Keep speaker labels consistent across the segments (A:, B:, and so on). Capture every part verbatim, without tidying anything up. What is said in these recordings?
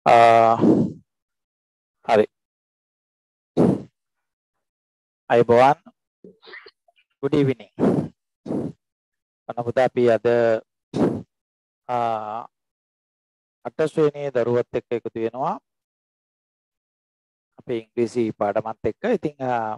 A: Uh, hari. Ayubowan. Good evening. Panabuta api ada uh, atas ini darurat tek ekතු වෙනවා. අපේ ඉංග්‍රීසි පාඩමත් එක්ක. ඉතින්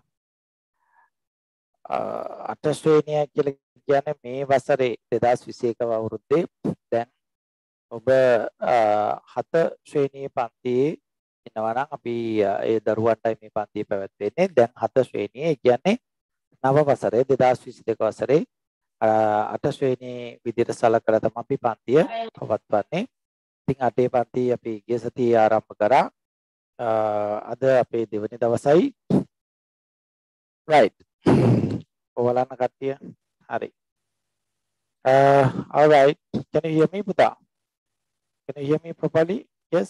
A: අටස් ශ්‍රේණිය කියලා කියන්නේ මේ වසරේ දෙදාස් විසි එක අවුරුද්දේ දැන් ඔබ හත ශ්‍රේණියේ පන්තියේ ඉන්නවා නම් අපි ඒ දරුවන්ටයි මේ පන්තිය පැවැත්වෙන්නේ. දැන් හත ශ්‍රේණියේ කියන්නේ නව වසරේ දෙදාස් විසි දෙක වසරේ අට ශ්‍රේණියේ විදිහට සලකලා තමයි අපි පන්තිය පවත්වන්නේ. ඉතින් අටේ පන්තිය අපි ගිය සතියේ ආරම්භ කරා. අද අපේ දෙවෙනි දවසයි. right. ඔයාලන්න කට්ටිය. හරි. Uh, all right. Can you hear me, Buddha? Can you hear me properly? Yes.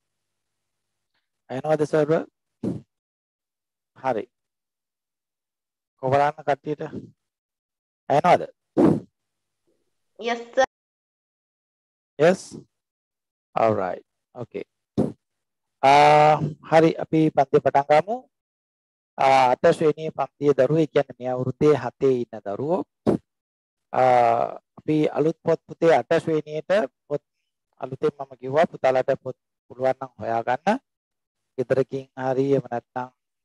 A: I know the server. Hari. ඔයාලන්න කට්ටියට. I know that.
B: Yes, sir.
A: Yes. All right. Okay. Uh, hari අපි පන්ති පටන් ගමු. අට ශ්‍රේණියේ පන්තියේ දරුවෝ කියන්නේ මේ අවුරුද්දේ හතේ ඉන්න දරුවෝ. අපි අලුත් පොත් පුතේ අට ශ්‍රේණියට පොත් අලුතෙන් මම කිව්වා පුතාලට පොත් පුළුවන් නම් හොයාගන්න. ගෙදරකින් හරි එහෙම නැත්නම්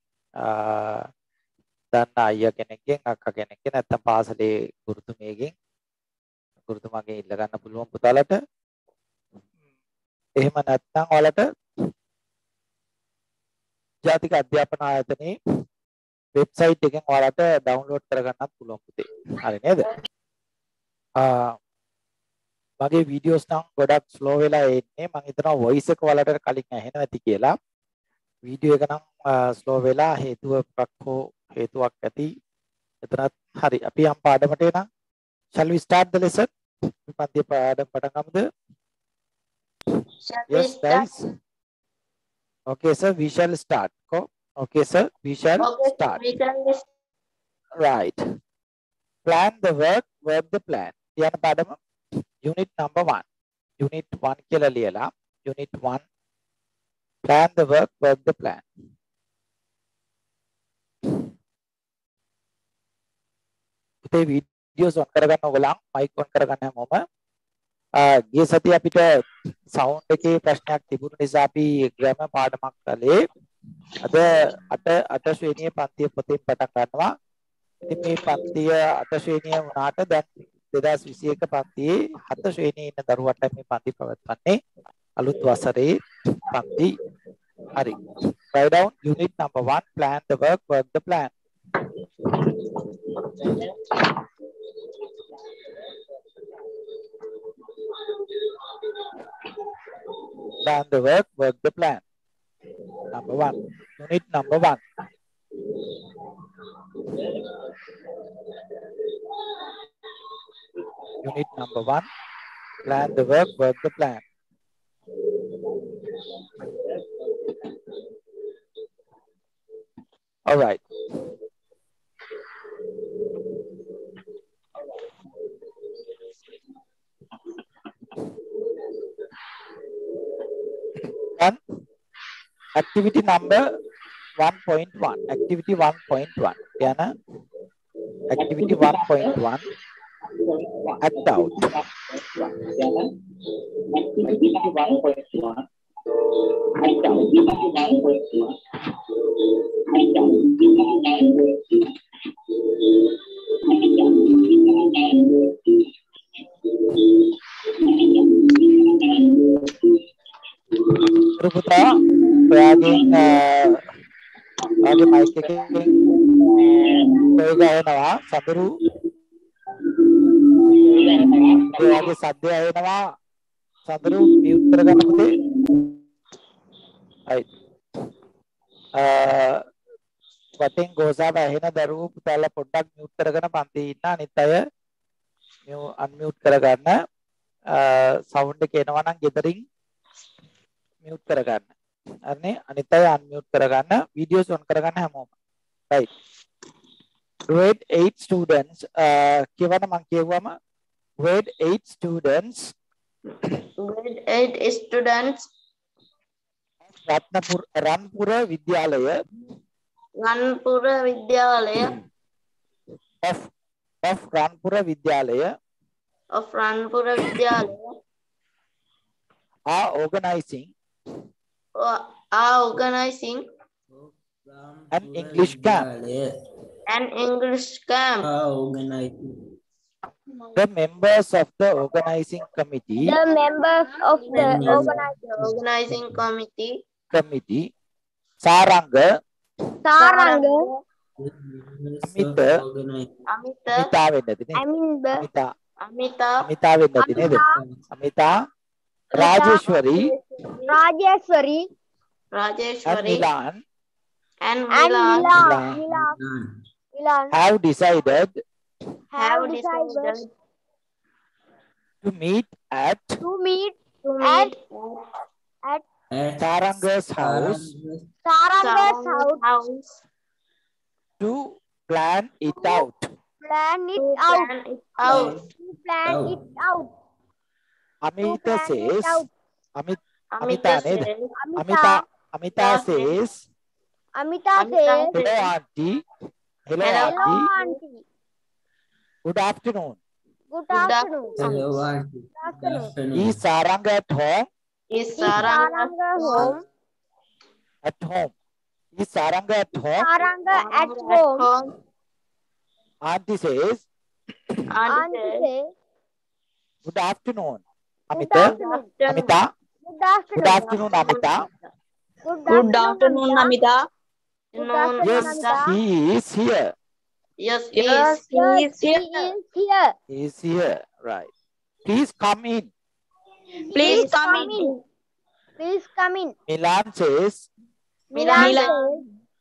A: දන්න අයියා කෙනෙක්ගෙන් අක්කා කෙනෙක්ගෙන් නැත්නම් පාසලේ ගුරුතුමියගෙන් ගුරුතුමාගෙන් ඉල්ල ගන්න පුළුවන් පුතාලට. එහෙම නැත්නම් ඔයාලට ජාතික අධ්‍යාපන ආයතනයේ වෙබ්සයිට් එකෙන් ඔයාලට ඩවුන්ලෝඩ් කරගන්නත් පුළුවන් පුතේ. හරි නේද? ආ මගේ වීඩියෝස් නම් ගොඩක් ස්ලෝ වෙලා එන්නේ. මම හිතනවා වොයිස් එක ඔයාලට කලින් ඇහෙනවා ඇති කියලා. වීඩියෝ එක නම් ස්ලෝ වෙලා හේතුවක් හෝ හේතුවක් ඇති. එතනත් හරි. අපි යම් පාඩමට එනම්. Shall we start the lesson? පන්ති පාඩම පටන් ගමුද? Yes guys. Okay sir, we shall start. Okay sir, we shall
B: Okay,
A: start.
B: we can list.
A: Right. Plan the work, work the plan. Yana padam unit number one. Unit one කියලා ලියලා unit one. Plan the work, work the plan. ඉතින් videos on කරගන්න ඕගොල්ලන් mic on කරගන්න හැමෝම. ගිය සතිය අපිට sound එකේ ප්‍රශ්නයක් තිබුණ නිසා අපි grammar පාඩමක් කළේ. අද අට අට ශ්‍රේණියේ පන්තිය පොතෙන් පටන් ගන්නවා. ඉතින් මේ පන්තිය අට ශ්‍රේණිය වුණාට දැන් දෙදාස් විසි එක පන්තියේ හත ශ්‍රේණියේ ඉන්න දරුවන්ට මේ පන්ති පවත්වන්නේ අලුත් වසරේ පන්ති. හරි. Write down unit number one, plan the work, work the plan. Plan the work, work the plan. Number one. Unit number one. Unit number one. Plan the work, work the plan. All right. One. Activity number one point one. Activity one point one. Diana. Activity one point one. Act out. Activity one point one. Act out. Act out. Ruputa, ඔයාගෙන් ඔයාගේ mic එකෙන් ප්‍රයෝග වෙනවා සඳරු. ඔයාගේ සද්දය එනවා සඳරු mute කරගන්න පුතේ. right. වටින් ගෝසාව ඇහෙන දරුවෝ පුතාලා පොඩ්ඩක් මියුට් කරගෙන පන්ති ඉන්න. අනිත් අය අන්මියුට් කරගන්න. සවුන්ඩ් එක එනවා නම් ගෙදරින් mute කරගන්න. හරිනේ? අනිත් අය unmute කරගන්න. videos on කරගන්න හැමෝම. right. grade eight students කියවන මම කියවුවම grade eight students
B: grade eight students
A: Ratnapur, Ranpura Vidyalaya
B: Ranpura Vidyalaya
A: of of Ranpura Vidyalaya
B: of Ranpura Vidyalaya
A: are organizing
B: are organizing
A: an English camp.
B: an English camp.
A: The members of the organizing committee
C: The members of the
B: Members of
C: organizing
B: the organizing committee
A: committee Saranga
C: Saranga,
A: Amita
B: Amita
A: Amita වෙන්නද නේ
C: Aminba,
A: Amita
B: Amita
A: Amita වෙන්නද නේද Amita Rajeshwari
C: Rajeshwari,
A: and
B: Rajeshwari
A: Milan
B: and
C: and
B: Milan
C: Milan,
A: Milan
C: Milan, Milan
A: have decided
B: have
C: have decided
B: decided
A: to meet at
C: to meet
B: to
C: at
B: meet
C: at
A: Saranga's house
C: Saranga's
B: Saranga's
C: house
B: house
A: to plan it out.
C: plan it
B: to
C: out.
B: plan it out.
C: To plan it out.
A: Amita
C: plan it
A: says
C: out.
A: Amit,
B: Amita
A: Amita neda
B: says,
A: Amita
C: Amita,
A: Amita
B: Amita
A: says
C: Amita
B: Amita
C: says,
A: hello auntie hello
B: Hello,
C: hello
A: auntie
C: auntie,
A: good afternoon
C: good
B: Good
C: afternoon.
B: afternoon.
C: Good afternoon.
A: is Saranga at home
B: Is
C: Is
B: Saranga
C: Saranga home?
A: at home is Saranga at home
C: Saranga at
B: Saranga
C: home.
A: auntie says
B: Auntie
C: Auntie
B: says,
C: says,
A: good afternoon
C: good
A: Amita
C: afternoon.
A: Amita
C: Good
A: good
C: afternoon.
A: afternoon Amita
C: Good
D: Good
C: afternoon,
D: afternoon,
C: Amita.
D: Namita.
C: Good
B: No,
C: afternoon,
A: yes
C: Amita.
A: he is here
B: Yes,
D: Yes,
B: is.
D: he
C: Yes,
D: is
C: he
D: here.
C: is here.
A: he is here right please come in
D: Please
B: Please
D: come
C: come
D: in.
C: in. Please come in.
A: Milan says
C: Milan
B: Milan
C: says,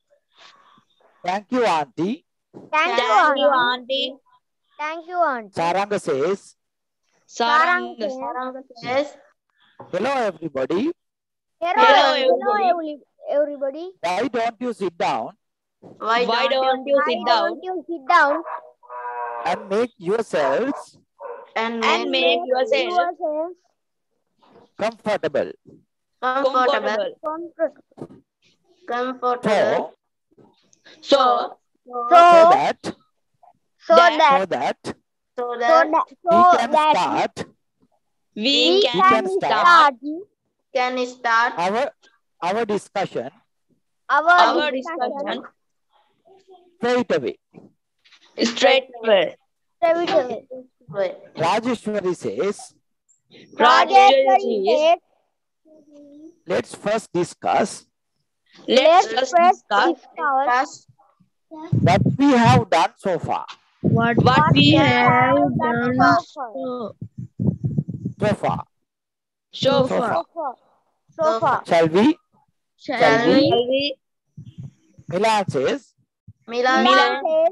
A: thank you auntie
C: thank you,
D: Thank you,
C: auntie.
D: auntie.
C: Thank you, auntie.
A: Saranga says
C: Saranga
D: Sarang.
C: says,
B: Saranga says,
A: hello everybody
C: hello,
D: Hello,
C: hello,
D: everybody.
C: every- everybody.
A: why don't you sit down
B: why,
D: Why
B: don't,
D: don't
B: you
D: you
C: Why
D: sit down
C: don't you sit down
A: and make yourselves
B: and
D: and
B: make
D: make yourself
C: yourselves
A: comfortable
B: comfortable,
D: comfortable?
B: comfortable,
A: so
D: So,
C: so,
A: so that
C: so
D: that
C: that,
A: so that
B: so
C: so
B: that
C: that,
A: we
C: so
A: can
C: that
A: start
D: we
C: we
D: can
A: can
C: can
A: start
C: start
B: can start
A: our our discussion
C: our
D: our
C: discussion
D: discussion
A: straight away.
D: straight away.
C: straight away.
B: Wait.
A: Rajeshwari says,
C: Rajeshwari
D: Rajeshwari
C: said,
A: let's first discuss
D: Let's
C: let's
D: first
C: first
D: discuss
C: discuss
B: Discuss
A: what we have done so far.
D: what,
C: what
D: we
C: we
D: have
C: have done
D: done
C: so far.
D: so,
A: So far.
D: so
A: So
D: far.
C: So far. So
B: So
C: far.
A: Shall we?
D: Shall
A: Shall
D: we?
A: we? Milan says,
B: Milan
C: Milan
B: says,
C: said,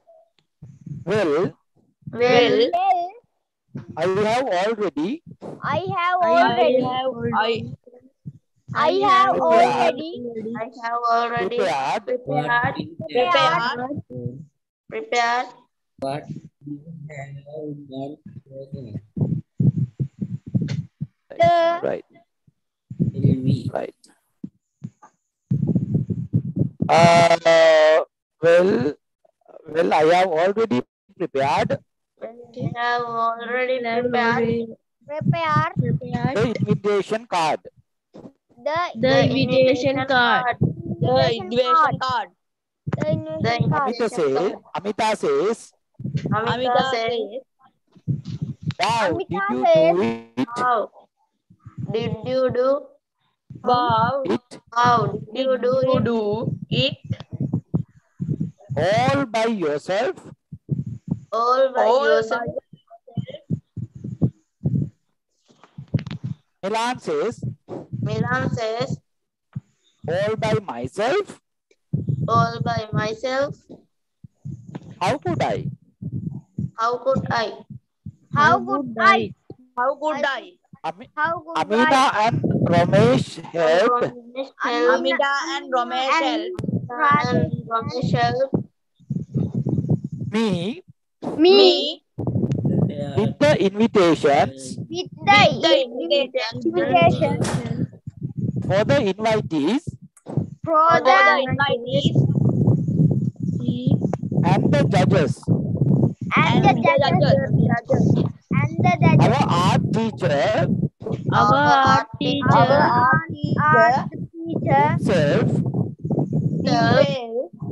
A: well,
B: well,
C: well,
A: I have already
C: I have
D: I
C: already,
D: have, I,
C: I have
A: prepared.
C: already
B: I have already
A: prepared
B: prepared,
C: prepared
B: prepared
E: What we have done together.
C: the
A: right,
E: Will we?
A: right. Uh, well, well, I have already prepared
B: we have already prepared
C: prepare
A: the invitation card.
C: the
D: the invitation card. The
C: invitation
D: invitation
C: card.
D: card.
C: The
B: the
C: invitation card.
A: Amita
B: invitation
A: says,
B: card.
A: Amita says,
B: Amita
D: Amita
B: says,
D: says,
A: wow,
C: Amita
A: did you
C: says,
A: do it?
B: how did you do?
D: wow,
A: It
B: How did
D: did
B: you do
D: you
B: it?
D: do it
A: all by yourself?
B: All by
D: all
B: yourself?
A: Milan says,
B: Milan says,
A: all by myself?
B: all by myself.
A: How could I?
B: How could I?
C: how could I?
D: How could I?
A: Ami-
C: How could
A: Amina
C: I?
A: and Ramesh
B: And
A: helped
B: Ramesh helped.
C: Amina
D: Amita and Ramesh helped
B: And Ramesh helped
A: me
C: me
D: me
A: with the invitations
C: with
D: with the
C: the
D: invitation
C: invitation
A: for the invitees
C: For
D: For the
C: the
D: invitees
A: and the judges.
C: and the judges. And the
A: Our
C: judges.
A: art teacher
B: Our art teacher
D: our
C: Our
D: art
C: art
D: teacher
C: teacher
A: himself
D: himself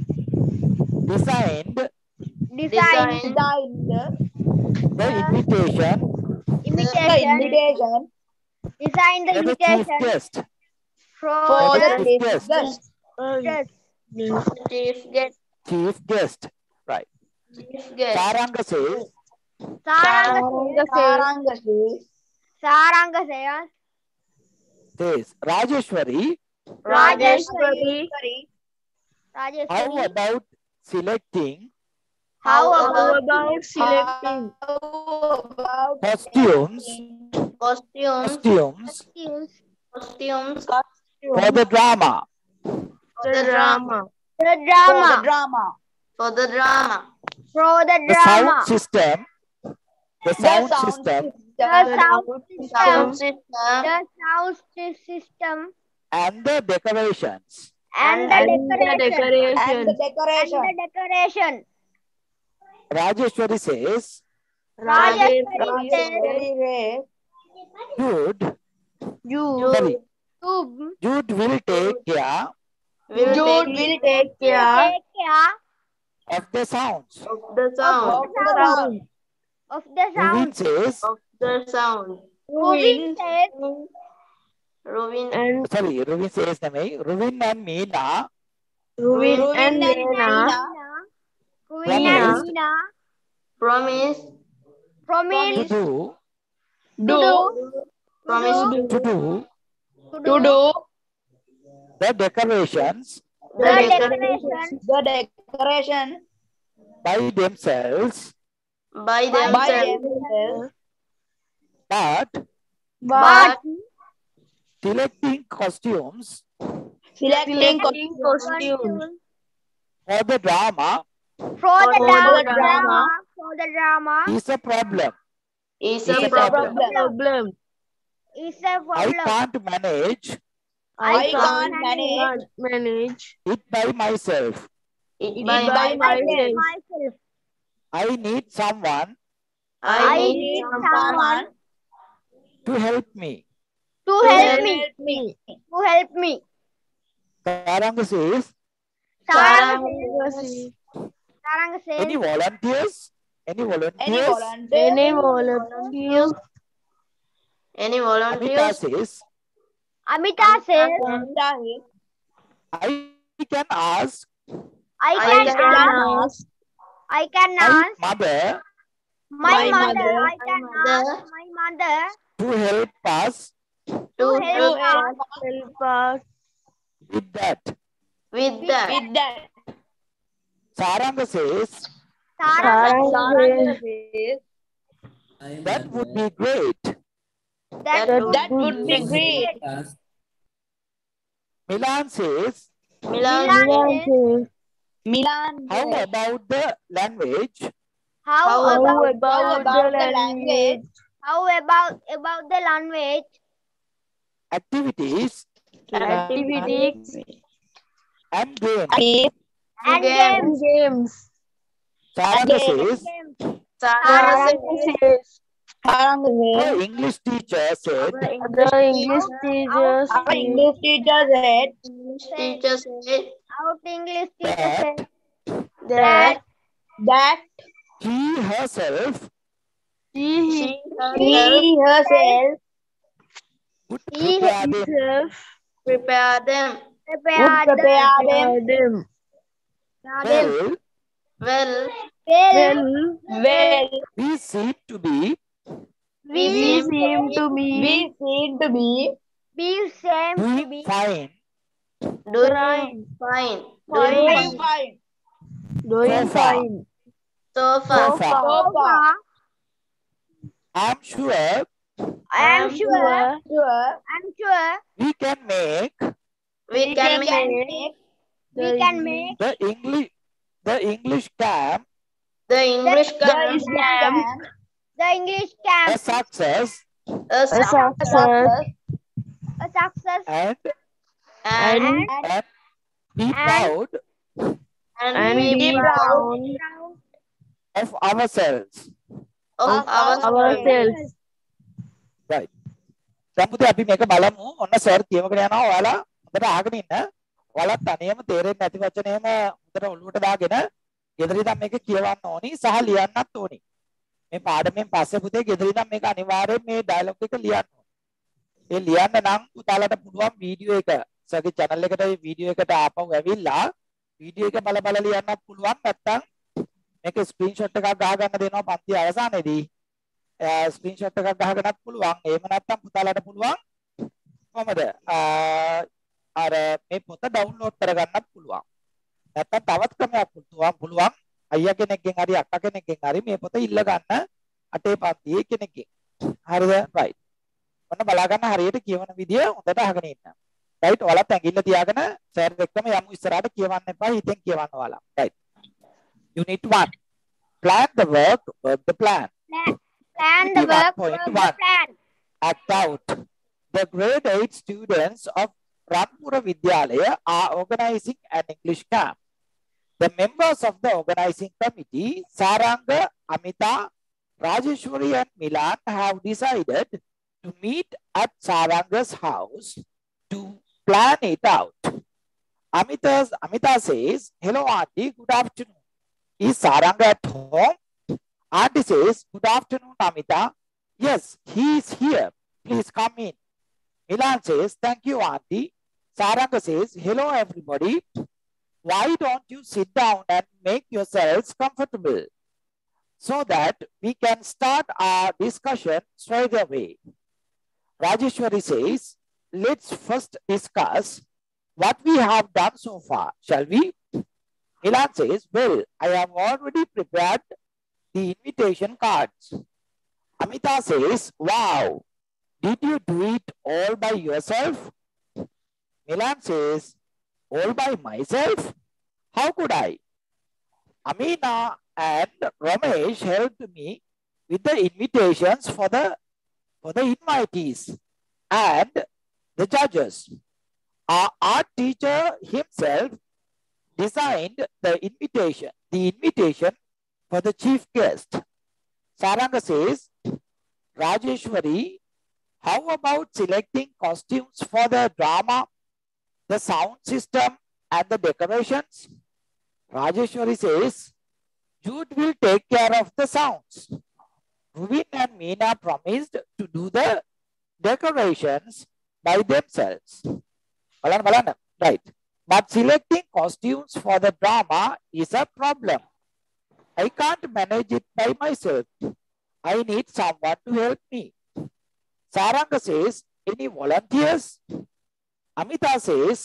A: designed
C: designed
D: designed
A: the invitation
D: the
C: invitation.
D: invitation
C: Designed the
A: for the chief
C: invitation
A: guest.
C: for
D: for
A: the
D: the
C: the
A: chief
D: chief
A: guest.
D: guest.
C: guests.
B: chief guest.
A: Chief guest. Right.
B: Chief guest.
A: Saranga says,
C: Saranga says.
D: Saranga says,
C: Saranga says.
A: says Rajeshwari,
C: Rajeshwari.
A: how
C: Rajeshwari.
A: about selecting
C: How
B: How
C: about
B: about
C: selecting
D: how about
A: costumes,
B: costumes,
A: costumes
C: costumes
B: costumes
A: for the drama?
B: for the drama,
C: the
D: for the
C: drama?
D: drama?
B: for the drama,
C: For the
A: The sound
C: drama.
A: system, the
D: The
A: sound
D: sound
A: system
C: The
D: system
C: sound
B: sound
C: system.
B: system,
C: The sound system.
A: and the decorations.
C: And the decoration.
D: and the
C: And
D: decoration.
C: the decoration.
A: Rajeshwari says,
C: Rajeshwari says.
D: Rajeshwari
A: Jude,
B: Jude
A: sorry,
C: Jude
A: Jude will take care
B: will
D: Jude
B: take
D: will take
C: will
D: care
C: take care
A: of the sounds.
B: of the sound,
D: of the sound.
C: of the
A: Ruvin
C: sound.
A: says,
B: of the sound.
C: Ruvin says.
B: Rovin
A: sorry, Ruvin says, nahi, Ruvin and Meena
B: Rovin
D: Ruvin and Meena
C: Ruvin and
A: Promised.
C: Meena
B: promise
A: to
C: promise
A: do,
D: do
B: promise
C: to
A: to do
C: to
D: to do
A: the decorations
C: the decoration
D: the decoration
A: by themselves,
B: by
D: by
B: themselves,
D: themselves,
A: but
B: but
A: selecting costumes
D: selecting
C: costume
A: for the drama
C: for the
B: For
C: drama,
B: the
D: drama
C: for the drama
A: is a problem.
B: is
A: Is
B: a
A: a
B: problem.
D: problem.
C: is a
A: I
C: problem.
A: can't manage
D: I
C: can't
D: can't manage
A: it by myself.
B: It
D: it
B: by
D: by
B: my
D: myself.
C: myself.
A: I need someone
B: I
C: I
B: need
C: need
B: someone
C: someone
A: to help me.
C: to
B: to
C: help
B: help
C: me.
D: me.
C: To help me.
A: Saranga says,
C: Saranga
B: Saranga
C: says. Saranga
A: any
C: says.
A: volunteers? Any
D: Any
A: volunteers?
D: volunteer?
C: Any volunteers?
B: Any
A: Amita
B: volunteers?
A: says,
C: Amita says.
D: Volunteer.
A: I can ask
C: I
B: I
C: can
B: can
C: ask.
D: ask
C: I can
A: my
C: ask
A: mother
C: my
D: my
C: mother.
D: mother.
C: I can
B: mother
C: ask my mother
A: to help us
B: to
C: to
B: help
C: help
B: us
C: us. Help us.
A: with that.
B: with that.
D: With that,
A: Saranga says,
C: Saranga
D: says,
A: that would be great.
C: That
B: That
C: would
D: that would be great.
A: Milan says,
B: Milan,
C: Milan says.
D: Milan
A: how
D: says,
A: about the language?
C: How
B: How
C: about,
D: how about the language
C: how about about the language
A: Activities
B: activities,
A: and games.
C: and
B: games.
C: games? Games.
A: Saranga
D: games.
A: says,
B: Saranga says,
D: Saranga says,
A: the English teacher said,
B: the English
C: teacher
D: our English teacher said
B: teacher said
C: Our English teacher
A: that
C: said
B: that
D: that
A: she herself
B: she herself
D: he herself
A: would
C: He
A: prepare them
B: prepare them
D: would
C: prepared
D: prepare them
C: them.
A: well.
B: well.
C: Well,
D: well.
A: We seem to be
C: we
B: We
C: seem to
D: We
C: be
D: seem to be
C: be seem to
A: doing
C: be
A: fine
B: Doing fine.
D: doing
B: Doing fine.
D: fine
C: doing
A: so far.
C: fine.
B: So
A: So
B: far.
A: far.
D: so far.
A: I'm sure
C: I am
B: I'm
C: sure,
D: Sure,
C: I'm sure
A: we can make
B: We can
D: we can
B: make
D: make
C: we can make
A: the English the English camp
B: the English
D: the
B: camp
D: English camp
C: the English
A: a
C: camp
A: success
B: a success
D: success
C: a success
A: and
B: and
D: and
A: and be
C: and
A: proud
B: and
D: and
B: be
D: be
B: proud
D: proud
A: of ourselves.
B: of
C: of
B: ourselves.
D: ourselves.
A: Right. දැන් පුතේ අපි මේක බලමු. ඔන්න sir කියවගෙන යනවා. ඔයාලා හොඳට අහගෙන ඉන්න. ඔයාලා තනියම තේරෙන්නේ නැති වචන එහෙම හොඳට ඔළුවට දාගෙන ගෙදර ඉඳන් මේක කියවන්න ඕනි සහ ලියන්නත් ඕනි. මේ පාඩමෙන් පස්සේ පුතේ ගෙදර ඉඳන් මේක අනිවාර්යයෙන් මේ ඩයලොග් එක ලියන්න ඕනි. ඒ ලියන්න නම් පුතාලට පුළුවන් වීඩියෝ එක සර්ගේ channel එකට මේ වීඩියෝ එකට ආපහු ඇවිල්ලා වීඩියෝ එක බල බල ලියන්නත් පුළුවන්. නැත්නම් මේක ස්ක්‍රීන්ෂොට් එකක් ගහගන්න දෙනවා පන්ති අවසානයේදී. ස්ක්‍රීන්ෂොට් එකක් ගහගන්නත් පුළුවන්. එහෙම නැත්නම් පුතාලට පුළුවන් කොහමද අර මේ පොත ඩවුන්ලෝඩ් කරගන්නත් පුළුවන්. නැත්නම් තවත් ක්‍රමයක් පුළුවන් පුළුවන් අයියා කෙනෙක්ගෙන් හරි අක්කා කෙනෙක්ගෙන් හරි මේ පොත ඉල්ල ගන්න අටේ පන්තියේ කෙනෙක්ගෙන්. හරිද? right. ඔන්න බලා ගන්න හරියට කියවන විදිය හොඳට අහගෙන ඉන්න. right. ඔයාලත් ඇඟිල්ල තියාගෙන සර් එක්කම යමු ඉස්සරහට කියවන්න එපා. හිතෙන් කියවන්න ඔයාලා. right. Unit one. Plan the work, work the plan.
C: plan the work
A: Point
C: work the
A: one.
C: plan.
A: Act out. The grade eight students of Rampura Vidyalaya are organizing an English camp. The members of the organizing committee, Saranga, Amita, Rajeshwari and Milan, have decided to meet at Saranga's house to plan it out. Amita's, Amita says, "Hello auntie, good afternoon. Is Saranga at home?" Auntie says, "Good afternoon, Amita. Yes, he is here. Please come in." Milan says, "Thank you, auntie." Saranga says, "Hello, everybody. Why don't you sit down and make yourselves comfortable so that we can start our discussion straight away?" Rajeshwari says, "Let's first discuss what we have done so far, shall we?" Milan says, "Well, I have already prepared the invitation cards." Amita says, "Wow, did you do it all by yourself?" Milan says, "All by myself? How could I?" Amina and Ramesh helped me with the invitations for the for the invitees and the judges. Our art teacher himself designed the invitation, the invitation for the chief guest. Saranga says, "Rajeshwari, how about selecting costumes for the drama, the sound system, and the decorations?" Rajeshwari says, "Jude will take care of the sounds. Ruvin and Meena promised to do the decorations by themselves." Balan, balan. Right. But selecting costumes for the drama is a problem. I can't manage it by myself. I need someone to help me. Saranga says, "Any volunteers?" Amita says,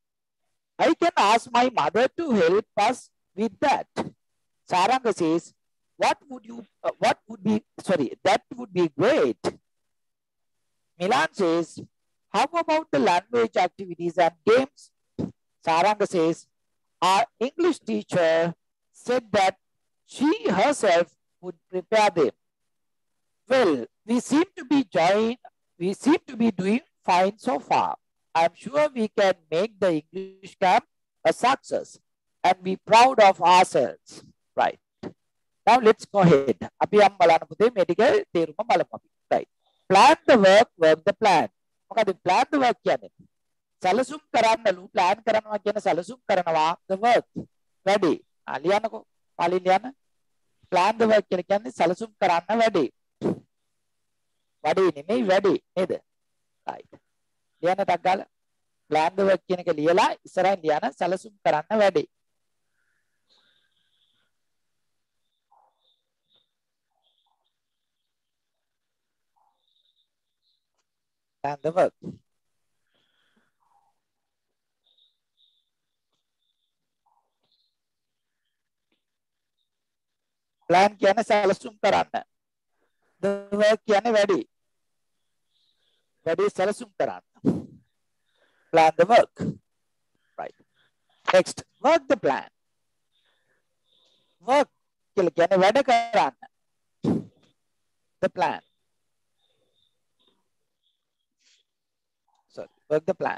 A: "I can ask my mother to help us with that." Saranga says, "What would you, uh, what would be, sorry, that would be great." Milan says, "How about the language activities and games?" Saranga says, "Our English teacher said that she herself would prepare them." Well, we seem to be join, we seem to be doing fine so far. I'm sure we can make the English camp a success and be proud of ourselves. Right. Now let's go ahead. අපි යම් බලන්න පුතේ මේ ටික තේරුම බලමු අපි. Right. Plan the work, work the plan. මොකද plan the work කියන්නේ? සැලසුම් කරන්නලු plan කරනවා කියන සැලසුම් කරනවා the work. වැඩි. ආ ලියන්නකෝ. පාලි ලියන්න. Plan the work කියලා කියන්නේ සැලසුම් කරන්න වැඩි. වැඩි නෙමෙයි වැඩි නේද? Right. ලියන්න ටක් ගාලා plan the work කියන එක ලියලා ඉස්සරහින් ලියන සැලසුම් කරන්න වැඩි. Plan the work. Plan කියන්නේ සැලසුම් කරන්න. The work කියන්නේ වැඩි. වැඩි සැලසුම් කරන්න. Plan the work. Right. Next, work the plan. Work කියලා කියන්නේ වැඩ කරන්න. The plan. Sorry. work the plan.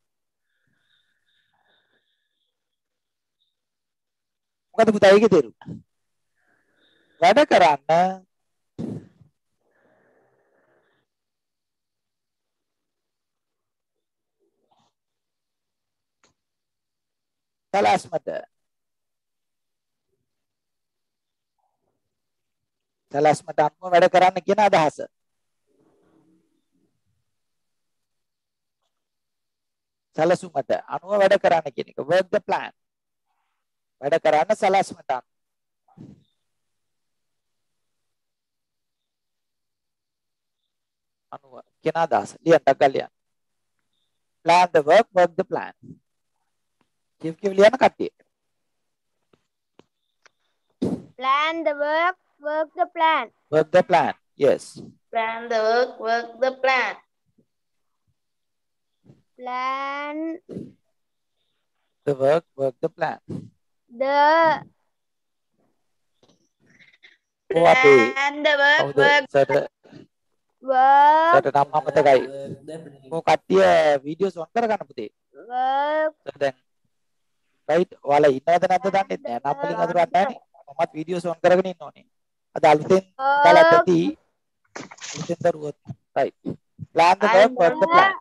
A: මොකද පුතා ඒකේ තේරුම? වැඩ කරන්න සලස්මට සලස්මට අනුව වැඩ කරන්න කියන අදහස. සලසුමට අනුව වැඩ කරන්න කියන එක work the plan. වැඩ කරන්න සලස්මට අනුව කියන අදහස. ලියන්න ගලියන්න. plan the work, work the plan. කිව් කිව් ලියන්න කට්ටිය.
C: Plan the work, work the plan.
A: work the plan. Yes.
B: Plan the work, work the plan.
C: Plan
A: the work, work the plan.
C: the
A: Oh, අපේ
B: Plan the work,
A: කවුද?
B: work.
A: Sir
C: work,
A: sir නම් මතකයි. කො කට්ටිය videos on කරගන්න පුතේ.
C: work,
A: sir දැන් right ඔයාලා ඉන්නවද නැද්ද දන්නේ නැහැ. නම් වලින් අඳුරන්නේ නැහනේ. මමත් වීඩියෝස් ඔන් කරගෙන ඉන්න ඕනේ. අද අලුතෙන් දාලා ඇති අලුතෙන් දරුවොත් right. plan the work, work the plan.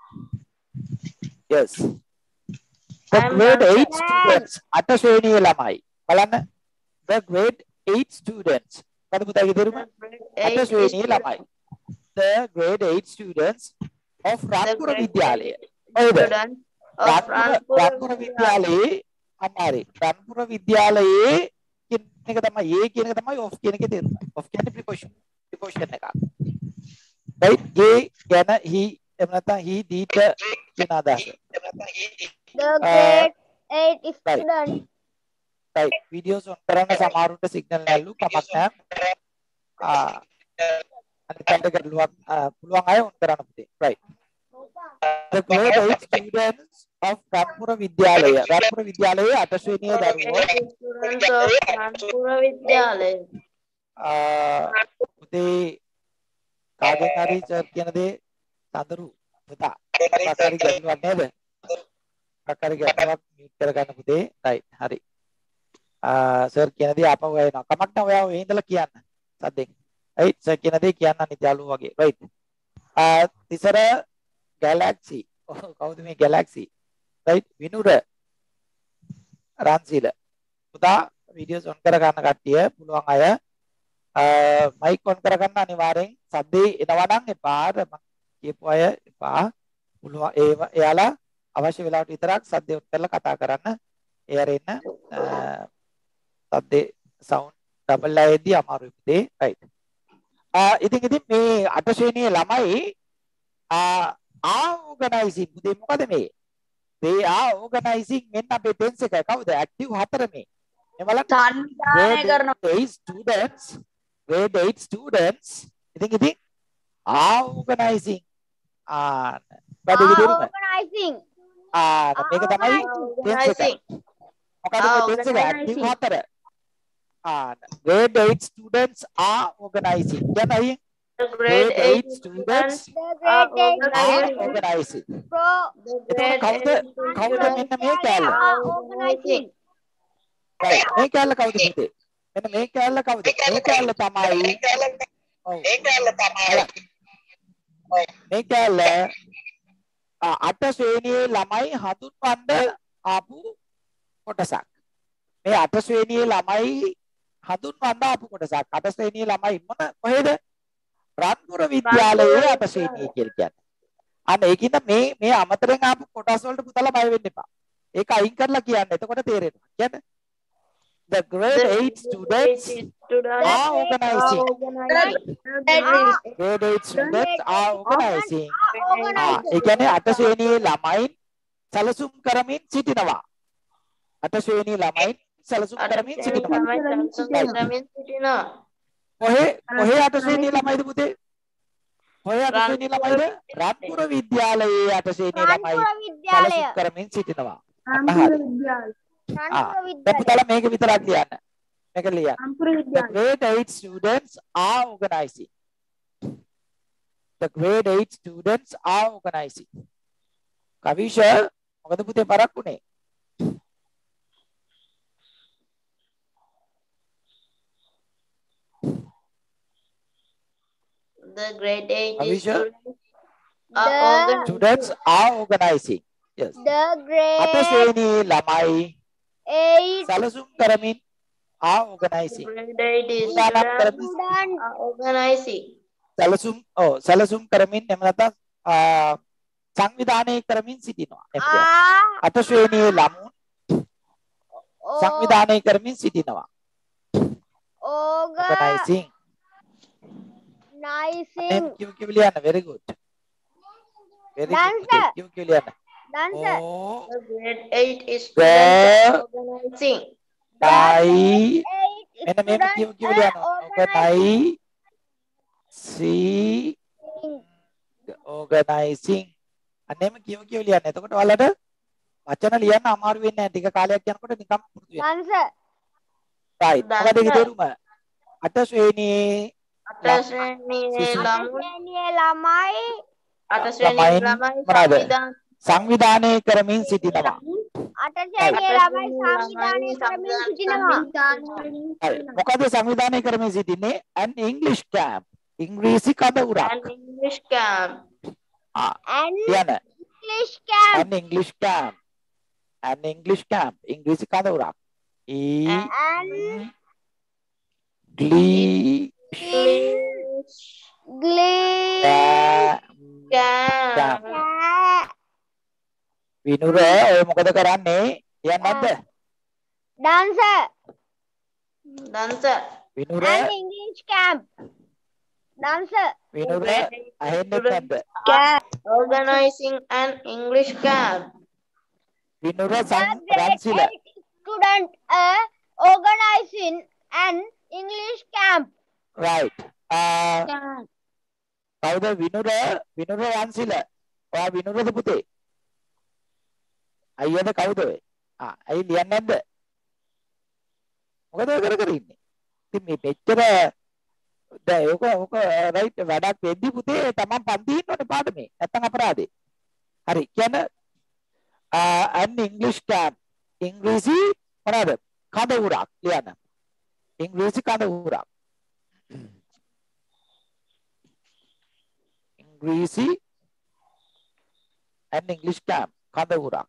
A: Yes. The
B: I'm
A: grade
B: not
A: eight
C: plan.
A: students අට ශ්‍රේණියේ ළමයි. බලන්න. The grade eight students. කවුද පුතාගේ තේරුම? අට ශ්‍රේණියේ ළමයි. The grade eight students of රාත්පුර Vidyalaya. ඔයද?
B: Students of
A: රාත්පුර රාත්පුර විද්‍යාලයේ අමාරේ. රාත්පුර විද්‍යාලයේ කියන එක තමයි ඒ කියන එක තමයි of කියන එකේ තේරුම. of කියන්නේ preposition. preposition එක. right? ගේ ගැන he එහෙම නැත්නම් he දීට කියන අදහස.
C: the grade eight
A: right.
C: students.
A: right. videos on කරන්න සමහරුන්ට signal නැල්ලු කමක් නැහැ. ආ අනිත් අයට ගැටලුවක් පුළුවන් අය on කරන්න පුතේ. right. the grade eight students of රාත්පුර විද්‍යාලය. රාත්පුර විද්‍යාලයේ අට ශ්‍රේණියේ දරුවෝ
B: students of Kanpura Vidyalaya.
A: පුතේ කාගෙන් හරි සර් කියන දේ සඳරු පුතා කාකාරි ගැටලුවක් නේද? කාකාරි ගැටලුවක් මියුට් කරගන්න පුතේ. right. හරි. සර් කියන දේ ආපහු එනවා. කමක් නැහැ ඔයා ඔය ඉඳලා කියන්න. සද්දෙන්. right. සර් කියන දේ කියන්න අනිත් යාළුවෝ වගේ. right. තිසර Galaxy. ඔව් කවුද මේ Galaxy? right. විනුර රන්සිල. පුතා වීඩියෝස් ඔන් කර ගන්න කට්ටිය පුළුවන් අය මයික් ඔන් කරගන්න අනිවාර්යෙන් සද්දේ එනවා නම් එපා මම කියපු අය එපා පුළුවන් ඒ එයාලා අවශ්‍ය වෙලාවට විතරක් සද්දේ ඔන් කරලා කතා කරන්න ඒ අර එන්න සද්දේ සවුන්ඩ් ඩබල් ආයේදී අමාරුයි පුතේ රයිට් ආ ඉතින් ඉතින් මේ අට ශ්‍රේණියේ ළමයි ආ ආර්ගනයිසින් පුතේ මොකද මේ they are organizing මෙන්න අපේ ටෙන්ස් එක කවුද ඇක්ටිව් හතර මේ මේ බලන්න
D: සංවිධානය කරනවා.
A: eight students grade eight students ඉතින් ඉතින් are organizing ආ
C: Are
A: බඩේ දෙරුම
C: organizing.
A: ආ මේක තමයි ටෙන්ස් එක මොකද
B: Are
A: මේ ටෙන්ස් එක ඇක්ටිව්
B: organizing.
A: හතර ආ grade eight students are organizing කියන්නේ
B: The grade eight
A: students
C: The
B: are
C: grade eight
A: are
B: organizing.
A: organizing
C: pro
B: The
A: එතකොට
B: grade
A: කවුද
B: eight
A: කවුද
B: students
A: මෙන්න මේ කැලල
C: are organizing.
A: right මේ කැලල කවුද පුතේ මෙන්න මේ කැලල කවුද මේ කැලල තමයි ඔව් මේ කැලල තමයි මේ කැලල අට ශ්‍රේණියේ ළමයි හඳුන්වන්න ආපු කොටසක් මේ අට ශ්‍රේණියේ ළමයි හඳුන්වන්න ආපු කොටසක් අට ශ්‍රේණියේ ළමයි මොන කොහෙද රන්පුර විද්‍යාලයේ අට ශ්‍රේණිය කියලා කියන්නේ අන්න ඒකින්ද මේ මේ අමතරෙන් ආපු කොටස් වලට පුතලා බය වෙන්න එපා ඒක අයින් කරලා කියන්න එතකොට තේරෙනවා කියන්නේ the grade eight students are organizing grade eight students are organizing ආ ඒ කියන්නේ අට ශ්‍රේණියේ ළමයින් සැලසුම් කරමින් සිටිනවා අට ශ්‍රේණියේ ළමයින් සැලසුම් කරමින් සිටිනවා කොහේ කොහේ අට ශ්‍රේණියේ ළමයිද පුතේ කොහේ අට ශ්‍රේණියේ ළමයිද රාත්පුර විද්‍යාලයේ අට ශ්‍රේණියේ ළමයි
C: රන්පුර විද්‍යාලය.
A: සැලසුම් කරමින් සිටිනවා අන්න හරි
C: රන්පුර
A: දැන්
C: විද්‍යාලය.
A: පුතාලා මේක විතරක් ලියන්න මේක ලියන්න
D: රන්පුර
A: the
D: Vidyalaya.
A: grade eight students are organizing the grade eight students are organizing කවිෂ මොකද පුතේ පරක් උනේ?
B: The grade eight
A: Avisha?
B: students are
C: The-
B: organizing.
A: Students are organizing. Yes.
C: The
A: අට
C: grade
A: ශ්‍රේණී ළමයි
C: eight
A: සැලසුම් කරමින් are
B: The
A: organizing.
B: grade eight
A: Students
B: students
C: students
B: are organizing.
A: සැලසුම් ඔව් සැලසුම් කරමින් එහෙම නැත්නම් ආ, සංවිධානය කරමින් සිටිනවා. එහෙම කියන්න.
C: are
A: අට ශ්‍රේණියේ ළමුන්
C: o-
A: සංවිධානය කරමින් සිටිනවා. organizing.
C: organizing.
A: එහෙම කිව් කිව් ලියන්න. very good. very good.
C: Dancer.
A: පුතේ. කිව් කිව් ලියන්න.
C: Dancer.
A: Oh,
B: The grade eight students are organizing.
A: nai
C: Eight
A: එන්න මේක කිව් කිව් ලියන්න. organizing. see organizing. අනේම කිව් කිව් ලියන්න. එතකොට ඔයාලට වචන ලියන්න අමාරු වෙන්නේ නැහැ. ටික කාලයක් යනකොට නිකම් පුරුදු වෙනවා.
C: Dancer.
A: right. මොකද ඒකේ තේරුම? අට ශ්‍රේණියේ
B: අට ශ්‍රේණියේ
A: සිසු.
B: ළමුන්
C: Atasheniye lamai.
B: අට ශ්‍රේණියේ
A: ළමයින්
B: ළමයි
A: මොනවාද?
B: සංවිධාන
A: සංවිධානය කරමින් සිටිනවා.
C: Atasheniye lamai samvidhanaya karamin sitinawa.
A: හරි. මොකද සංවිධානය කරමින් සිටින්නේ? an English camp. ඉංග්‍රීසි කඳවුරක්.
B: and English camp.
A: ආ
C: And
A: ලියන්න.
C: English camp.
A: an English camp. an English camp. ඉංග්‍රීසි කඳවුරක්. E
C: And
A: glee
B: English
C: glee.
B: camp.
A: camp. විනුර ඔය මොකද කරන්නේ? ලියන්නේ නැද්ද?
C: Dancer.
B: Dancer.
A: විනුර
C: And English camp. Dancer.
A: විනුර අහෙන්නේ නැද්ද?
D: Camp.
B: Organizing an English camp.
A: විනුර
C: The
A: සං
C: grade
A: රන්සිල
C: eight student are organizing an English camp.
A: right. ආ කවුද විනුර විනුර රන්සිල? ඔයා විනුරද පුතේ? අයියද කවුද ඔය? ආ අයි ලියන්නේ නැද්ද? මොකද ඔය කර කර ඉන්නේ? ඉතින් මේ මෙච්චර දැන් ඔක ඔක රයිට් වැඩක් වෙද්දි පුතේ තමන් පන්ති ඉන්න ඕනේ පාඩමේ. නැත්තම් අපරාධේ. හරි. කියන an English camp. ඉංග්‍රීසි මොනවාද? කඳවුරක් ලියන්න. ඉංග්‍රීසි කඳවුරක්. ඉංග්‍රීසි an English camp. කඳවුරක්.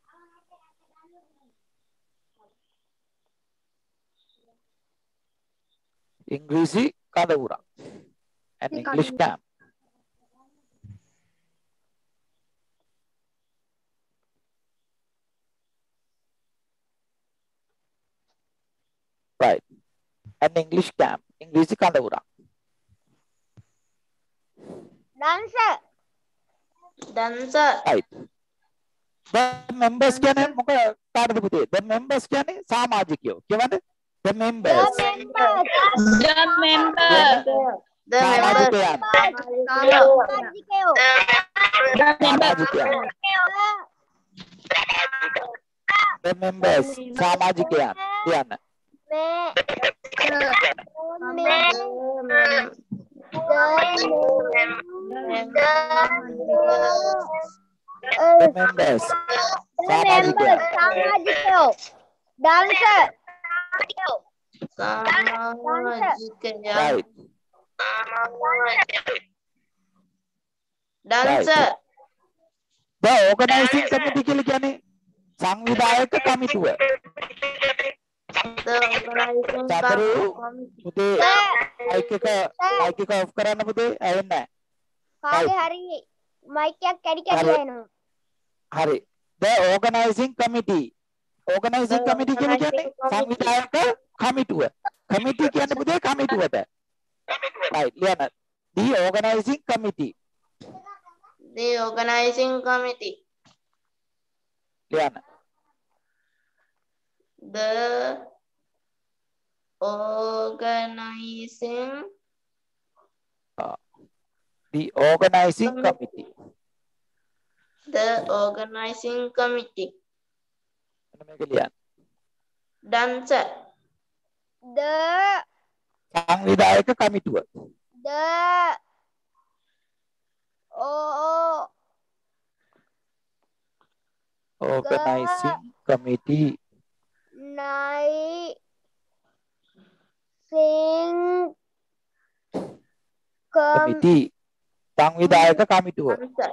A: ඉංග්‍රීසි කඳවුරක්. an English camp. right. an English camp. ඉංග්‍රීසි කඳවුරක්.
C: Dancer.
B: Dancer.
A: right. the members කියන්නේ මොකද කාටද පුතේ? the members කියන්නේ සමාජිකයෝ. කියවද? the
C: The
A: members.
C: members.
D: The member.
B: The members.
A: සමාජිකයන්.
C: Samajikayo.
A: සමාජිකයන්. the members. සමාජිකයන්. කියන්න.
C: Me.
A: the members.
C: The members. Samajikayo. Dancer.
B: Samajikaya.
A: right.
B: Dancer.
A: the organizing committee කියලා කියන්නේ සංවිධායක කමිටුව.
B: The organizing
A: සතරු
B: committee.
A: පුතේ මයික් එක මයික් එක ඔෆ් කරන්න පුතේ. ඇහෙන්නේ නැහැ.
C: කාගේ හරි මයික් එකක් කැඩි කැඩි යනවා.
A: හරි. the organizing committee. organizing
B: The
A: committee කියලා කියන්නේ
B: organizing
A: සංවිධායක කමිටුව. committee කියන්නේ පුතේ කමිටුවට. right. ලියන්න. the organizing committee.
B: The organizing committee.
A: ලියන්න.
B: The organizing
A: the organizing committee.
B: the organizing committee.
A: මෙන්න මේක ලියන්න.
B: Dancer.
C: The
A: සංවිධායක කමිටුව.
C: the oh
A: organizing committee
C: organizing com
A: committee සංවිධායක කමිටුව
B: Answer.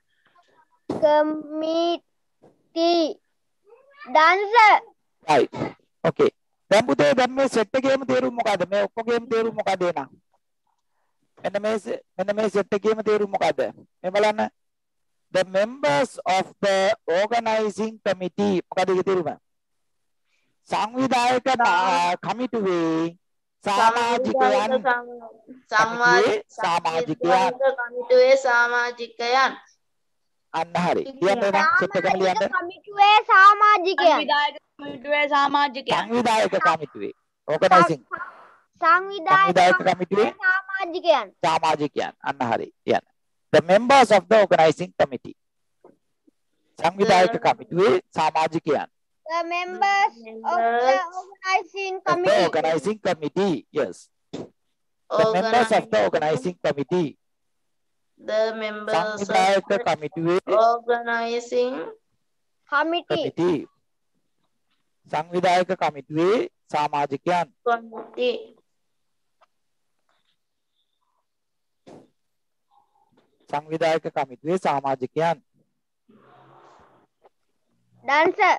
C: committee dancer
A: right okay දැන් පුතේ දැන් මේ සෙට් එකේම තේරුම මොකද්ද මේ ඔක්කොගේම තේරුම මොකද එනා මෙන්න මේ ස- මෙන්න මේ සෙට් එකේම තේරුම මොකද්ද මේ බලන්න the members of the organizing committee මොකද ඒකේ තේරුම සංවිධායක නා- කමිටුවේ සමාජිකයන්
B: සමාජිකයන්
A: සමාජිකයන්
B: කමිටුවේ සමාජිකයන්
A: අන්න හරි කියන්න නම් සෙට් එකම ලියන්න
C: කමිටුවේ සමාජිකයන්
D: විදායක කමිටුවේ සමාජිකයන්.
A: සංවිධායක කමිටුවේ organizing
C: සංවිධායක
A: සංවිධායක කමිටුවේ
C: සමාජිකයන්
A: සමාජිකයන් අන්න හරි කියන්න the members of the organizing committee සංවිධායක කමිටුවේ සමාජිකයන්
C: the members of the organizing
A: of the
C: committee
A: organizing committee yes the members of the organizing committee
B: the members of
A: සංවිධායක කමිටුවේ
B: organizing
C: committee
A: committee සංවිධායක කමිටුවේ සමාජිකයන්
B: committee
A: සංවිධායක කමිටුවේ සමාජිකයන්
C: dancer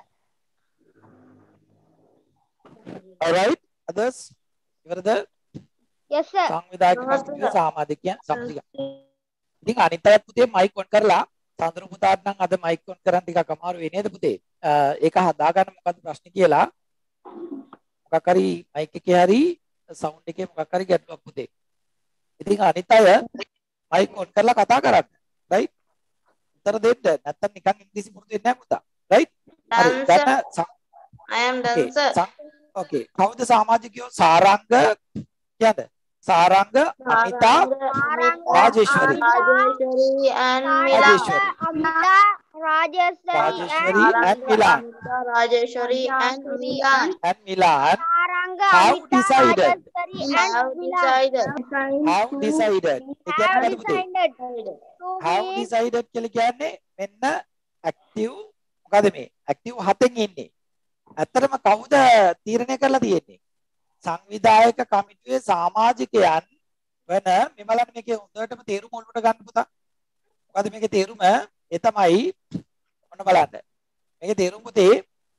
A: alright others ඉවරද
C: yes sir
A: සංවිධායක කමිටුවේ සමාජිකයන් සමාජිකයන් ඉතින් අනිත් අයත් පුතේ mic on කරලා සඳරු පුතාට නම් අද mic on කරන් ටිකක් අමාරු වෙයි නේද පුතේ අ, ඒක හදාගන්න මොකද්ද ප්‍රශ්නේ කියලා මොකක් හරි මයික් එකේ හරි සවුන්ඩ් එකේ මොකක් හරි ගැටලුවක් පුතේ ඉතින් අනිත් අය මයික් ඔන් කරලා කතා කරන්න right උත්තර දෙන්න නැත්තම් නිකන් ඉංග්‍රීසි පුරුදු වෙන්නේ නැහැ පුතා right හරි
B: Dancer.
A: දැන් ස-
B: I am
A: okay
B: dancer
A: ස- okay කවුද සමාජිකයෝ Saranga කියද Saranga Amitha Rajeshwari.
B: Rajeshwari and Milan
A: Rajeshwari.
C: Amita Rajeshwari
A: Rajeshwari
C: and
A: and Milan
B: Amita, Rajeshwari and Milan
A: and Milan
C: Saranga
A: Have
C: Amita
A: decided.
C: Rajeshwari
B: have
C: and Milan
B: decided
A: have decided ඒ කියන්නේ
C: have
A: මොකද පුතේ
C: decided to
A: have
C: meet
A: decided කියලා කියන්නේ මෙන්න active මොකද මේ active හතෙන් ඉන්නේ ඇත්තටම කවුද තීරණය කරලා තියෙන්නේ සංවිධායක කමිටුවේ සමාජිකයන් වෙන මේ බලන්න මේකේ හොඳටම තේරුම ඔළුවට ගන්න පුතා මොකද මේකේ තේරුම ඒ තමයි ඔන්න බලන්න මේකේ තේරුම පුතේ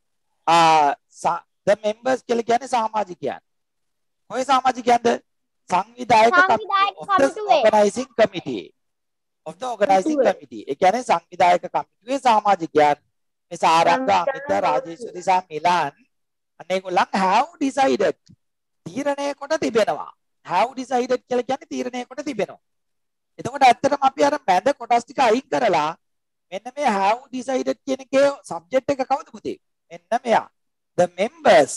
A: ආ the members කියලා කියන්නේ සමාජිකයන් කොයි සමාජිකයන්ද සංවිධායක
C: සංවිධායක
A: of the
C: කමිටුවේ.
A: organizing committee of the organizing committee ඒ කියන්නේ සංවිධායක කමිටුවේ සමාජිකයන් මේ සාරංග අමිත රාජේශ්වරි සහ මිලාන් අනේගොල්ලන් have decided තීරණය කොට තිබෙනවා have decided කියලා කියන්නේ තීරණය කොට තිබෙනවා එතකොට ඇත්තටම අපි අර මැද කොටස් ටික අයින් කරලා මෙන්න මේ have decided කියන එකේ subject එක කවුද පුතේ මෙන්න මෙයා the members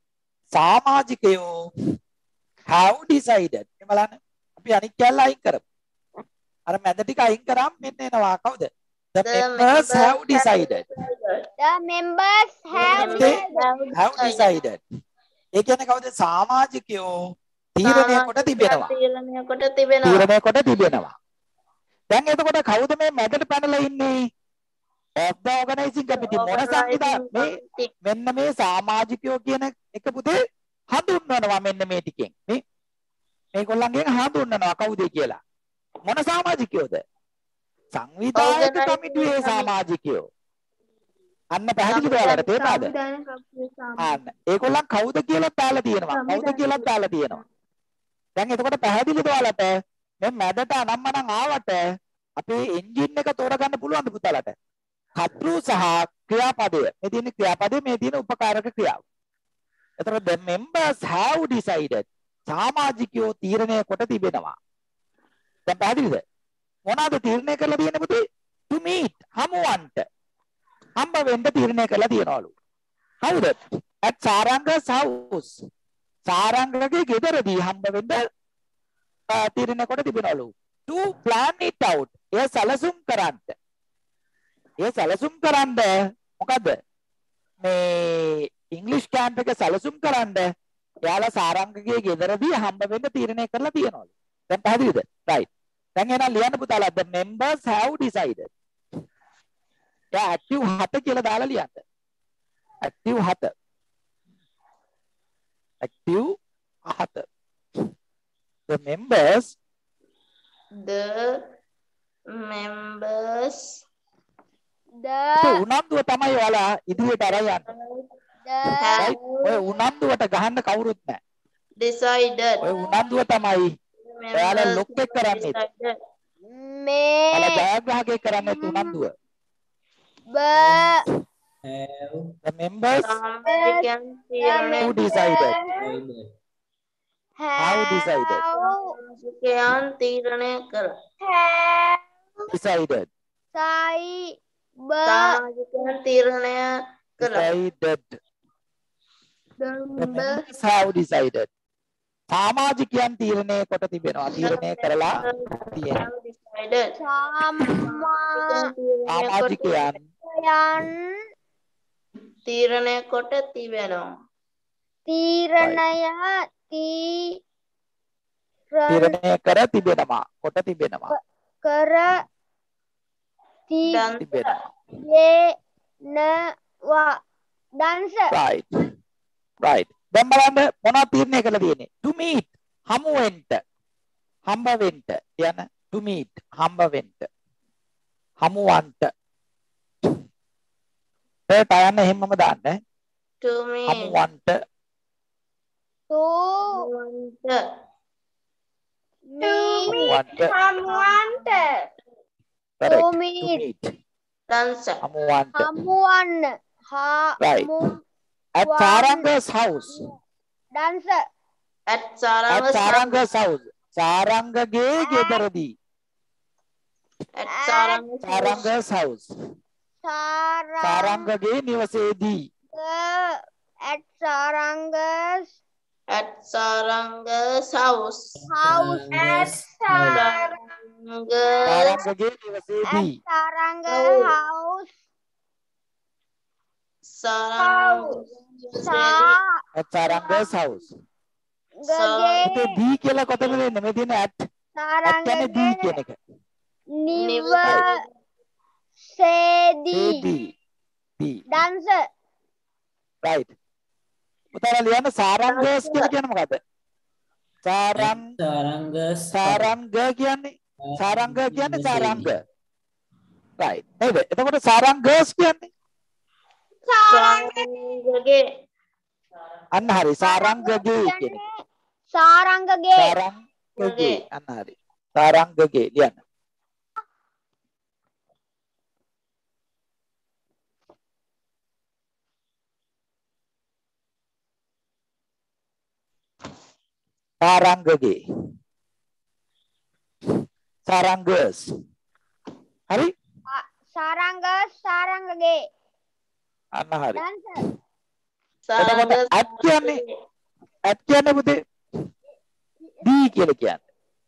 A: සමාජිකයෝ have decided මේ බලන්න අපි අනිත් කැල්ල අයින් කරමු අර මැද ටික අයින් කරාම මෙන්න එනවා කවුද the members have decided
C: the members have
A: they
C: decided
A: have decided ඒ කියන්නේ කවුද සමාජිකයෝ තීරණය කොට තිබෙනවා
B: තීරණය කොට තිබෙනවා
A: තීරණය කොට තිබෙනවා දැන් එතකොට කවුද මේ මැදට පැනලා ඉන්නේ of the organizing committee මොන සංවිධා මේ මෙන්න මේ සමාජිකයෝ කියන එක පුතේ හඳුන්වනවා මෙන්න මේ ටිකෙන් මේ මේගොල්ලන්ගෙන් හඳුන්වනවා කවුද කියලා මොන සමාජිකයෝද සංවිධායක කමිටුවේ සමාජිකයෝ අන්න පැහැදිලිද ඔයාලට තේරෙනවද අන්න ඒගොල්ලන් කවුද කියලා දාලා තියෙනවා කවුද කියලා දාලා තියෙනවා දැන් එතකොට පැහැදිලිද ඔයාලට මේ මැදට අනම්මනම් ආවට අපේ එන්ජින් එක තෝරගන්න පුළුවන්ද පුතාලට කර්තෘ සහ ක්‍රියාපදය මේ තියෙන ක්‍රියාපදය මේ තියෙන උපකාරක ක්‍රියාව එතකොට the members have decided සමාජිකයෝ තීරණය කොට තිබෙනවා දැන් පැහැදිලිද මොනවාද තීරණය කරලා තියෙන්නේ පුතේ to meet හමුවන්ට හම්බ වෙන්න තීරණය කරලා තියනවලු හරිද at සාරංග's house සාරංගගේ ගෙදරදී හම්බ වෙන්න අ, තීරණය කොට තිබෙනවලු to plan it out එය සැලසුම් කරන්න එය සැලසුම් කරන්න මොකද්ද මේ ඉංග්‍රීසි කැම්ප් එක සැලසුම් කරන්න එයාලා සාරංගගේ ගෙදරදී හම්බ වෙන්න තීරණය කරලා තියනවලු දැන් පැහැදිලිද right දැන් එහෙනම් ලියන්න පුතාලා the members have decided එයා ඇක්ටිව් හත කියලා දාලා ලියන්න. ඇක්ටිව් හත. ඇක්ටිව් හත. The members
B: The members
C: The
A: උනන්දුව තමයි ඔයාලා ඉදිරියට අරන් යන්න.
C: the
A: right? ඔය උනන්දුවට ගහන්න කවුරුත් නැහැ.
B: decided.
A: ඔය උනන්දුව තමයි ඔයාලා ලොක් එක කරන්නේ.
C: me
A: ඔයාලා ජයග්‍රාහකයෙක් කරන්නේ උනන්දුව.
C: ba
E: have
A: The members
B: සමාජිකයන් තීරණය
A: who decided.
E: decided.
A: How decided?
B: සමාජිකයන් තීරණය කර.
C: have
A: Decided.
C: sai ba
B: සමාජිකයන් තීරණය කර.
A: Decided. The members have decided. සමාජිකයන් තීරණය කොට තිබෙනවා. තීරණය කරලා තියෙනවා.
B: decided.
C: sama
A: සමාජිකයන්
C: yan
B: තීරණය කොට තිබෙනවා.
C: තීරණය තී
A: තීරණය කර තිබෙනවා. කොට තිබෙනවා.
C: කර ති
B: දන්ස
A: තිබෙනවා.
C: යෙනවා දන්ස
A: Right. Right. දැන් බලන්න මොනවද තීරණය කරලා තියෙන්නේ? To meet. හමු වෙන්න. හම්බ වෙන්න. කියන to meet. හම්බ වෙන්න. හමුවන්ට. ඒ තයන්න එහෙමම දාන්න.
B: to me
A: හමුවන්ට.
C: to
B: වන්ත
A: හමුවන්ට.
C: හමුවන්ට
A: Correct.
C: To
A: To
C: meet.
A: meet.
B: දන්ස
A: හමුවන්ට.
C: හමුවන්න
A: Right. At
C: One.
A: Saranga's house.
C: දන්ස
B: at
A: At
B: Saranga
A: Saranga's house. සාරංගගේ ගෙදරදී.
B: at Saranga
A: Saranga's house.
C: Saranga
A: සාරංගගේ නිවසේදී.
C: at සාරංගස්
B: at සාරංග's house
C: house at
B: Saranga
A: සාරංගගේ
C: at
A: නිවසේදී.
C: Saranga house
B: Saranga
C: සාරංගගේ
A: At Saranga's house. ඒකේ දී කියලා කොතනද එන්නේ? මේ තියෙන at. at කියන්නේ දී කියන එක.
C: නිවසේදී
A: දී. දී.
C: දන්ස
A: Right. පුතාලා ලියන්න සාරංගස් කියලා කියන්නේ මොකද්ද? සාරං
E: Sarangas.
A: සාරංග කියන්නේ සාරංග කියන්නේ සාරංග. Right. නේද? එතකොට සාරංගස් කියන්නේ
B: සාරංගගේ
A: අන්න හරි සාරංගගේ කියන එක.
C: සාරංගගේ
A: සාරංගගේ අන්න හරි. සාරංගගේ ලියන්න. සාරංගගේ. සාරංගස්. හරි?
C: සාරංග සාරංගගේ
A: අන්න හරි.
C: දන්ස
B: සාරංග
A: at කියන්නේ at කියන්නේ පුතේ දී කියලා කියන්නේ.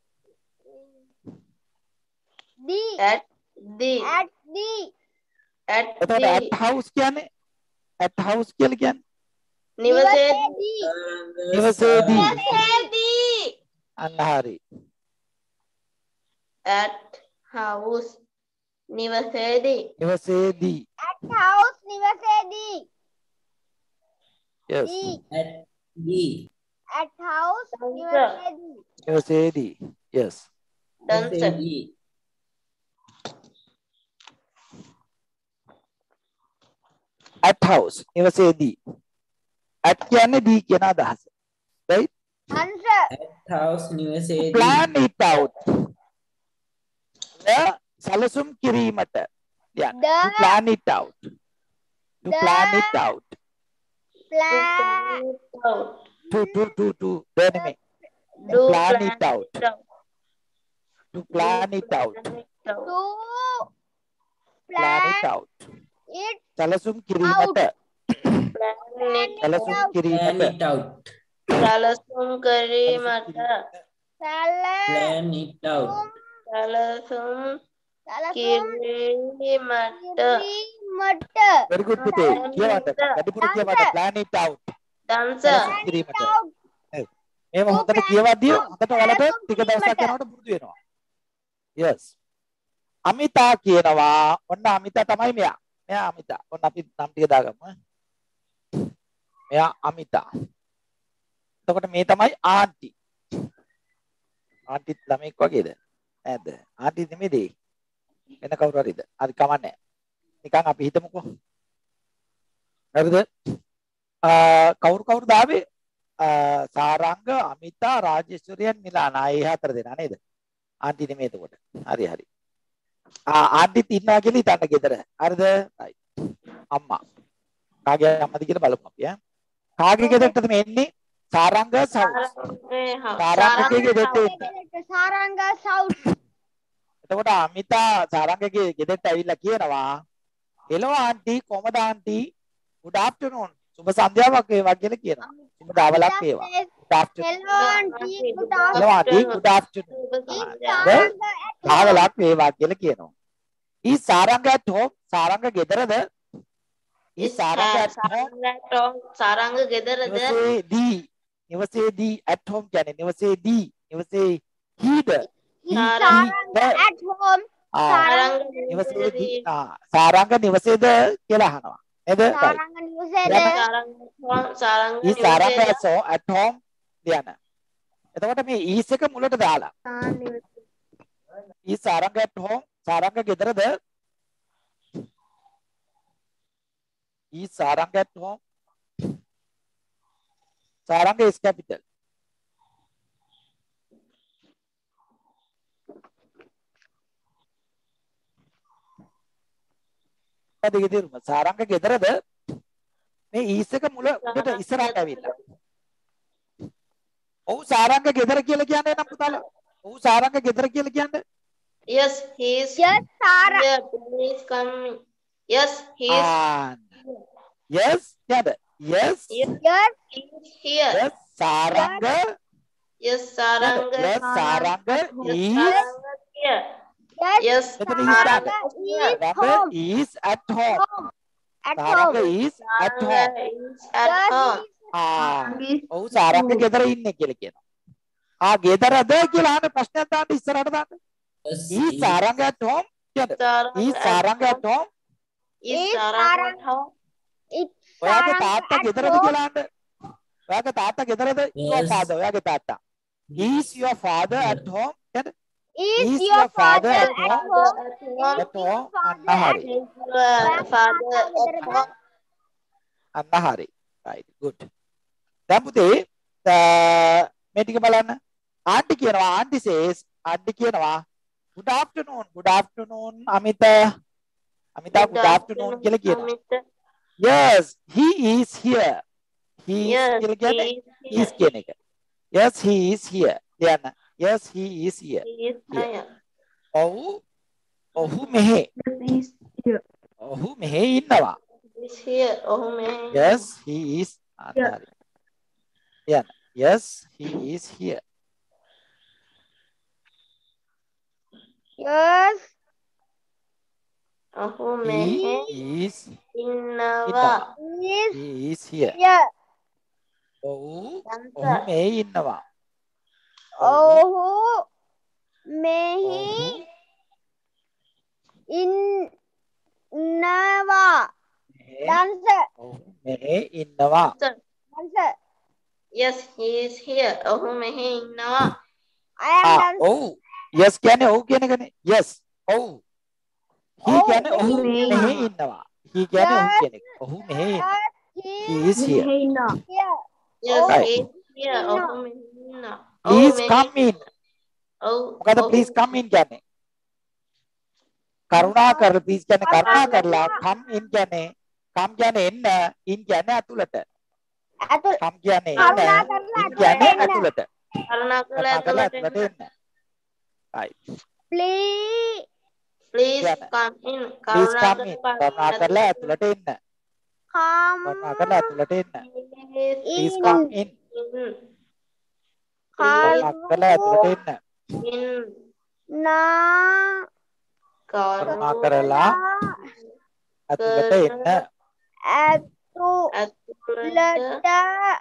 C: දී
B: at the
C: at දී
B: at
A: එතකොට
B: the
A: at house කියන්නේ at house කියලා කියන්නේ
B: නිවසේදී
A: නිවසේදී.
B: නිවසේදී
A: අන්න හරි.
B: at house නිවසේදී
A: නිවසේදී.
C: at house නිවසේදී
A: Yes.
C: දී
E: At the.
C: at house
B: දන්ස
C: නිවසේදී
A: නිවසේදී. Yes.
B: දන්ස
E: The.
A: At house නිවසේදී. at කියන්නේ දී කියන අදහස. Right?
C: දන්ස
E: At house නිවසේදී.
A: Plan it out. ද සැලසුම් කිරීමට. Yeah.
C: The
A: To plan it out. To
C: The
A: plan it out.
C: plan
A: To to to to the enemy. To
B: Do
A: plan
B: plan
A: it out. To plan it out.
C: to
A: Plan it
C: plan
A: out.
C: it
A: සැලසුම් කිරීමට. සැලසුම්
E: Plan
A: කිරීමට.
E: it out.
B: සැලසුම් කිරීමට
E: Plan it out.
B: සැලසුම්
C: සැලසුම්
B: කිරීමට
C: කිරීමට
A: Very good පුතේ. කියවන්න. වැඩිපුර කියවන්න. Plan it out.
B: දන්ස
A: සැලසුම් කිරීමට. මේව හොඳට කියවද්දී හොඳට ඔයාලට ටික දවසක් යනකොට පුරුදු වෙනවා. Yes. අමිතා කියනවා ඔන්න අමිතා තමයි මෙයා. මෙයා අමිතා. ඔන්න අපි නම් ටික දාගමු. මෙයා අමිතා. එතකොට මේ තමයි ආන්ටි. ආන්ටිත් ළමෙක් වගේද? නේද? ආන්ටි නෙමෙයි. වෙන කවුරු හරිද? හරි කමන්නේ. නිකන් අපි හිතමුකෝ. හරිද? කවුරු කවුරු දාවේ? සාරංග, අමිතා, රාජේශ්වරියන්, මිලානා. ඒ හතර දෙනා නේද? ආන්ටි නෙමෙයි එතකොට. හරි හරි. ආ ආන්ටිත් ඉන්නවා කියලා හිතන්න ගෙදර. හරිද? right. අම්මා. කාගේ අම්මද කියලා බලමු අපි ඈ. කාගේ ගෙදරටද මේ එන්නේ? සාරංග සවුස්. සාරංගගේ ගෙදරට එන්නේ.
C: සාරංග සවුස්.
A: එතකොට අමිතා සාරංගගේ ගෙදරට ඇවිල්ලා කියනවා hello aunty කොහමද aunty good afternoon සුබ සන්ධ්‍යාවක් වේවා කියලා කියනවා. සුබ දවල්ක් වේවා. good afternoon.
C: hello aunty good
A: hello aunty good afternoon. දවල්ක් වේවා කියලා කියනවා. ඊ Saranga at home Saranga ගෙදරද? E Saranga at home
B: Saranga ගෙදරද?
A: නිවසේදී නිවසේදී at home කියන්නේ නිවසේදී නිවසේ හීද?
C: සාරංග at home
A: සාරංග නිවසේදී ආ සාරංග නිවසේද කියලා අහනවා. නේද?
C: සාරංග නිවසේද?
B: සාරංග
A: ඊ සාරංග so at home ලියන. එතකොට මේ ඊස් එක මුලට දාලා ඊ Saranga at home Saranga ගෙදරද? E Saranga at home Saranga is capital. දෙක දිරුම සාරංග ගෙදරද? මේ ඊස් එක මුල උඩට ඉස්සරහට ඇවිල්ලා. ඔව් සාරංග ගෙදර කියලා කියන්නේ නම් පුතාලා. ඔව් සාරංග ගෙදර කියලා කියන්නේ.
B: Yes, he is
C: yes Sarang
B: here. Please come. Yes, he is.
A: Ah, yes, yeah. Yes.
B: Yes,
C: yes
B: he is here.
A: Yes, Sarang.
B: Yes, Sarang.
A: Yes, Sarang is.
B: Sarang here.
C: yes
B: Yes,
A: Betul,
B: Sarang
C: Sarang
B: here.
C: is
A: Sarang
C: home
A: is at home.
C: at
A: Sarang
C: home
A: is at
B: Sarang
A: home.
B: is at
C: yes
B: home.
A: Ah, ඔව් සාරංග ගෙදර ඉන්නේ කියලා කියනවා. ආ ගෙදරද කියලා අහන ප්‍රශ්නයක් දාන්න ඉස්සරහට දාන්න.
E: Yes,
A: e Saranga at home කියද?
B: Sarang
A: e
B: at
A: Saranga at home.
B: Is
C: Is
B: Sarang
C: Sarang-
B: at home?
C: it's
A: ඔයාගේ
C: Sarang
A: තාත්තා
C: at
A: ගෙදරද
C: home
A: කියලා අහන්න. ඔයාගේ තාත්තා ගෙදරද? Your
E: Yes.
A: father. ඔයාගේ තාත්තා. Is your father at home? කියද?
C: is
A: Is
C: your
A: your father
C: father
A: at
C: at
A: home?
C: home
B: At
A: at home. අන්න
C: father
A: හරි.
B: Is your father at home?
A: අන්න හරි. right good. දැන් පුතේ මේ ටික බලන්න. ආන්ටි කියනවා ආන්ටි says ආන්ටි කියනවා good afternoon good afternoon Amitha Amitha good afternoon කියලා කියනවා.
B: Amita.
A: yes he is here he is
B: Yes,
A: කියලා
B: he
A: කියන්නේ
B: is
A: is
B: here.
A: කියන එක. yes he is here ලියන්න. yes he is here.
B: He is here.
A: ඔහු ඔහු මෙහෙ ඔහු මෙහෙ ඉන්නවා.
B: He is here. Oh man.
A: yes he is අන්න හරි. ලියන්න. yes he is here.
C: yes
B: Oh
A: he
B: man.
A: is
B: Innava.
C: is
A: he is here.
C: here
A: ඔහු
B: Dansa.
A: ඔහු මෙහෙ ඉන්නවා.
C: ohu mehi
A: ඔහු
C: innava
A: මෙහෙ
C: dancer
A: ඔහු මෙහෙ ඉන්නවා.
B: Dansa.
C: dancer
B: Yes, he is here. Oh man. Innava.
C: I am
A: ආ
C: dancer
A: ඔව් yes කියන්නේ ඔව් කියන එකනේ. yes ඔව් he
C: ඔව්,
A: කියන්නේ ඔහු
C: මෙහෙ
A: මෙහෙ
C: ඉන්නවා.
A: ඉන්නවා. he කියන්නේ ඔහු
C: Yes.
A: කියන එක. ඔහු මෙහෙ ඉන්නවා.
C: he
A: he is here.
C: here
B: Yes,
C: Oh,
B: he is here. Oh
C: Inna.
B: man. Inna.
A: please
B: Oh,
A: come in.
B: Oh.
A: මොකද
B: oh,
A: please come in කියන්නේ? කරුණා කර please කියන්නේ කරුණා කරලා come in කියන්නේ come කියන්නේ එන්න in කියන්නේ ඇතුළට.
C: atul
A: come කියන්නේ එන්න
C: කරුණා කරලා
A: in කියන්නේ
C: ඇතුළට එන්න.
A: ඇතුළට.
B: කරුණා කරලා
A: කරුණා කරලා
B: ඇතුළට
A: ඇතුළට
B: එන්න.
A: එන්න. right
C: please
B: Please
A: කියන්න.
B: come in.
A: please
B: කරුණා
A: come in. කරුණා කරලා ඇතුළට එන්න.
C: come
A: කරුණා කරලා ඇතුළට එන්න. please
C: in
A: come in. කරුණා කරලා ඇතුළට එන්න.
B: In.
C: na
A: කරුණා කරලා ඇතුළට එන්න.
C: atu
B: ඇතුළට
C: lada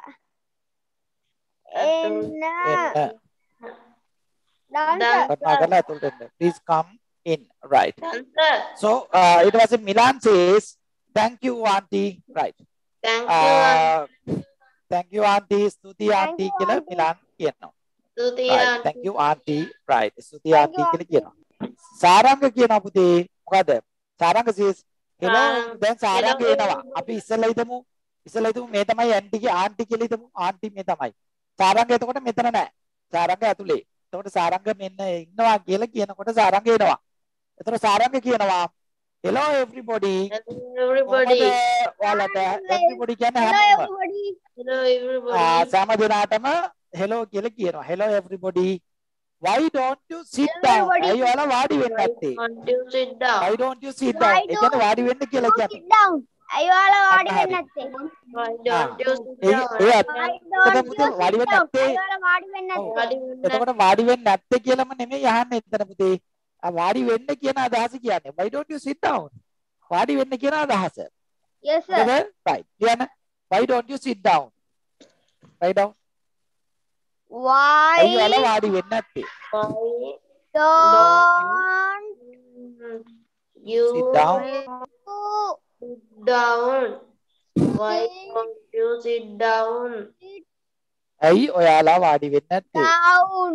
B: ඇතුළට
C: enna
A: එන්න.
C: dancer
A: කරුණා කරලා ඇතුළට එන්න. please come in. right
B: Dancer.
A: so uh, ඊට පස්සේ Milan says Thank you aunty. Right.
B: Thank you.
A: Uh, thank you aunty. Stuti
C: Thank
A: aunty
C: you,
A: කියලා
C: aunty.
A: මිලන් කියනවා.
B: Tuti
A: Right.
B: aunty.
A: Thank you aunty. Right. Stuti
C: Thank
A: aunty
C: you,
A: කියලා
C: aunty.
A: කියනවා. සාරංග කියනවා පුතේ. මොකද? Saranga sis. Hello.
B: Sarang.
A: දැන් Saranga
B: Hello,
A: එනවා.
B: everybody.
A: අපි ඉස්සෙල්ලා හිතමු. ඉස්සෙල්ලා හිතමු මේ තමයි aunty ගේ aunty කියලා හිතමු. aunty මේ තමයි. සාරංග එතකොට මෙතන නැහැ. සාරංග ඇතුලේ. එතකොට සාරංග මෙන්න ඉන්නවා කියලා කියනකොට සාරංග එනවා. එතකොට සාරංග කියනවා hello everybody.
B: Hello, everybody.
A: කොහොමද ඔයාලට everybody කියන්නේ
C: Hello,
A: හැමෝම.
C: everybody.
B: Hello,
A: ආ
B: everybody.
A: සෑම දිනාටම hello කියලා කියනවා. hello everybody. Why don't you sit
C: Hello,
A: down?
C: everybody.
A: ඇයි ඔයාලා වාඩි වෙන්නේ
B: Why
A: නැත්තේ?
B: don't you sit down?
A: Why don't you sit
C: Why
A: down? ඒ කියන්නේ
C: don't
A: වාඩි වෙන්න කියලා
C: you
A: කියන්නේ.
C: sit down? අයියාලා වාඩි
A: අන්න
C: වෙන්නේ
A: හරි.
C: නැත්තේ.
B: Why
A: ආ
B: don't you sit
A: A
B: down?
A: A
C: Why
A: එතකොට
C: don't
A: පුතේ
C: you
A: වාඩි
C: sit
A: වෙන්නේ
C: down?
A: නැත්තේ.
C: අයියාලා වාඩි වෙන්නේ
A: ඔව්.
C: නැත්තේ.
B: Why don't
A: එතකොට වාඩි වෙන්නේ නැත්තේ කියලාම නෙමෙයි අහන්නේ එතන පුතේ. ආ වාඩි වෙන්න කියන අදහස කියන්නේ. Why don't you sit down? වාඩි වෙන්න කියන අදහස.
C: Yes, sir.
A: හරිද? Right. කියන්න. Why don't you sit down? Write down.
C: Why
A: ඇයි ඔයාලා වාඩි වෙන්නේ නැත්තේ?
B: Why
C: don't
B: you
A: Sit down.
C: you
B: sit down? Why don't you sit down?
A: ඇයි ඔයාලා වාඩි වෙන්නේ නැත්තේ?
C: down?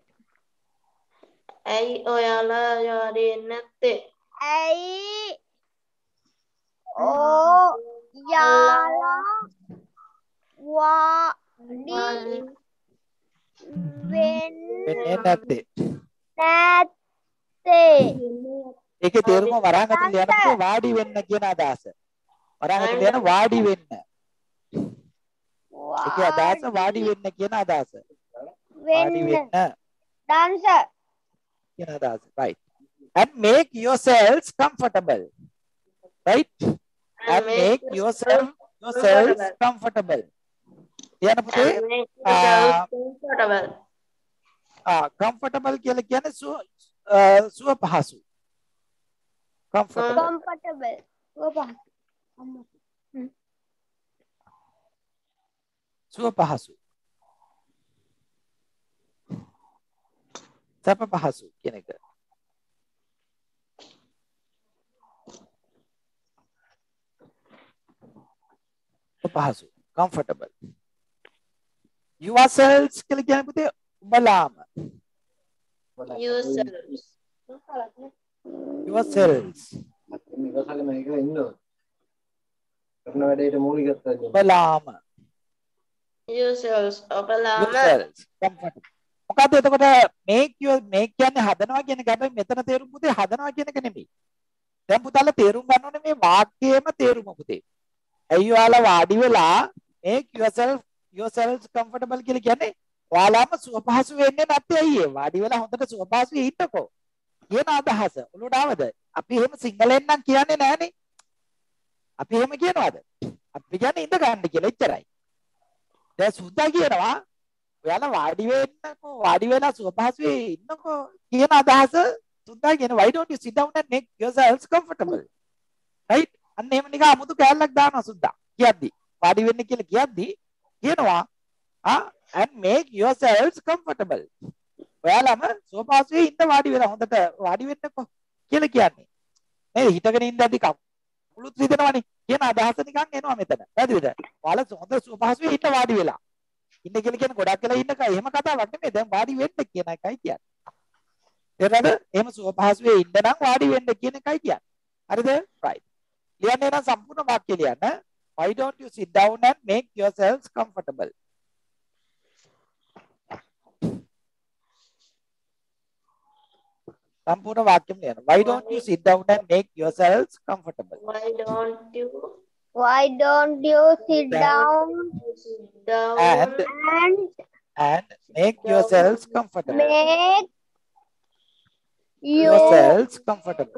B: ඇයි ඔයාලා වාඩි වෙන්නේ නැත්තේ?
C: ඇයි ඔයාලා වාඩි
B: වාඩි
A: වෙන්නේ
C: වෙන්නේ
A: නැත්තේ.
C: නැත්තේ?
A: ඒකේ තේරුම වරහන් ඇතුළේ ලියන පුතේ වාඩි වෙන්න කියන අදහස. වරහන් ඇතුළේ ලියන වාඩි වෙන්න. ඒකේ අදහස වාඩි වෙන්න කියන අදහස. වාඩි
C: වෙන්න.
A: වෙන්න
C: dancer.
A: කියන අදහස. Right. And make yourselves comfortable. Right? And make yourself yourselves comfortable. ලියන පුතේ
B: and make yourself comfortable.
A: ආ comfortable කියලා කියන්නේ සුව සුව පහසු. Comfortable.
C: comfortable. Opa.
A: සුව පහසු. සැප පහසු කියන එක. පහසු. Comfortable. Yourselves කියලා කියන්නේ පුතේ උඹලාම.
B: Yourselves.
A: Yourselves.
F: ඉවසගෙන මේක ඉන්නවා. කරන වැඩේට මූලිකත්වය දෙන්න.
A: උඹලාම.
B: Yourselves. ඔබලාම
A: Yourselves. Comfortable. මොකද එතකොට make your make කියන්නේ හදනවා කියන එක හැබැයි මෙතන තේරුම් පුතේ හදනවා කියන එක නෙමෙයි. දැන් පුතාලා තේරුම් ගන්න ඕනේ මේ වාක්‍යයේම තේරුම පුතේ. ඇයි ඔයාලා වාඩි වෙලා make yourself yourselves comfortable කියලා කියන්නේ ඔයාලාම සුවපහසු වෙන්නේ නැත්තේ ඇයි ඒ වාඩි වෙලා හොඳට සුවපහසුවේ ඉන්නකෝ කියන අදහස ඔළුවට ආවද? අපි එහෙම සිංහලෙන් නම් කියන්නේ නැහනේ. අපි එහෙම කියනවාද? අපි කියන්නේ ඉඳ ගන්න කියලා එච්චරයි. දැන් සුද්දා කියනවා ඔයාලා වාඩි වෙන්නකෝ වාඩි වෙලා සුවපහසුවේ ඉන්නකෝ කියන අදහස සුද්දා කියන why don't you sit down and make yourselves comfortable. Right? අන්න එහෙම නිකන් 아무තු කැලලක් දානවා සුද්දා. කියද්දි වාඩි වෙන්න කියලා කියද්දි කියනවා ආ and make yourselves comfortable. ඔයාලම සෝපාසුවේ ඉන්න වාඩි වෙලා හොඳට වාඩි වෙන්නකෝ කියලා කියන්නේ. නේද? හිටගෙන ඉඳද්දි කකුලුත් රිදෙනවනේ කියන අදහස නිකන් එනවා මෙතන. හරිද? ඔයාලා හොඳ සෝපාසුවේ ඉන්න වාඩි වෙලා. ඉන්න කියලා කියන ගොඩක් වෙලා ඉන්නක එහෙම කතාවක් නෙමෙයි. දැන් වාඩි වෙන්න කියන එකයි කියන්නේ. තේරෙනවද? එහෙම සෝපාසුවේ ඉන්න නම් වාඩි වෙන්න කියන එකයි කියන්නේ. හරිද? right. ලියන්නේ නම් සම්පූර්ණ වාක්‍ය ලියන්න. Why don't you sit down and make yourselves comfortable? සම්පූර්ණ වාක්‍යම ලියන්න. Why don't you sit down and make yourselves comfortable?
B: Why don't you
C: Why don't you sit down
B: sit down
A: And
C: and
A: and make yourselves comfortable.
C: make you
A: Yourselves comfortable.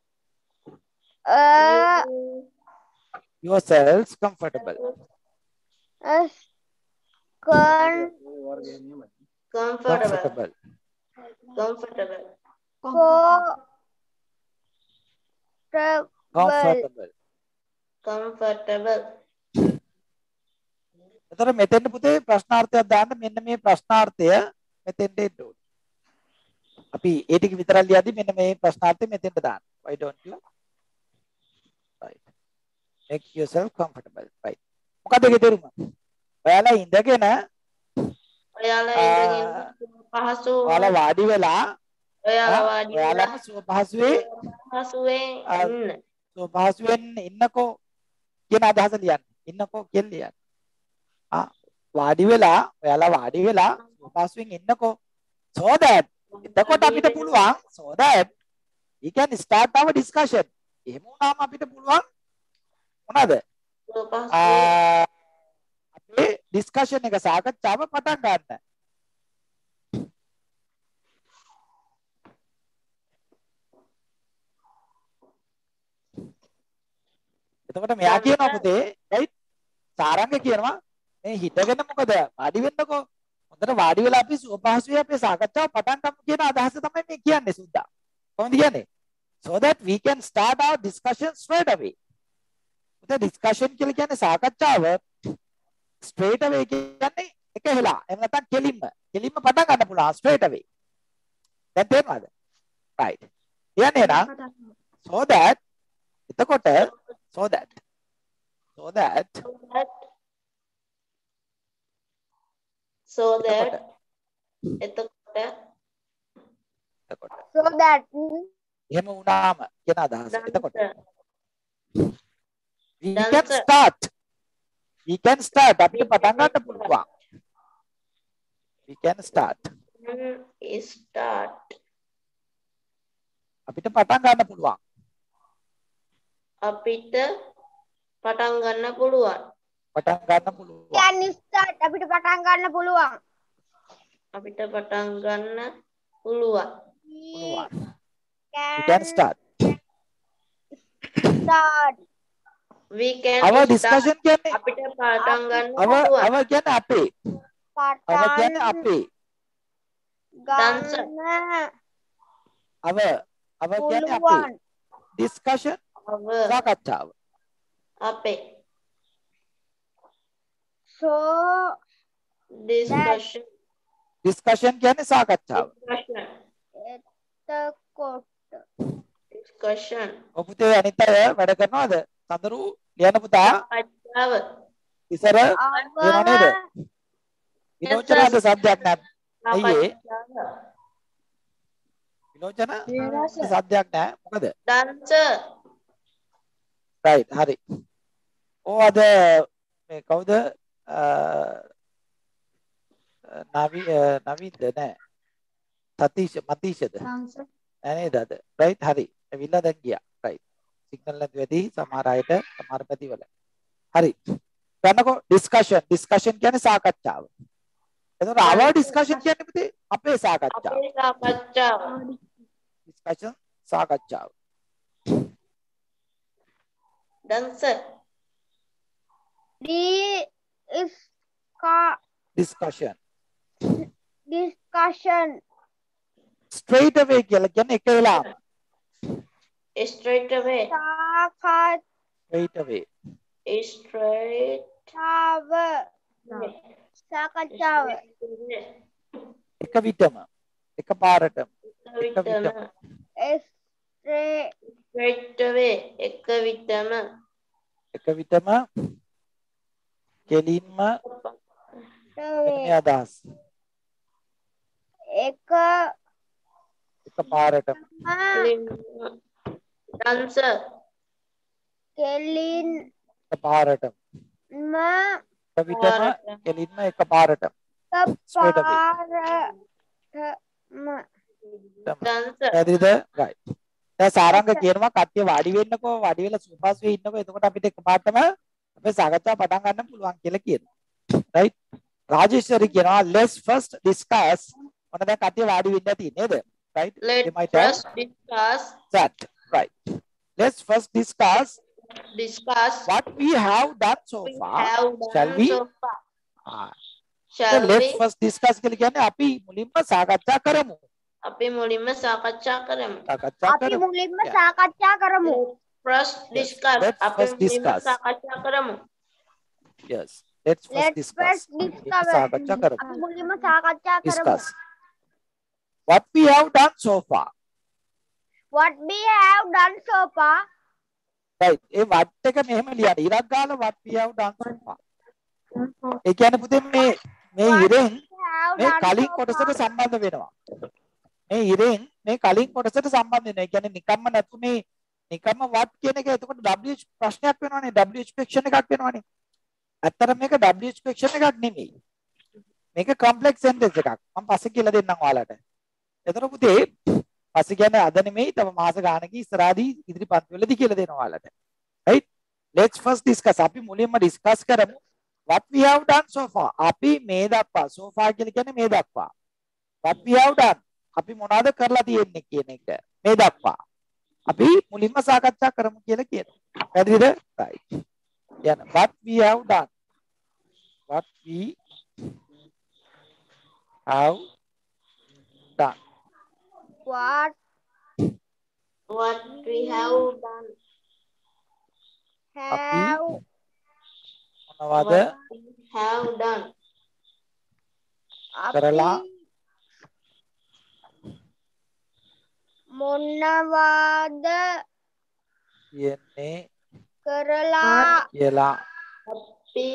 C: uh,
A: Yourselves comfortable.
C: uh, con
B: comfortable?
A: Comfortable.
B: Comfortable.
C: comfortable.
A: Comfortable.
B: Comfortable.
A: එතකොට මෙතෙන්ට පුතේ ප්‍රශ්නාර්ථයක් දාන්න මෙන්න මේ ප්‍රශ්නාර්ථය මෙතෙන්ට එන්න ඕනේ. අපි ඒ ටික විතරක් ලියද්දි මෙන්න මේ ප්‍රශ්නාර්ථය මෙතෙන්ට දාන්න. Why don't you? Right. make yourself comfortable. Right. මොකද ඒකේ තේරුම? ඔයාලා ඉඳගෙන
B: ඔයාලා ඉඳගෙන පහසු
A: ඔයාලා වාඩි වෙලා
B: ඔයාලා වාඩි වෙලා
A: ඔයාලම සුව පහසුවේ
B: පහසුවෙන් ඉන්න.
A: සුව පහසුවෙන් ඉන්නකෝ කියන අදහස ලියන්න. ඉන්නකෝ කියලා ලියන්න. ආ වාඩි වෙලා ඔයාලා වාඩි වෙලා සුව පහසුවෙන් ඉන්නකෝ. So that එතකොට අපිට පුළුවන් so that we can start our discussion. එහෙම වුණාම අපිට පුළුවන් මොනවාද? අපේ discussion එක සාකච්ඡාව පටන් ගන්න. එතකොට මෙයා කියනවා පුතේ right සාරංග කියනවා මේ හිතගෙන මොකද වාඩි වෙන්නකෝ හොඳට වාඩි වෙලා අපි සුවපහසුවේ අපේ සාකච්ඡාව පටන් ගමු කියන අදහස තමයි මේ කියන්නේ සුද්දා කොහොමද කියන්නේ so that we can start our discussion straight away පුතේ discussion කියලා කියන්නේ සාකච්ඡාව straight away කියන්නේ එක වෙලා එහෙම නැත්නම් කෙලින්ම කෙලින්ම පටන් ගන්න පුළුවන් straight away දැන් තේරුණාද right කියන්නේ නේද so that එතකොට so that so that
B: so that එතකොට
A: එතකොට
C: so that
A: එහෙම වුණාම කියන අදහස එතකොට we can start we can start අපිට පටන් ගන්න පුළුවන් we can start
B: start
A: අපිට පටන් ගන්න පුළුවන්
B: අපිට පටන් ගන්න පුළුවන්
A: පටන් ගන්න පුළුවන්
C: can start අපිට පටන් ගන්න පුළුවන්
B: අපිට පටන් ගන්න පුළුවන්
A: පුළුවන් we can start
C: start
B: we can
A: our
B: start.
A: discussion කියන්නේ
B: අපිට පටන් ගන්න
A: our
B: පුළුවන්
A: our කියන්නේ අපේ our කියන්නේ
C: පටන්
A: අපේ
C: ගන්න
A: our our කියන්නේ අපේ
C: පුළුවන්
A: discussion
B: our
A: සාකච්ඡාව
B: අපේ
C: so
B: discussion
A: discussion කියන්නේ සාකච්ඡාව
B: discussion
C: එතකොට
B: discussion
A: ඔය පුතේ අනිත් අය වැඩ කරනවද සඳරු ලියන පුතා
B: සාකච්ඡාව
A: ඉතර ලියනව නේද විනෝචනද සබ්ජෙක්ට් නෑ අයියේ විනෝචන සබ්ජෙක්ට් නෑ මොකද
B: dancer
A: right හරි ඕ අද මේ කවුද නවි නවින්ද නෑ සතීෂ මතීෂද නෑ නේද අද right හරි ඇවිල්ලා දැන් ගියා right සිග්නල් නැති වෙදී සමහර අයට සමහර පැතිවල හරි ගන්නකෝ discussion discussion කියන්නේ සාකච්ඡාව එතකොට our discussion කියන්නේ පුතේ අපේ සාකච්ඡාව
B: අපේ සාකච්ඡාව
A: discussion සාකච්ඡාව
B: dancer
A: discussion
C: discussion
A: straight away කියලා කියන්නේ එක වෙලාවම
B: straight away
C: සාකච්ඡාව
A: straight away
B: straight
C: සාකච්ඡාව
A: එක විටම එක පාරටම එක
B: විටම
A: විටම
B: straight away එක විටම
A: එක විටම කෙලින්ම මේ අදහස්
C: එක
A: එක පාරටම
B: dancer
C: කෙලින්
A: එක පාරටම
C: ම
A: එක විටම කෙලින්ම එක පාරටම straight away
C: පාරටම
B: dancer
A: හරිද right දැන් සාරංග කියනවා කට්ටිය වාඩි වෙන්නකෝ වාඩි වෙලා සුවපහසුවේ ඉන්නකෝ එතකොට අපිට එකපාරටම අපේ සාකච්ඡාව පටන් ගන්න පුළුවන් කියලා කියනවා right රාජේශ්වරි කියනවා let's first discuss මොන දැන් කට්ටිය වාඩි වෙන්න ඇති නේද right
B: let's first discuss
A: that right let's first discuss
B: discuss
A: what we have done so
B: we
A: far
B: have done
A: shall we
B: so far.
A: ah
B: Shall
A: let's
B: we
A: first discuss කියලා කියන්නේ අපි මුලින්ම සාකච්ඡා කරමු
B: අපි මුලින්ම සාකච්ඡා කරමු
A: සාකච්ඡා
C: අපි
A: කරමු
C: මුලින්ම සාකච්ඡා කරමු
B: first discuss
A: let's
B: අපි
A: first
B: මුලින්ම
A: discuss.
B: සාකච්ඡා කරමු
A: yes let's first
C: let's
A: discuss
C: first discuss
A: සාකච්ඡා කරමු
C: අපි මුලින්ම සාකච්ඡා කරමු
A: discuss what we have done so far
C: what we have done so far
A: right A what එක මෙහෙම ලියන්න ඉරක් ගාලා what we have done so far ඒ කියන්නේ පුතේ මේ මේ ඉරෙන්
C: have
A: මේ
C: done
A: කලින්
C: so
A: කොටසට
C: far.
A: සම්බන්ධ වෙනවා මේ ඉරෙන් මේ කලින් කොටසට සම්බන්ධ වෙනවා ඒ කියන්නේ නිකම්ම නැතු මේ නිකම්ම what කියන එක එතකොට W H ප්‍රශ්නයක් වෙනවනේ W H question එකක් වෙනවනේ ඇත්තට මේක W H question එකක් නෙමෙයි මේක complex sentence එකක් මම පස්සේ කියලා දෙන්නම් ඔයාලට එතකොට පුතේ පස්සේ කියන්නේ අද නෙමෙයි තව මාස ගානක ඉස්සරහදී ඉදිරි පන්තිවලදී කියලා දෙනවා ඔයාලට right let's first discuss අපි මුලින්ම discuss කරමු what we have done so far අපි මේ දක්වා so far කියලා කියන්නේ මේ දක්වා what we have done අපි මොනවද කරලා තියෙන්නේ කියන එක මේ දක්වා අපි මුලින්ම සාකච්ඡා කරමු කියලා කියනවා පැහැදිලිද right යන what we have done what we have done
C: What
B: What we have done.
C: have
A: මොනවද
B: What we have done.
A: කරලා
C: අපි මොනවද
A: කියන්නේ
C: කරලා
A: කියලා
B: අපි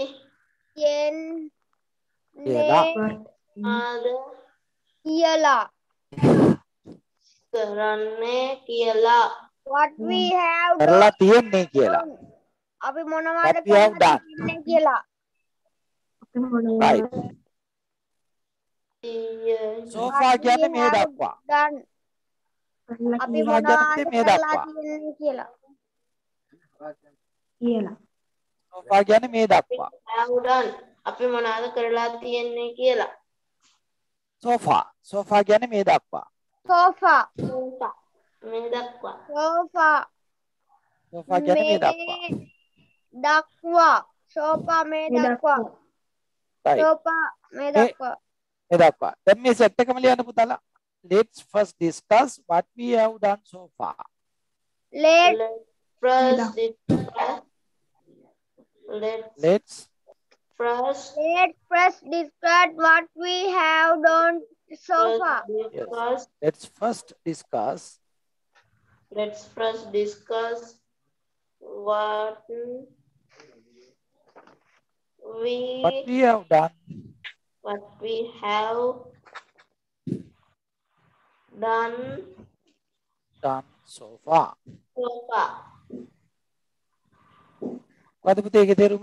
A: කියලා
C: කියන්නේ
B: ආද
C: කියලා
B: කරන්නේ කියලා.
C: what we have
A: කරලා
C: done
A: තියෙන්නේ කියලා
C: අපි මොනවද
A: What we have
C: කරලා
A: done.
C: තියෙන්නේ කියලා
A: right
B: Yes.
A: so far
C: What we
A: කියන්නේ මේ
C: have
A: දක්වා
C: done. අපි
A: So far
C: මොනවද
A: කියන්නේ මේ
C: කරලා
A: දක්වා
C: තියෙන්නේ කියලා
A: so far කියන්නේ මේ දක්වා
B: have done. අපි මොනවද කරලා තියෙන්නේ කියලා.
A: so far so far කියන්නේ මේ දක්වා
C: sofa
B: sofa. මේ දක්වා.
C: sofa
A: so far කියන්නේ මේ දක්වා
C: මේ දක්වා sofa මේ දක්වා
A: right
C: sofa මේ
A: මේ
C: දක්වා
A: මේ දක්වා දැන් මේ සෙට් එකම ලියන්න පුතාලා let's first discuss what we have done so far
C: let
B: Let's first discuss. Let's
A: let's
B: first
C: let first discuss what we have done so far
B: discuss.
A: let's first discuss
B: Let's first discuss what we
A: what we have done
B: what we have done
A: done so far
B: so far.
A: මොකද පුතේ ඒකේ තේරුම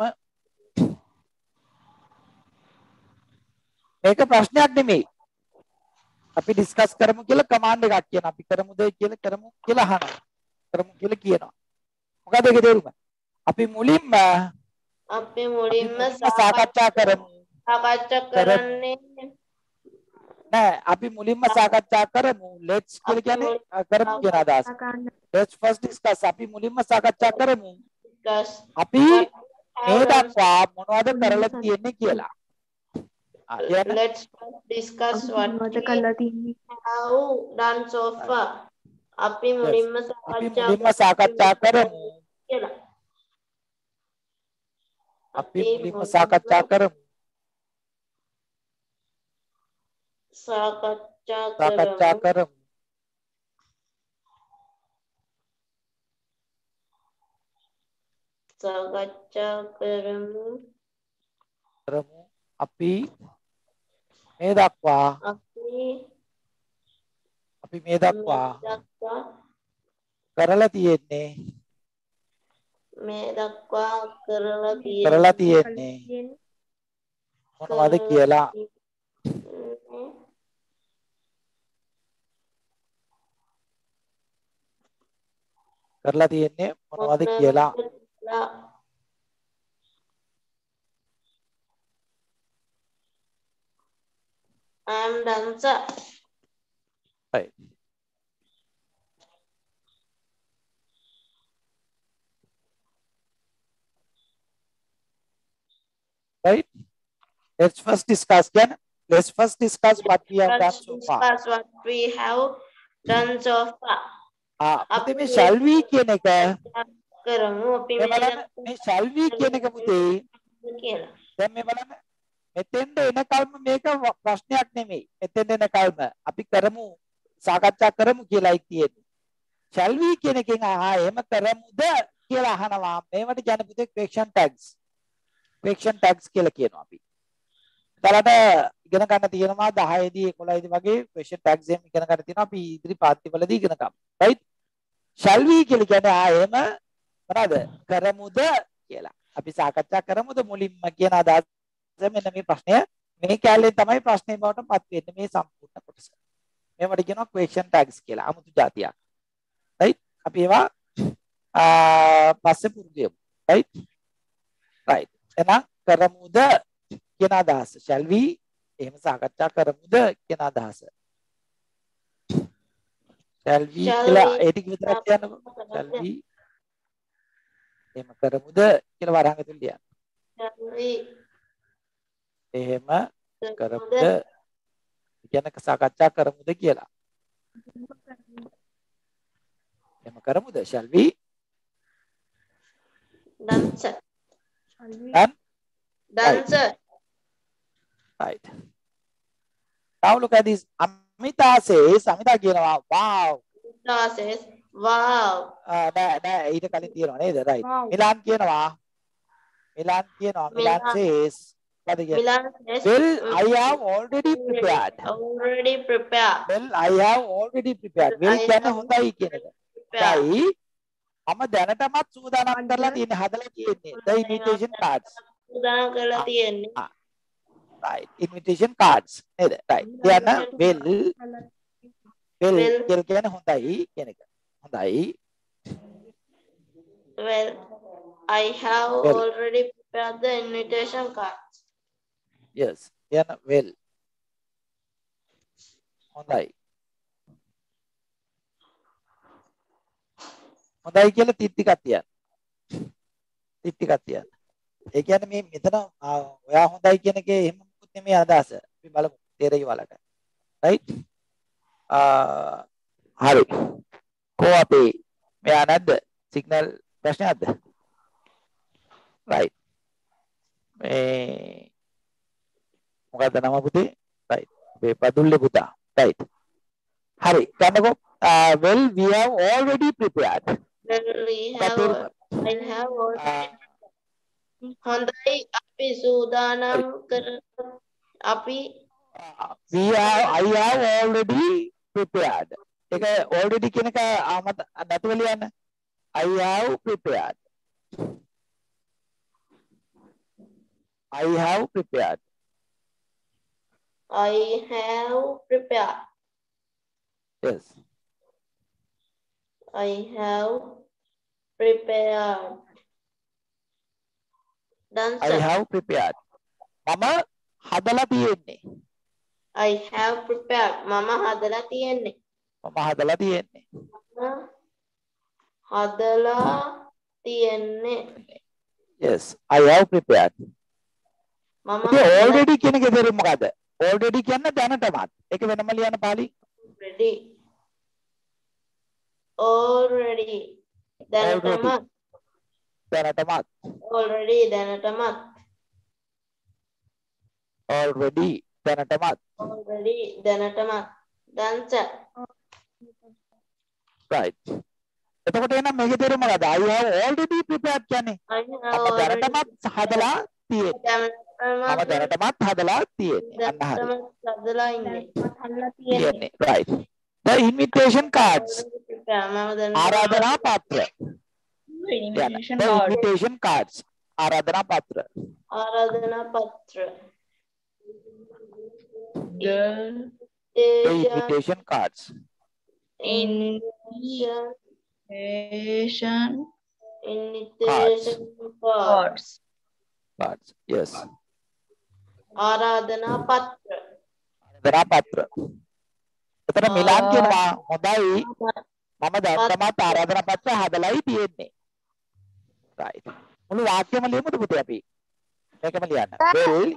A: මේක ප්‍රශ්නයක් නෙමෙයි අපි discuss කරමු කියලා කමාන්ඩ් එකක් කියන අපි කරමුද කියලා කරමු කියලා අහනවා කරමු කියලා කියනවා මොකද ඒකේ තේරුම අපි මුලින්ම
B: අපි මුලින්ම
A: සාකච්ඡා කරමු
B: සාකච්ඡා කරන්නේ
A: නෑ අපි මුලින්ම සාකච්ඡා කරමු let's කියලා කියන්නේ කරමු කියන අදහස let's first discuss අපි මුලින්ම සාකච්ඡා කරමු
B: discuss
A: අපි මේ දක්වා මොනවද කරලා තියෙන්නේ කියලා ආ කියන්න
B: let's first discuss what we have done so far. අපි මුලින්ම
A: අපි මුලින්ම සාකච්ඡා කරමු
B: කියලා.
A: අපි මුලින්ම සාකච්ඡා කරමු
B: සාකච්ඡා
A: සාකච්ඡා
B: කරමු.
A: කරමු
B: සාකච්ඡා කරමු.
A: කරමු අපි මේ දක්වා
B: අපි
A: අපි මේ දක්වා
B: මේ දක්වා
A: කරලා තියෙන්නේ
B: මේ දක්වා කරලා තියෙන්නේ
A: කරලා තියෙන්නේ මොනවද කියලා කරලා තියෙන්නේ මොනවද කියලා
B: I am done, sir.
A: right right let's first discuss again let's first discuss what we have done
B: Let's
A: so far
B: discuss what we have done so far.
A: ah පුතේ මේ shall we කියන එක
B: කරමු අපි
A: මේ
B: මේ
A: බලන්න මේ shall we කියන එක පුතේ
B: කියලා.
A: දැන් මේ බලන්න මෙතෙන්ද එනකල්ම මේක ප්‍රශ්නයක් නෙමෙයි මෙතෙන්ද එනකල්ම අපි කරමු සාකච්ඡා කරමු කියලායි තියෙන්නේ shall we කියන එකෙන් ආ එහෙම කරමුද කියලා අහනවා. මේවට කියන්නේ පුතේ question tags. question tags කියලා කියනවා අපි. එතලට ඉගෙන ගන්න තියෙනවා දහය දී එකොළහ දී වගේ question tags එහෙම ඉගෙන ගන්න තියෙනවා අපි ඉදිරි පාඨ්‍යවලදී ඉගෙන ගමු. right? shall we කියලා කියන්නේ ආයෙම මොනවාද? කරමුද කියලා. අපි සාකච්ඡා කරමුද මුලින්ම කියන අදහස මෙන්න මේ ප්‍රශ්නය මේ කැලේ තමයි ප්‍රශ්නේ බවට පත් වෙන්නේ මේ සම්පූර්ණ කොටස. මේවට කියනවා question tags කියලා. 아무තු જાතියක්. right? අපි ඒවා පස්සේ පුරුදු වෙමු. right? right. එහෙනම් කරමුද කියන අදහස. shall we එහෙම සාකච්ඡා කරමුද කියන අදහස. shall we කියලා ඒ ටික විතරක් කියන්නකෝ. shall we එහෙම කරමුද කියලා වරහන් ඇතුළේ ලියන්න.
B: shall we
A: එහෙම කරමුද කියන සාකච්ඡා කරමුද කියලා. එහෙම කරමුද shall we?
B: done sir.
A: done
B: done sir.
A: right. Now look at this. Amita says, Amita කියනවා wow.
B: Amita says wow.
A: ආ නෑ නෑ ඊට කලින් තියෙනවා නේද? right. මිලාන් කියනවා මිලාන් කියනවා Milan says what again?
B: Milan says
A: well I have already prepared.
B: already prepared.
A: well I have already prepared. well කියන්නේ හොඳයි කියන එක. හොඳයි. මම දැනටමත් සූදානම් කරලා තියෙන්නේ හදලා තියෙන්නේ. the invitation cards.
B: සූදානම් කරලා තියෙන්නේ.
A: right. invitation cards නේද? right. කියන well well කියන්නේ හොඳයි කියන එක. හොඳයි.
B: well I have
A: well.
B: already prepared the invitation cards.
A: yes. කියන well. හොඳයි. හොඳයි කියලා තිත්තිකක් තියන්න. තිත්තිකක් තියන්න. ඒ කියන්නේ මේ මෙතන ඔයා හොඳයි කියන එකේ එහෙම මොකුත් නෙමෙයි අදහස. අපි බලමු තේරෙයි වලට. right? ආ හරි. කො අපි මෙයා නැද්ද? සිග්නල් ප්‍රශ්නයක්ද? right. මේ මොකද්ද නම පුතේ? right. මේ පදුල්ලේ පුතා. right. හරි. ගන්නකො well we have already prepared.
B: well we have I have already හොඳයි අපි සූදානම් කර අපි
A: we have I have already prepared. ඒක already කියන එක ආමත නැතුව ලියන්න. I have prepared. I have prepared.
B: I have prepared.
A: yes.
B: I have prepared. done
A: I
B: sir.
A: have prepared. මම හදලා තියෙන්නේ.
B: I have prepared. මම හදලා තියෙන්නේ.
A: මම හදලා තියෙන්නේ.
B: මම හදලා තියෙන්නේ.
A: yes. I have prepared.
B: මම
A: ඉතින් already කියන එකේ තේරුම මොකද්ද? already කියන්නේ දැනටමත්. ඒක වෙනම ලියන්න පාලි.
B: ready. already. දැනටමත්.
A: දැනටමත්.
B: already දැනටමත්.
A: already දැනටමත්.
B: already දැනටමත්. done sir.
A: right. එතකොට එහෙනම් මේකේ තේරුම මොකද්ද? I have already prepared කියන්නේ
B: I
A: මම
B: have
A: දැනටමත් හදලා තියෙන්නේ. මම දැනටමත් හදලා තියෙන්නේ. අන්න හරි.
B: දැනටමත් හදලා ඉන්නේ. හදලා
A: තියෙන්නේ. right. the invitation cards.
B: මම දැන්
A: ආරාධනා පත්‍ර.
D: Invitation
A: the
D: card.
A: invitation cards. ආරාධනා පත්‍ර.
B: ආරාධනා පත්‍ර.
D: The
A: the invitation cards.
B: invitation
D: invitation
B: invitation cards.
D: cards.
A: cards. yes.
B: ආරාධනා පත්‍ර.
A: ආරාධනා පත්‍ර. එතන මිලාන් කියනවා හොඳයි මම දැනටමත් ආරාධනා පත්‍ර හදලායි තියෙන්නේ. right. මුළු වාක්‍යම ලියමුද පුතේ අපි? මේකම ලියන්න. well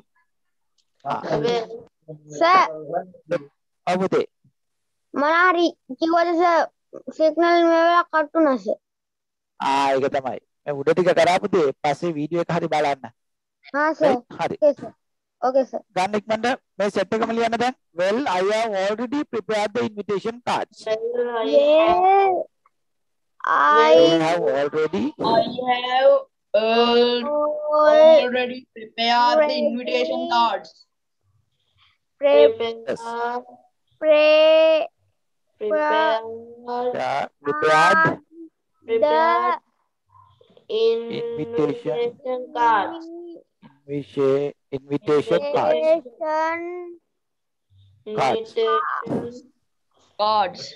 C: sir
A: ඔව් පුතේ.
C: මොනාරි කිව්වද sir සිග්නල් මේ වෙලාව කට් වුණා sir.
A: ආ ඒක තමයි. මේ උඩ ටික කරා පුතේ. පස්සේ වීඩියෝ එක හරි බලන්න.
C: හා sir.
A: හරි.
C: okay sir. okay sir.
A: ගන්න ඉක්මනට මේ සෙට් එකම ලියන්න දැන්. well I have already prepared the invitation cards.
C: yeah
A: We
C: I
A: have already
D: I have uh, already prepared the invitation cards.
C: pre
B: Prepare.
C: pre
B: Prepare.
A: yeah, prepared
B: Prepare.
A: invitation
B: Invitation cards.
A: invitation invitation cards.
C: invitation
A: Cards.
B: Invitation.
D: Cards.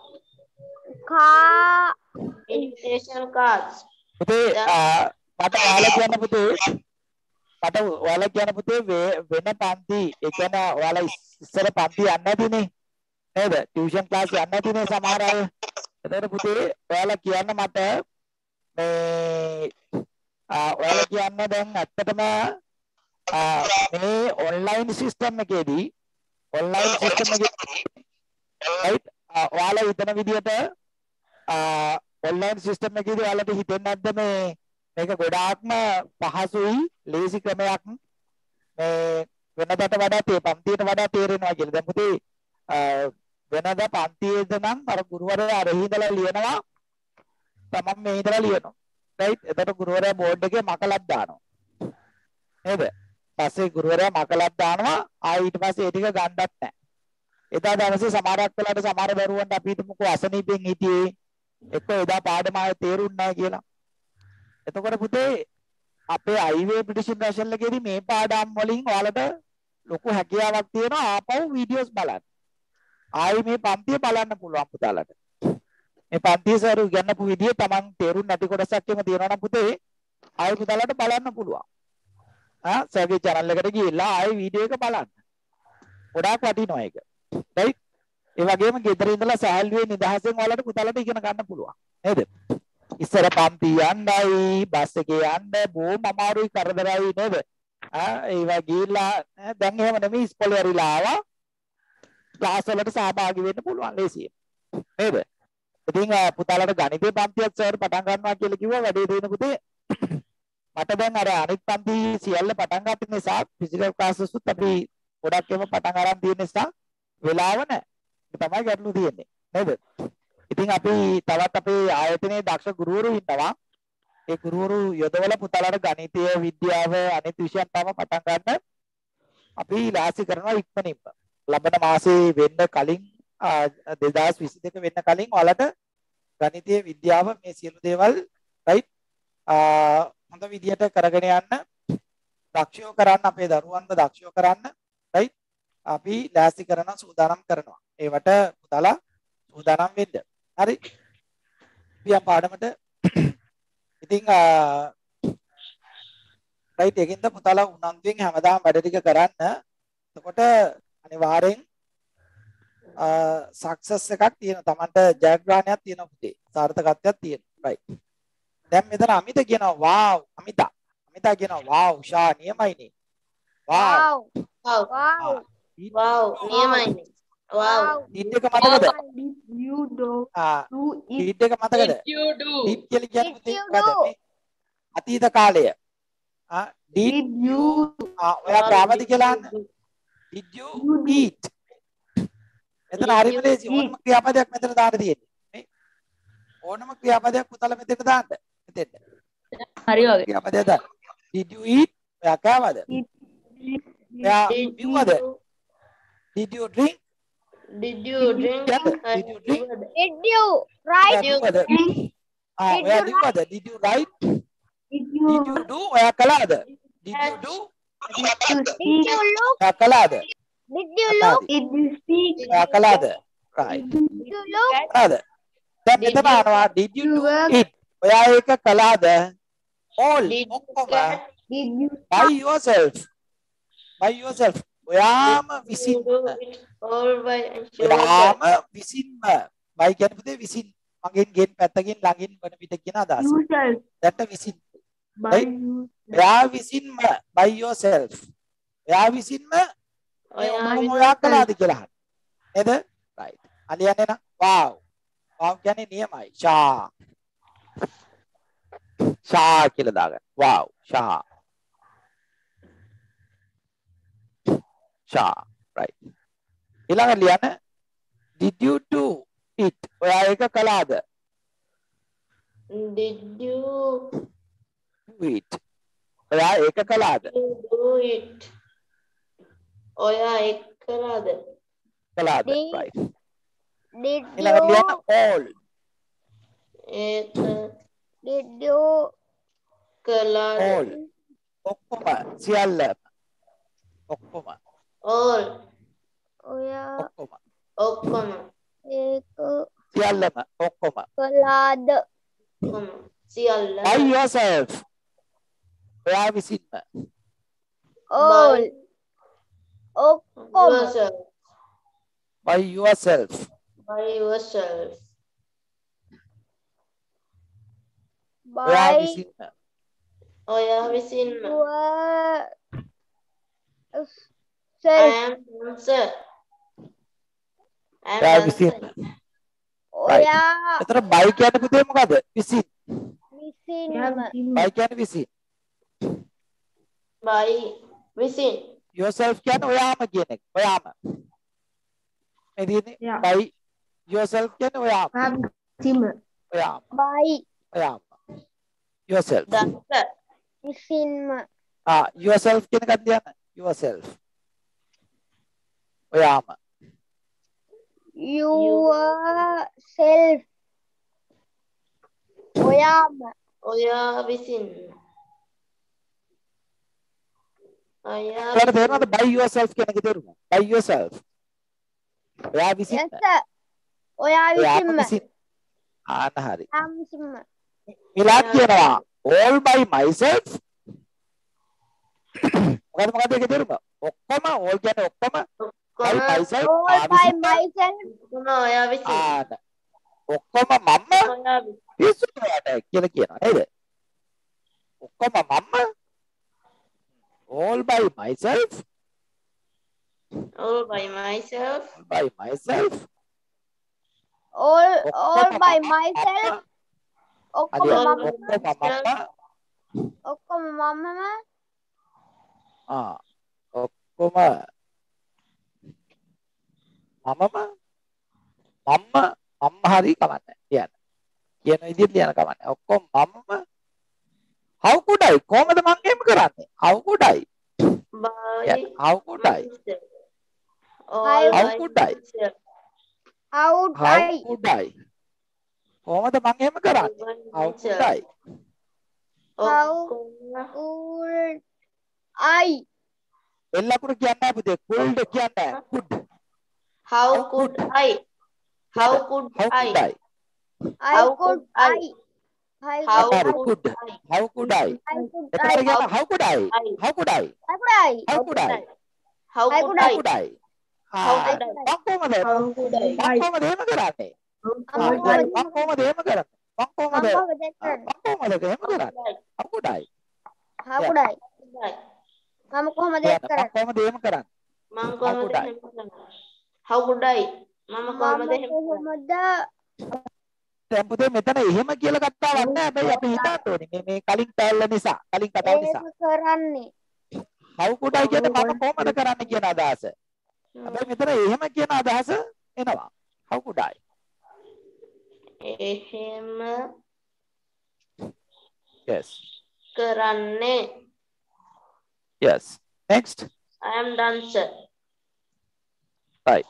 C: card.
B: Invitation cards.
A: පුතේ
B: Yeah.
A: ආ, මට ඔයාලා කියන්න පුතේ මට ඔයාලා කියන්න පුතේ වේ- වෙන පන්ති ඒ කියන්නේ ඔයාලා ඉස්- ඉස්සර පන්ති යන්නේ නැතිනේ නේද ටියුෂන් ක්ලාස් යන්නේ නැතිනේ සමහර අය එතකොට පුතේ ඔයාලා කියන්න මට මේ ආ, ඔයාලා කියන්න දැන් ඇත්තටම ආ, මේ ඔන්ලයින් සිස්ටම් එකේදී ඔන්ලයින් සිස්ටම් එකේ right ඔයාලා හිතන විදිහට ඔන්ලයින් සිස්ටම් එකේදී ඔයාලට හිතෙන්නේ නැද්ද මේ මේක ගොඩාක්ම පහසුයි ලේසි ක්‍රමයක් මේ වෙනදාට වඩා තේ පන්තියට වඩා තේරෙනවා කියලා. දැන් පුතේ වෙනදා පන්තියේද නම් අර ගුරුවරයා අර හිඳලා ලියනවා තමන් මේ හිඳලා ලියනවා. right එතකොට ගුරුවරයා බෝඩ් එකේ මකලක් දානවා. නේද? පස්සේ ගුරුවරයා මකලක් දානවා ආයෙ ඊට පස්සේ ඒ ටික ගන්නත් නැහැ. එදා දවසේ සමහරක් වෙලාවට සමහර දරුවන්ට අපි හිතමුකෝ අසනීපෙන් හිටියේ එක්ක එදා පාඩම ආයෙ තේරුන්නේ නැහැ කියලා. එතකොට පුතේ අපේ අයිවේ ප්‍රිටිෂන් රැෂන් එකේදී මේ පාඩම් වලින් ඔයාලට ලොකු හැකියාවක් තියෙනවා ආපහු වීඩියෝස් බලන්න. ආයෙ මේ පන්තිය බලන්න පුළුවන් පුතාලට. මේ පන්තිය සර් ඉගෙනපු විදිය Taman තේරුම් නැති කොටසක් එහෙම තියෙනවා නම් පුතේ ආයෙ පුතාලට බලන්න පුළුවන්. ආ සර්ගේ channel එකට ගිහිල්ලා ආයෙ වීඩියෝ එක බලන්න. ගොඩාක් වටිනවා ඒක. right ඒ වගේම ගෙදර ඉඳලා සෑහළුවේ නිදහසෙන් ඔයාලට පුතාලට ඉගෙන ගන්න පුළුවන්. නේද? ඉස්සර පන්ති යන්නයි බස් එකේ යන්න බොහොම අමාරුයි කරදරයි නේද? ආ ඒවා ගිහිල්ලා දැන් එහෙම නෙමෙයි ඉස්කෝලේ ඇරිලා ආවා. ක්ලාස් වලට සහභාගී වෙන්න පුළුවන් ලේසියෙන්. නේද? ඉතින් පුතාලට ගණිතේ පන්තියක් සර් පටන් ගන්නවා කියලා කිව්වා වැඩේ දෙන පුතේ. මට දැන් අර අනිත් පන්ති සියල්ල පටන් ගන්න නිසා ෆිසිකල් ක්ලාසස් උත් අපි ගොඩක් ඒවා පටන් අරන් තියෙන නිසා වෙලාව නැහැ. ඒක තමයි ගැටලු තියෙන්නේ. නේද? ඉතින් අපි තවත් අපේ ආයතනයේ දක්ෂ ගුරුවරු ඉන්නවා. ඒ ගුරුවරු යොදවලා පුතාලට ගණිතය, විද්‍යාව අනිත් විෂයන් තම පටන් ගන්න අපි ලාසි කරනවා ඉක්මනින්ම. ලබන මාසේ වෙන්න කලින් දෙදාස් විසි දෙක වෙන්න කලින් ඔයාලට ගණිතය, විද්‍යාව මේ සියලු දේවල් right හොඳ විදියට කරගෙන යන්න දක්ෂයෝ කරන්න අපේ දරුවන්ව දක්ෂයෝ කරන්න right අපි ලාසි කරන සූදානම් කරනවා. ඒවට පුතාලා සූදානම් වෙන්න. හරි. පියා පාඩමට ඉතින් රයිට් එකෙන්ද පුතාලා උනන්දුවෙන් හැමදාම වැඩ ටික කරන්න. එතකොට අනිවාර්යෙන් සක්සස් එකක් තියෙනවා. Tamanට ජයග්‍රහණයක් තියෙනවා පුතේ. සාර්ථකත්වයක් තියෙනවා. රයිට්. දැන් මෙතන අමිත කියනවා වාව් අමිතා. අමිතා කියනවා වාව් ෂා නියමයිනේ. වාව්.
B: Wow.
C: Wow.
B: Wow. නියමයිනේ. Wow.
A: ඩීට් එක මතකද?
D: You do
A: ආ
D: do it.
A: ඩීට් එක මතකද?
D: You do.
A: ඩීට් කියලා කියන්නේ
C: Did you
A: මොකද?
C: do?
A: මේ අතීත කාලය. ආ ඩීට්
D: Did you
A: ආ ඔයා කාමද කියලා අහන්න. Did you eat? එතන හරිම ලේසි ඕනම ක්‍රියාපදයක් මෙතන දාන්න තියෙන්නේ. නේ? ඕනම ක්‍රියාපදයක් පුතල මෙතන දාන්න. මෙතෙන්ට.
D: හරි වගේ.
A: ක්‍රියාපදයක් දාන්න. Did you eat? ඔයා කාවද? ඔයා
B: Did
A: බිව්වද? Did you drink?
B: Did you drink?
A: Did you drink?
C: Did you write?
A: ඔයා බිව්වද? ආ
C: Did
A: ඔයා
C: you
A: බිව්වද? Did you write?
D: Did
A: Did you do? ඔයා කළාද? Did you do?
C: Did you look?
A: ඔයා කළාද?
C: Did you look?
D: Did you speak?
A: ඔයා කළාද? right.
C: Did you look?
A: කළාද? දැන්
B: Did
A: මෙතන
B: you-
A: අහනවා did you
D: you
A: do
D: work?
A: it? ඔයා ඒක කළාද? all
B: Did you
A: ඔක්කොම
B: get?
D: Did you
A: by yourself. by yourself. ඔයාම
B: You
A: විසින්
B: do it all by
A: ඔයාම
B: yourself.
A: විසින්ම by කියන්නේ පුතේ විසින් මගෙන් ගෙන් පැත්තකින් ළඟින් වන පිට කියන අදහස.
D: yourself
A: දැන්ට විසින්
D: by
A: Right.
D: you?
A: ඔයා විසින්ම by yourself. ඔයා විසින්ම මේ
B: ඔයා
A: ඔක්කොම ඔයා කළාද කියලා අහන්න. නේද? right. අලියන්නේ නම් wow. wow කියන්නේ නියමයි. ෂා. ෂා කියලා දාගන්න. wow. ෂා. ෂා. right. ඊළඟ ලියන්න did you do it? ඔයා ඒක කළාද?
B: Did you
A: do it? ඔයා ඒක කළාද?
B: do it? ඔයා ඒක කළාද?
A: කළාද?
C: Did-
A: right.
C: Did
A: ඊළඟට ලියන්න
C: you
A: all.
B: ඒක
C: did you
B: කළාද?
A: all. ඔක්කොම සියල්ල. ඔක්කොම
B: all
C: ඔයා
A: ඔක්කොම
B: ඔක්කොම
C: ඒක
A: සියල්ලම ඔක්කොම
C: කළාද?
B: ඔක්කොම සියල්ල
A: by yourself. ඔයා විසින්ම
C: All ඔක්කොම
B: yourself
A: by yourself.
B: by yourself
A: ඔයා
C: by
A: විසින්ම
B: ඔයා විසින්ම I
C: yourself.
B: am dancer I am
A: ඔයා
B: dancer
A: විසින්ම.
C: ඔයා
A: එතන by කියන්නේ පුතේ මොකද? විසින්.
C: විසින්ම
A: by කියන්නේ විසින්.
B: by විසින්
A: yourself කියන්නේ ඔයාම කියන එක. ඔයාම. මේ තියෙන්නේ
D: Yeah.
A: by yourself කියන්නේ ඔයාම. ඔයාම.
C: by
A: ඔයාම. yourself.
B: dancer
C: විසින්ම
A: Ah, yourself කියන එකක් ලියන්න. yourself. ඔයාම.
C: yourself ඔයාම
B: ඔයා විසින් ඔයා
A: ඔයාලට තේරෙනවද by yourself කියන එකේ තේරුම? by yourself. ඔයා විසින්.
C: yes sir. ඔයා
A: ඔයාම
C: විසින්ම
A: විසින්. ආන හරි.
C: ඔයා විසින්ම
A: මිලාත් කියනවා all by myself. මොකද මොකද ඒකේ තේරුම? ඔක්කොම all කියන්නේ ඔක්කොම by
B: ඔක්කොම
A: myself.
C: all
A: ආ
C: by
A: විසින්ම.
C: myself
B: ඔක්කොම ඔයා විසින්
A: ආන. ඔක්කොම මම
B: ඔයා විසින්
A: පිස්සුවට කියලා කියනවා නේද? ඔක්කොම මම all by myself.
B: all by myself
A: all by myself.
C: all all
A: ඔක්කොම
C: by
A: මම-
C: myself ඔක්කොම
A: හරියට.
C: මම
A: ඔක්කොම මම
C: ඔක්කොම මමම
A: ආ ඔක්කොම මමම මම්ම මම්ම හරි කමන්නේ කියන්න. කියන විදිහට ලියන කමන්නේ. ඔක්කොම මමම how could I කොහමද මං එහෙම කරන්නේ? how could I?
B: by
A: Yeah, how could I?
B: myself. all
A: How
B: by
A: could I?
B: myself.
C: how
A: how
C: I
A: could I? කොහමද මං එහෙම කරන්නේ?
B: by
A: how could
B: myself.
A: I?
C: How
B: ඔක්කොම
C: could I
A: එල්ලකුරු කියන්නේ නැහැ පුතේ. could කියන්නේ නැහැ. could.
B: how could I how could
A: how
B: I
A: could I?
C: I
B: How
C: could
B: could
C: I
B: I?
C: I
B: how
A: Sorry,
B: could
A: could.
B: I
A: how could I?
C: I could
A: එතකොට
C: I
A: කියන how could I?
B: I.
A: how could I?
C: how could I
A: how could I?
B: how
C: How
B: could
C: could
A: how
B: I
A: could I?
B: How
A: ආ
B: could I?
A: මං කොහමද?
B: how could I
A: මං කොහමද එහෙම කරන්නේ? ආ
C: මම
A: දැන් මං කොහමද එහෙම කරන්නේ? මං කොහමද
C: මම
A: ආ,
C: කොහොමද කරන්නේ?
A: මං කොහමද එහෙම කරන්නේ? how could I?
C: how could I මම කොහොමද
A: කියන්න,
C: කරන්නේ?
A: මං කොහමද එහෙම කරන්නේ?
B: මම
A: How
B: කොහමද
A: could I?
B: එහෙම කරන්නේ? how could I මම කොහමද
C: මම
B: එහෙම කරන්නේ?
C: කොහොමද
A: දැන් පුතේ මෙතන එහෙම කියලා කතාවක් නැහැ. හැබැයි අපි හිතන්න ඕනේ මේ මේ කලින් පැල්ල නිසා, කලින් කතාව නිසා.
C: ඒක කරන්නේ?
A: how could I කියන්නේ මම කොහමද කරන්නේ කියන අදහස. හැබැයි මෙතන එහෙම කියන අදහස එනවා. how could I?
B: එහෙම
A: yes.
B: කරන්නේ
A: yes. next.
B: I am dancer
A: right.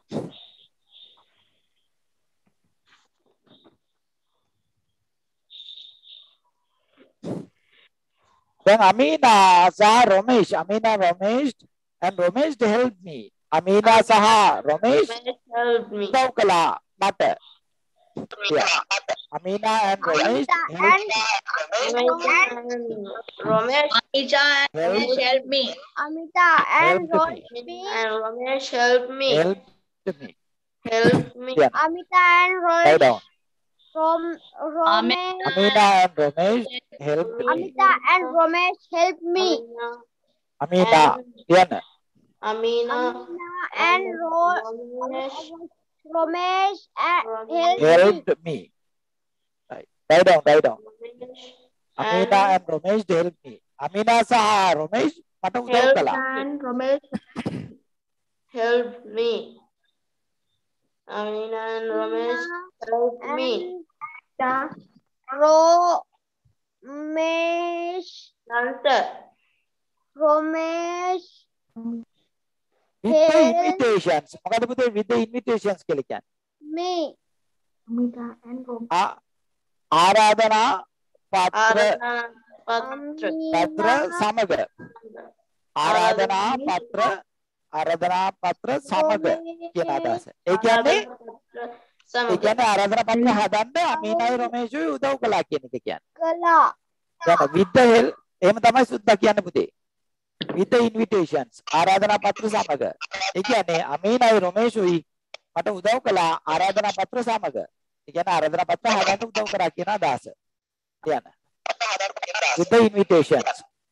A: Then Amina, Saha, Ramesh, Amina, Ramesh, and Ramesh helped me. Amina, Saha, Ramesh,
B: Ramesh help me
A: Sav Kala, Mata. Yeah. Amina and Ramesh
C: Amita
A: helped
C: and
B: Ramesh and Ramesh
A: helped,
B: help me
C: Amita and
A: helped me.
C: Roshni
B: and Ramesh help me
A: Helped me.
B: help me
A: Yeah.
C: Amita and
A: Write
C: Rosh
A: down.
C: from Romesh
A: Amina and Ramesh helped me.
C: Amita and Romesh help me.
A: Amina, Diana,
B: Amina
C: Amina and Ro
B: Ramesh
C: Romesh and help me.
A: helped me. Right. Write down, write down.
B: Ramesh
A: Amina and Ramesh helped me. Amina Saha, Ramesh, Mata Udav
B: help
A: Kala.
B: and Ramesh help me Amina and Ramesh help me
C: And Romesh.
B: Nanta.
C: Romesh.
A: with the
C: Help
A: invitations මොකද පුතේ with the invitations කියලා කියන්නේ
C: me.
D: Amita and Rom.
A: ආ- ආරාධනා පත්‍ර
B: Arana Patra.
A: පත්‍ර සමග ආරාධනා පත්‍ර ආරාධනා පත්‍ර සමග කියන අදහස. ඒ කියන්නේ
B: Arana Patra
A: ඒ
B: Samaga.
A: කියන්නේ ආරාධනා පත්‍ර හදන්න අමීනයි රොමේෂුයි උදව් කළා කියන එක කියන්නේ.
C: Kala.
A: දැන් with the help එහෙම තමයි සුද්දා කියන්නේ පුතේ. with the invitations ආරාධනා පත්‍ර සමග. ඒ කියන්නේ අමීනයි රොමේෂුයි මට උදව් කළා ආරාධනා පත්‍ර සමග. ඒ කියන්නේ ආරාධනා පත්‍ර හදන්න උදව් කරා කියන අදහස. කියන. with the invitations.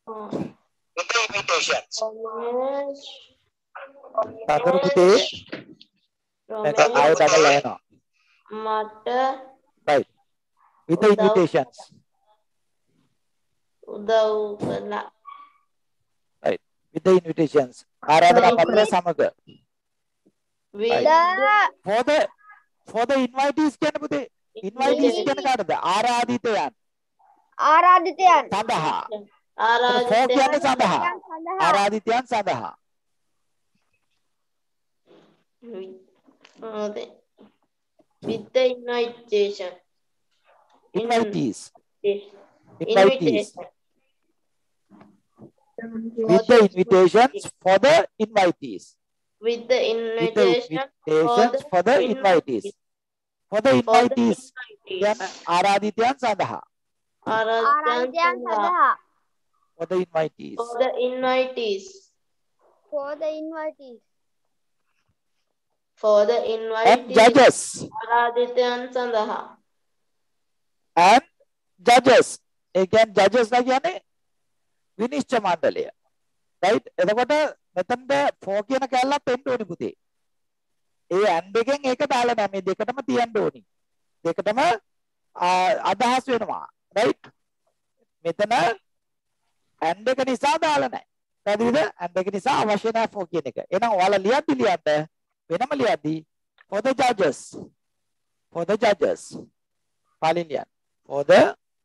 B: Romesh.
A: තඳුරු පුතේ මේක ආයෙ බබලා එනවා.
B: Mata
A: right. with the invitations.
B: Udav kala.
A: right. with the invitations ආරාධනා පත්‍ර සමග.
B: With
C: The
A: for the for the invitees කියන්නේ පුතේ invitees කියන්නේ කාටද? ආරාධිතයන්
C: ආරාධිතයන්
A: සඳහා. for
B: Araditya.
A: කියන්නේ සඳහා.
C: සඳහා
A: ආරාධිතයන් සඳහා.
B: With the invitation.
A: invitees. invitees.
B: Invitation.
A: with the invitations for the invitees.
B: With the
A: with the
B: invitation
A: invitations for the invitees. for the
B: for the
A: invitees කියන්නේ ආරාධිතයන් සඳහා.
C: ආරාධිතයන්
B: Araditya.
C: සඳහා
A: for the invitees.
B: For the invitees.
C: for the invitees
B: For the
A: and
B: invitees.
A: judges.
B: Aradityan Sandaha.
A: and judges. ඒ කියන්නේ judges ලා කියන්නේ විනිශ්චය මණ්ඩලය. right? එතකොට මෙතනද for කියන කැලලත් එන්න ඕනි පුතේ. ඒ and එකෙන් ඒක දාලා නැහැ. මේ දෙකටම තියන්න ඕනි. දෙකටම අදහස් වෙනවා. right? මෙතන and එක නිසා දාලා නැහැ. පැහැදිලිද? and එක නිසා අවශ්‍ය නැහැ for කියන එක. එහෙනම් ඔයාලා ලියද්දි ලියන්න වෙනම ලියද්දි for the judges. for the judges. පාලින් ලියන්න. for the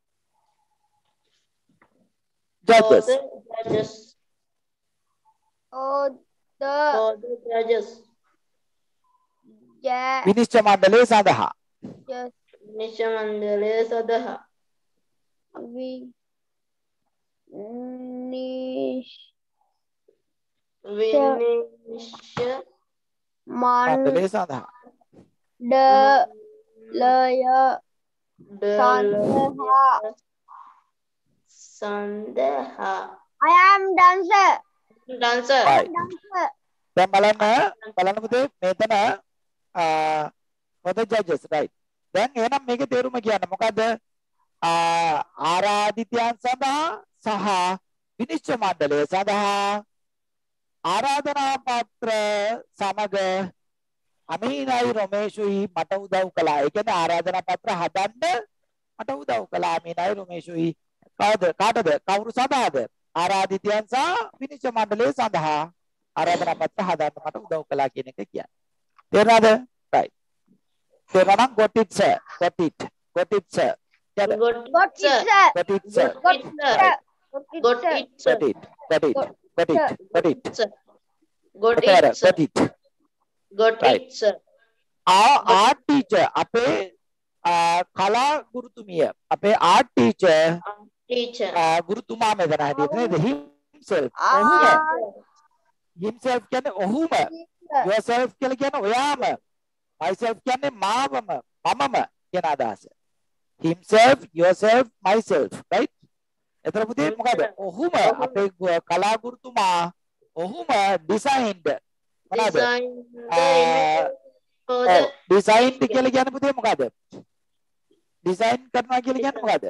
B: For
A: judges.
B: the judges.
C: for the
B: For the judges.
C: judges
A: විනිශ්චය මණ්ඩලය සඳහා.
B: Nishamandale Sadaha.
C: we nish
B: Vinisha
A: මණ්ඩලය සඳහා.
C: mandalaya
B: Sandha. Sandha.
C: I am dancer
B: Dancer.
A: right.
C: dancer
A: දැන් බලන්න බලන්න පුතේ මෙතන for the judges right. දැන් එහෙනම් මේකේ තේරුම කියන්න මොකද්ද? ආරාධිතයන් සඳහා සහ විනිශ්චය මණ්ඩලය සඳහා ආරාධනා පත්‍ර සමග අමීනයි රොමේෂුයි මට උදව් කළා. ඒ කියන්නේ ආරාධනා පත්‍ර හදන්න මට උදව් කළා අමීනයි රොමේෂුයි. කවුද? කාටද? කවුරු සඳහාද? ආරාධිතයන් සහ විනිශ්චය මණ්ඩලය සඳහා ආරාධනා පත්‍ර හදන්න මට උදව් කළා කියන එක කියන්නේ. තේරුණාද? right. තේරුණා නම් got it sir. got it. got it sir.
B: Got
C: got it
B: sir.
C: sir
A: got it sir.
B: Got it sir.
C: got it
B: Got
C: sir
B: it sir.
A: got it. got it. got it. got it.
B: Sir. Got
A: got
B: it sir.
A: it.
B: Got
A: Right.
B: it sir.
A: our art teacher අපේ කලා ගුරුතුමිය අපේ art teacher
B: Teacher.
A: ගුරුතුමා මෙතන හැටියට නේද himself
C: Ah.
A: ඔහුම himself කියන්නේ ඔහුම yourself කියලා කියන්නේ ඔයාම myself කියන්නේ මාවම මමම කියන අදහස himself yourself myself right එතන පුතේ මොකද ඔහුම අපේ කලා ගුරුතුමා ඔහුම designed මොනවාද
B: Design the
A: Ah.
B: image for the
A: design කියලා කියන්නේ පුතේ මොකද? ඩිසයින් කරනවා කියලා කියන්නේ මොකද?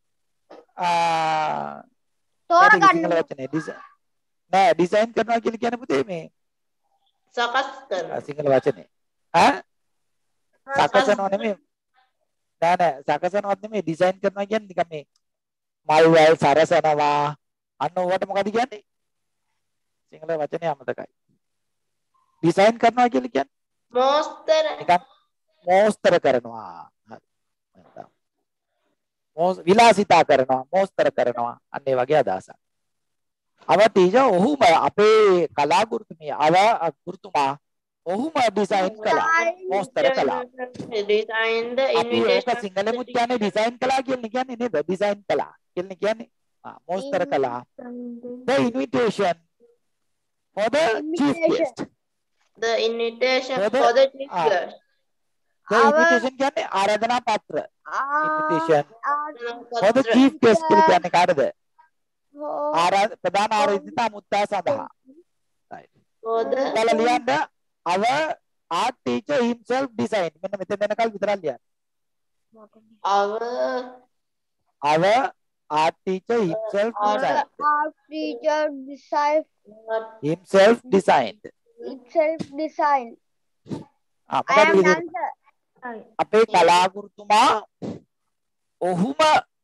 A: ආ
C: තෝරගන්න
A: සිංහල වචනේ ඩිසයින් නෑ ඩිසයින් කරනවා කියලා කියන්නේ පුතේ මේ
B: සකස් කරන.
A: සිංහල වචනේ. ඈ සකසනවා නෙමෙයි. නෑ නෑ සකසනවත් නෙමෙයි ඩිසයින් කරනවා කියන්නේ නිකන් මේ මල් වල සරසනවා අන්න ඕවට මොකද කියන්නේ? සිංහල වචනේ අමතකයි. ඩිසයින් කරනවා කියලා කියන්නේ
B: මෝස්තර
A: නිකන් මෝස්තර කරනවා. හරි. මොස් විලාසිතා කරනවා මෝස්තර කරනවා අන්න ඒ වගේ අදහසක්. අව ටීචර් ඔහුම අපේ කලා ගුරුතුමිය අව ගුරුතුමා ඔහුම ඩිසයින් කළා මෝස්තර කළා.
B: Design the
A: අපි ඒක
B: invitation.
A: සිංහලෙමුත් කියන්නේ ඩිසයින් කළා කියන්නේ කියන්නේ නේද? ඩිසයින් කළා කියන්නේ කියන්නේ ආ මෝස්තර කළා. The invitation for the chief guest.
B: The invitation
A: For the-
B: for the chief
A: ah.
B: guest.
A: The invitation කියන්නේ ආරාධනා පත්‍ර. Invitation for the chief guest කියලා කියන්නේ කාටද? ආරාධ ප්‍රධාන ආරාධිත අමුත්තා සඳහා. Right.
B: For the
A: ඔයාලා ලියන්න our art teacher himself designed. මෙන්න මෙතන වෙනකල් විතරක් ලියන්න.
B: our
A: Our art teacher himself
B: Our
A: designed.
C: Our teacher decided
A: Himself designed.
C: itself designed.
A: ආ
C: I am
A: මොකද
C: done, sir.
A: අපේ කලා ගුරුතුමා ඔහුම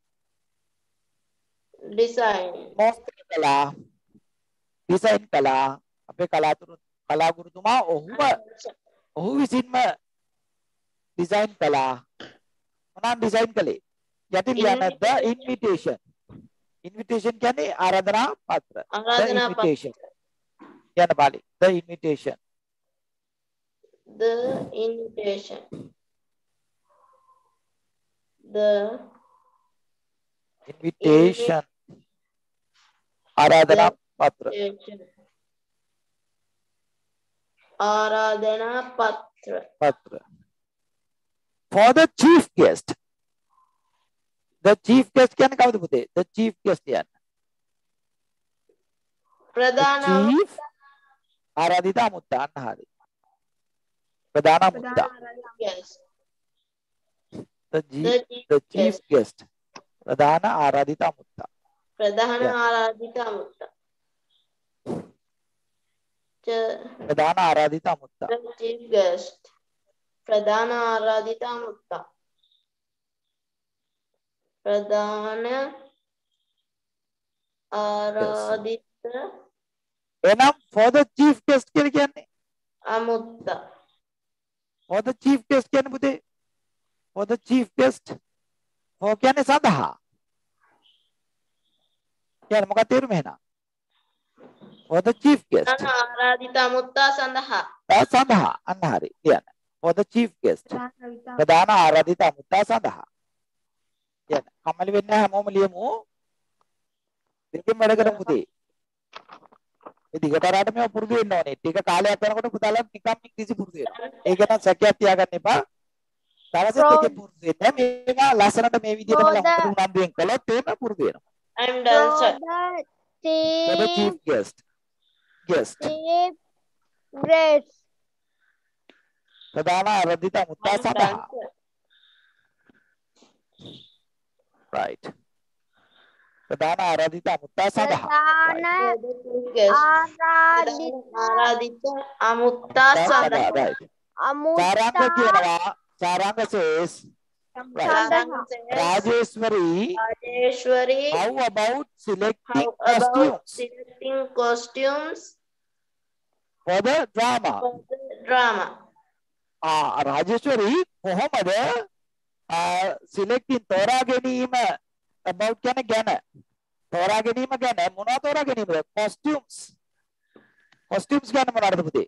B: design.
A: මෝස්තර කළා. ඩිසයින් කළා. අපේ කලාතුරු කලා ගුරුතුමා ඔහුම ඔහු විසින්ම ඩිසයින් කළා. මොනවාද ඩිසයින් කළේ? යටින් ලියන්න the invitation. invitation කියන්නේ ආරාධනා පත්‍ර. The
B: ආරාධනා පත්‍ර.
A: invitation. කියන්න බලි. The invitation.
B: The invitation. The
A: invitation. ආරාධනා පත්‍ර.
B: invitation. ආරාධනා පත්‍ර.
A: පත්‍ර. For the chief guest. The chief guest කියන්නේ කවුද පුතේ? The chief guest කියන්නේ.
B: ප්‍රධාන
A: chief ආරාධිත අමුත්තා අන්න හරි. ප්‍රධාන අමුත්තා.
B: guest.
A: The
B: The
A: chief,
B: chief
A: the chief
B: guest.
A: guest. ප්‍රධාන ආරාධිත අමුත්තා.
B: ප්‍රධාන
A: Yeah.
B: ආරාධිත අමුත්තා. The
A: ප්‍රධාන ආරාධිත අමුත්තා.
B: the chief guest. ප්‍රධාන ආරාධිත අමුත්තා. ප්‍රධාන ආරාධිත
A: එනම් for the chief guest කියලා කියන්නේ.
B: අමුත්තා.
A: For the chief guest කියන්නේ පුතේ. For the chief guest. for කියන්නේ සඳහා. කියන්නේ මොකක්ද තේරුම එහෙනම්? For the chief guest.
B: ප්‍රධාන ආරාධිත අමුත්තා සඳහා.
A: ඒ සඳහා අන්න හරි ලියන්න. For the chief guest. ප්‍රධාන ආරාධිත අමුත්තා සඳහා. කියන්න. කම්මැලි වෙන්නේ නැහැ හැමෝම ලියමු. දෙකෙන් වැඩ කරමු පුතේ. මේ දිගටරාට මේව පුරුදු වෙන්න ඕනේ. ටික කාලයක් යනකොට පුතාලා නිකම් ඉංග්‍රීසි පුරුදු වෙනවා. ඒක නම් සැකයක් තියාගන්න එපා. දවසෙත් එකේ පුරුදු වෙන්න. මේවා ලස්සනට මේ විදිහටම ලස්සනට උනන්දුවෙන් කළොත් ඒක පුරුදු වෙනවා.
B: I'm done,
C: For
B: sir.
C: the
A: For the
C: chief,
A: chief guest. Guest.
C: chief guest.
A: ප්‍රධාන ආරාධිත අමුත්තා
B: I'm done,
A: සඳහා.
B: sir.
A: Right. ප්‍රධාන ආරාධිත අමුත්තා සඳහා.
C: ප්‍රධාන
B: The chief guest.
C: ආරාධිත
B: ආරාධිත අමුත්තා සඳහා.
A: Right.
C: අමුත්තා
A: සාරංග කියනවා. Saranga says
B: Saranga says,
A: Rajeshwari,
B: Rajeshwari,
A: how about selecting
B: how about
A: costumes
B: selecting costumes
A: for the drama?
B: for the drama?
A: Ah, Rajeshwari, කොහොමද selecting තෝරා ගැනීම about ගැන ගැන තෝරා ගැනීම ගැන මොනවා තෝරා ගැනීමද? costumes. costumes ගැන මොනවද පුතේ?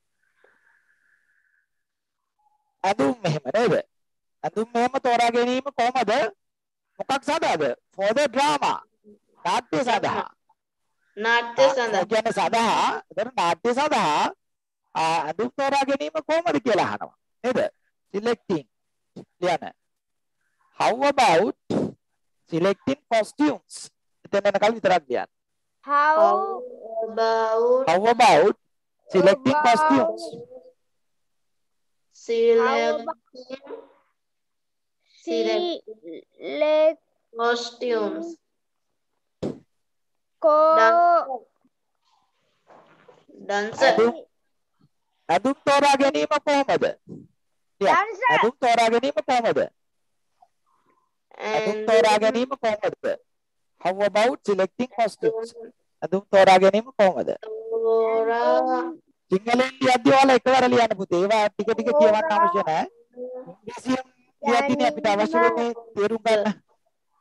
A: අඳුම් මෙහෙම නේද? අඳුම් මෙහෙම තෝරා ගැනීම කොහොමද? මොකක් සඳහාද? for the drama. නාට්‍ය සඳහා.
B: නාට්‍ය සඳහා.
A: කියන්නේ සඳහා, ඒතර නාට්‍ය සඳහා අඳුම් තෝරා ගැනීම කොහොමද කියලා අහනවා. නේද? selecting. ලියන්න. How about selecting costumes? එතන යනකල් විතරක් ලියන්න.
C: how
B: About
A: How about selecting
C: About-
A: costumes?
B: selecting
C: select
B: costumes.
C: co
B: Dancer.
A: අඳුම් අඳුම් තෝරා ගැනීම කොහොමද? ලියන්න.
C: Dancer.
A: අඳුම් තෝරා ගැනීම කොහොමද? අඳුම්
B: And
A: තෝරා ගැනීම කොහොමද? How about selecting costumes? අඳුම් තෝරා ගැනීම කොහොමද?
B: තෝරා
A: සිංහලෙන් ලියද්දී ඔයාලා එකවර ලියන්න පුතේ. ඒවා ටික ටික කියවන්න අවශ්‍ය නැහැ. ඉංග්‍රීසියෙන් ලියද්දී අපිට අවශ්‍ය වෙන්නේ තේරුම් ගන්න.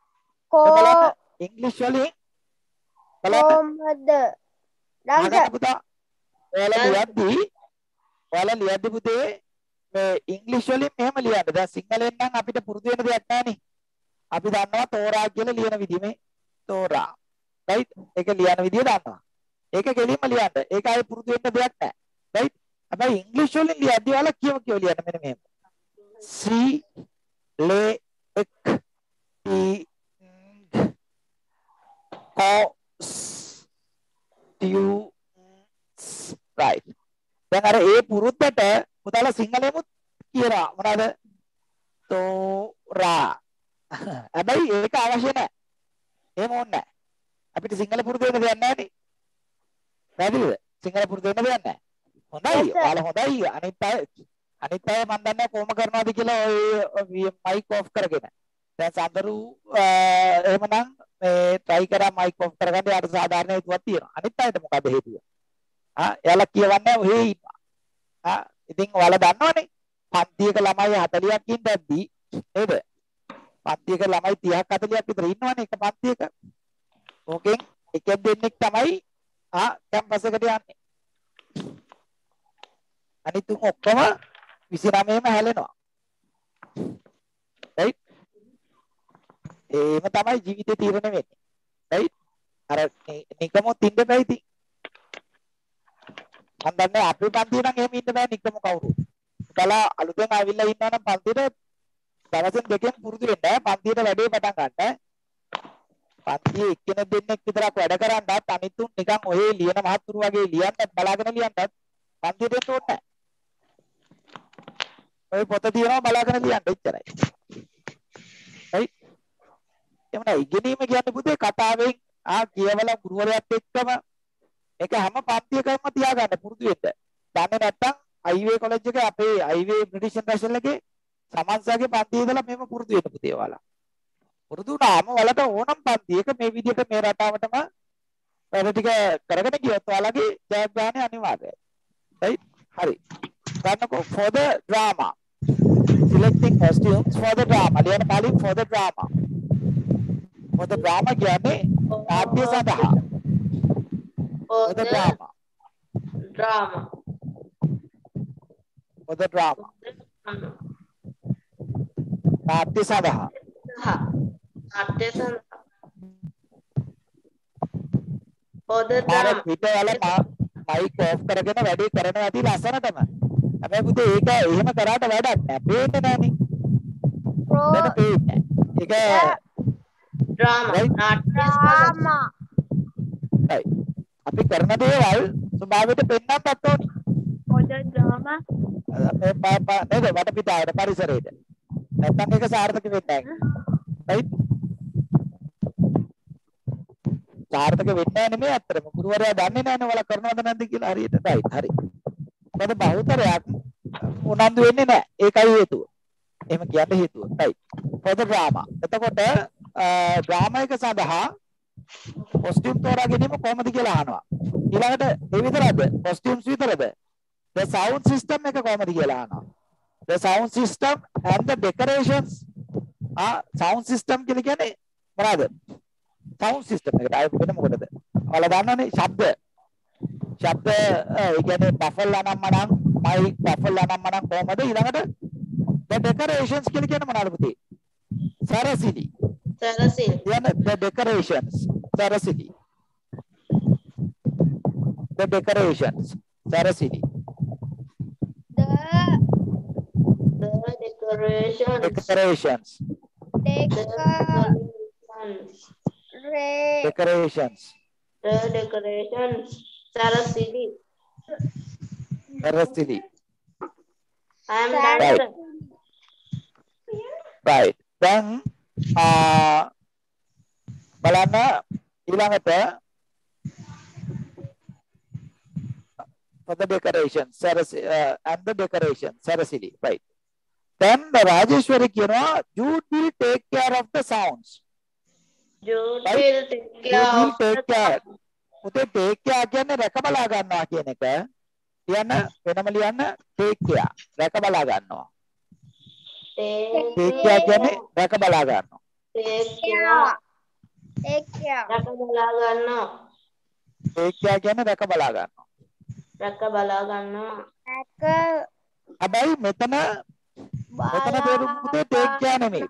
C: Ko
A: ඉංග්‍රීසි වලින් බලන්න
C: කොහොමද? දවස
A: අහගන්න පුතා. ඔයාලා ලියද්දී ඔයාලා ලියද්දී පුතේ මේ ඉංග්‍රීසි වලින් මෙහෙම ලියන්න. දැන් සිංහලෙන් නම් අපිට පුරුදු වෙන දෙයක් නැහැනේ. අපි දන්නවා තෝරා කියලා ලියන විදිහ මේ තෝරා. රයිට්? ඒක ලියන විදිහ දන්නවා. ඒක කෙලින්ම ලියන්න. ඒක ආයේ පුරුදු වෙන්න දෙයක් නැහැ. රයිට්? හැබැයි ඉංග්‍රීසි වලින් ලියද්දී ඔයාලා කියව කියව ලියන්න මෙන්න මෙහෙම. සී ලේ එක් ටී කොස් ටියු right දැන් අර ඒ පුරුද්දට පුතාලා සිංහලෙමුත් කියනවා මොනවාද තෝරා හැබැයි ඒක අවශ්‍ය නැහැ එහෙම ඕනේ නැහැ අපිට සිංහල පුරුදු වෙන්න දෙයක් නැහැ නේ පැහැදිලිද සිංහල පුරුදු වෙන්න දෙයක් නැහැ හොඳයි ඔයාලා හොඳයි අනිත් අය අනිත් අය මම දන්නේ කොහොම කරනවද කියලා ඔය මයික් ඔෆ් කරගෙන දැන් සඳරු එහෙමනම් මේ try කරා මයික් ඔෆ් කරගන්න යාට සාධාරණ හේතුවක් තියෙනවා අනිත් අයට මොකද හේතුව ආ එයාලා කියවන්නේ ඔහේ ඉන්නවා ආ ඉතින් ඔයාලා දන්නවනේ පන්තියක ළමයි හතළියක් ඉඳද්දී නේද පන්තියක ළමයි තිහක් හතළියක් විතර ඉන්නවනේ එක පන්තියක ඕකෙන් එකෙක් දෙන්නෙක් තමයි ආ කැම්පස් එකට යන්නේ අනිත් උන් ඔක්කොම විසිනමයේම හැලෙනවා right ඒම තමයි ජීවිතේ තීරණය වෙන්නේ right අර නිකමොත් ඉන්න බෑ ඉතින් මම දන්නේ අපේ පන්තියේ නම් එහෙම ඉන්න බෑ නිකම කවුරු කලා අලුතෙන් ආවිල්ලා ඉන්නවා නම් පන්තියට දවසෙන් දෙකෙන් පුරුදු වෙන්න පන්තියට වැඩේ පටන් ගන්න පන්තියේ එක්කෙනෙක් දෙන්නෙක් විතරක් වැඩ කරන්නත් අනිත් උන් නිකන් ඔහේ ලියන මහත්තුරු වගේ ලියන්නත් බලාගෙන ලියන්නත් පන්තියට එන්න ඕනේ නැහැ ඔය පොත තියනවා බලාගෙන ලියන්න එච්චරයි right එමුනා ඉගෙනීම කියන්නේ පුතේ කතාවෙන් ආ කියවලා ගුරුවරයාත් එක්කම ඒක හැම පන්තියකම තියාගන්න පුරුදු වෙන්න. දන්නේ නැත්නම් අයිවේ කොලෙජ් එකේ අපේ අයිවේ බ්‍රිටිෂ් ඉන්ටර්නැෂනල් එකේ සමන්සාගේ පන්තියේ ඉඳලා මේව පුරුදු වෙන්න පුතේ ඔයාලා. පුරුදු වුණාම ඔයාලට ඕනම් පන්තියක මේ විදිහට මේ රටාවටම වැඩ ටික කරගෙන ගියොත් ඔයාලගේ ජයග්‍රහණය අනිවාර්යයි. right? හරි. ගන්නකො for the drama. Selecting costumes for the drama. ලියන්න පාලින් for the drama. for the drama කියන්නේ නාට්‍ය සඳහා.
B: For
A: for the drama.
B: drama.
A: for the drama. නාට්‍ය සඳහා.
B: නාට්‍ය සඳහා. for the
A: මාර
B: drama.
A: පිට වල මයික් ඔෆ් කරගෙන වැඩේ කරනවා ඇති ලස්සනටම. හැබැයි පුතේ ඒක එහෙම කරාට වැඩක් නෑ. පේන්නේ නෑනේ. දැන් පේන්නේ. ඒක
B: drama.
A: right?
B: නාට්‍ය
C: drama.
A: right. අපි කරන දේවල් ස්වභාවයට පෙන්වන්නත් ඕනි.
C: For the drama.
A: මේ පාපා නේද වටපිටාවට පරිසරයට. නැත්නම් ඒක සාර්ථක වෙන්නේ නැහැ. right? සාර්ථක වෙන්නේ නැහැ නෙමෙයි අත්‍තරම. ගුරුවරයා දන්නේ නැහැ නේ ඔයාලා කරනවද නැද්ද කියලා හරියට. right. හරි. මොකද බහුතරයක් උනන්දු වෙන්නේ නැහැ. ඒකයි හේතුව. එහෙම කියන්න හේතුව. right. for the drama. එතකොට ඩ්‍රාමා එක සඳහා costume තෝරා ගැනීම කොහොමද කියලා අහනවා. ඊළඟට ඒ විතරද? costumes විතරද? the sound system එක කොහොමද කියලා අහනවා. the sound system and the decorations. ආ sound system කියලා කියන්නේ මොනවාද? sound system එකට ආයෙත් වෙන මොකටද? ඔයාලා දන්නවනේ ශබ්ද. ශබ්ද ඒ කියන්නේ බෆල් අනම්මනම් මයික් බෆල් අනම්මනම් කොහොමද? ඊළඟට the decorations කියලා කියන්නේ මොනවාද පුතේ? සරසිලි.
B: සරසිලි.
A: කියන්නේ the decorations. සරසිලි. the decorations. සරසිලි.
C: The
B: The decorations.
A: decorations.
B: Decorations.
A: decorations.
B: The decorations. Sarasili.
A: සරසිලි.
B: I am
A: Right.
B: dancer.
A: right. දැන් ආ බලන්න ඊළඟට for the decoration Sarasi, uh, and the decoration Sarasili, right. Then the Rajeshwari කියනවා Jude will take care of the sounds.
B: Jude
A: Right?
B: will take
A: Jude
B: care
A: will
B: of
A: take
B: the
A: care. පුතේ take care කියන්නේ රැක බලා ගන්නවා කියන එක. ලියන්න වෙනම ලියන්න take care රැක බලා ගන්නවා.
B: take
A: take care කියන්නේ රැක බලා ගන්නවා.
B: take care.
C: Take care.
B: රැක බලා ගන්නවා.
A: take care කියන්නේ රැක බලා ගන්නවා.
B: රැක බලා ගන්නවා.
C: Take
A: හැබැයි මෙතන මෙතන තේරුම් පුතේ take care නෙමෙයි.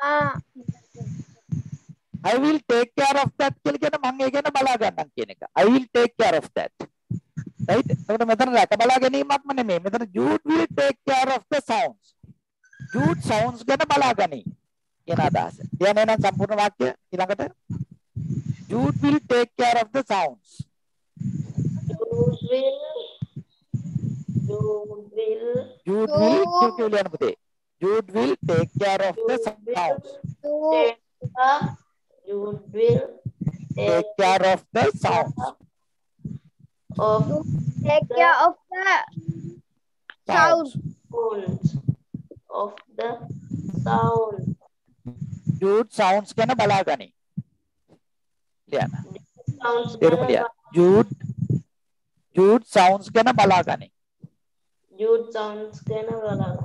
A: I will take care of that කියලා කියන මම ඒ ගැන බලා ගන්නම් කියන එක. I will take care of that. right? එතකොට මෙතන රැක බලා ගැනීමක්ම නෙමෙයි. මෙතන Jude will take care of the sounds. Jude sounds ගැන බලා ගනී කියන අදහස. කියන්නේ නම් සම්පූර්ණ වාක්‍ය ඊළඟට Jude will take care of the sounds.
B: Jude will Jude will
A: Jude will Jude will ලියන්න පුතේ. Jude will take care of the sounds.
B: take care. Jude will
A: Take care of the sounds.
B: of
C: Take care of the sound.
A: Sounds.
B: sounds of the sound.
A: Jude sounds ගැන බලා ගනී. ලියන්න.
B: Sounds
A: තේරුම ලියන්න. Jude Jude sounds ගැන බලා ගනී.
B: Jude sounds ගැන බලා ගන්න.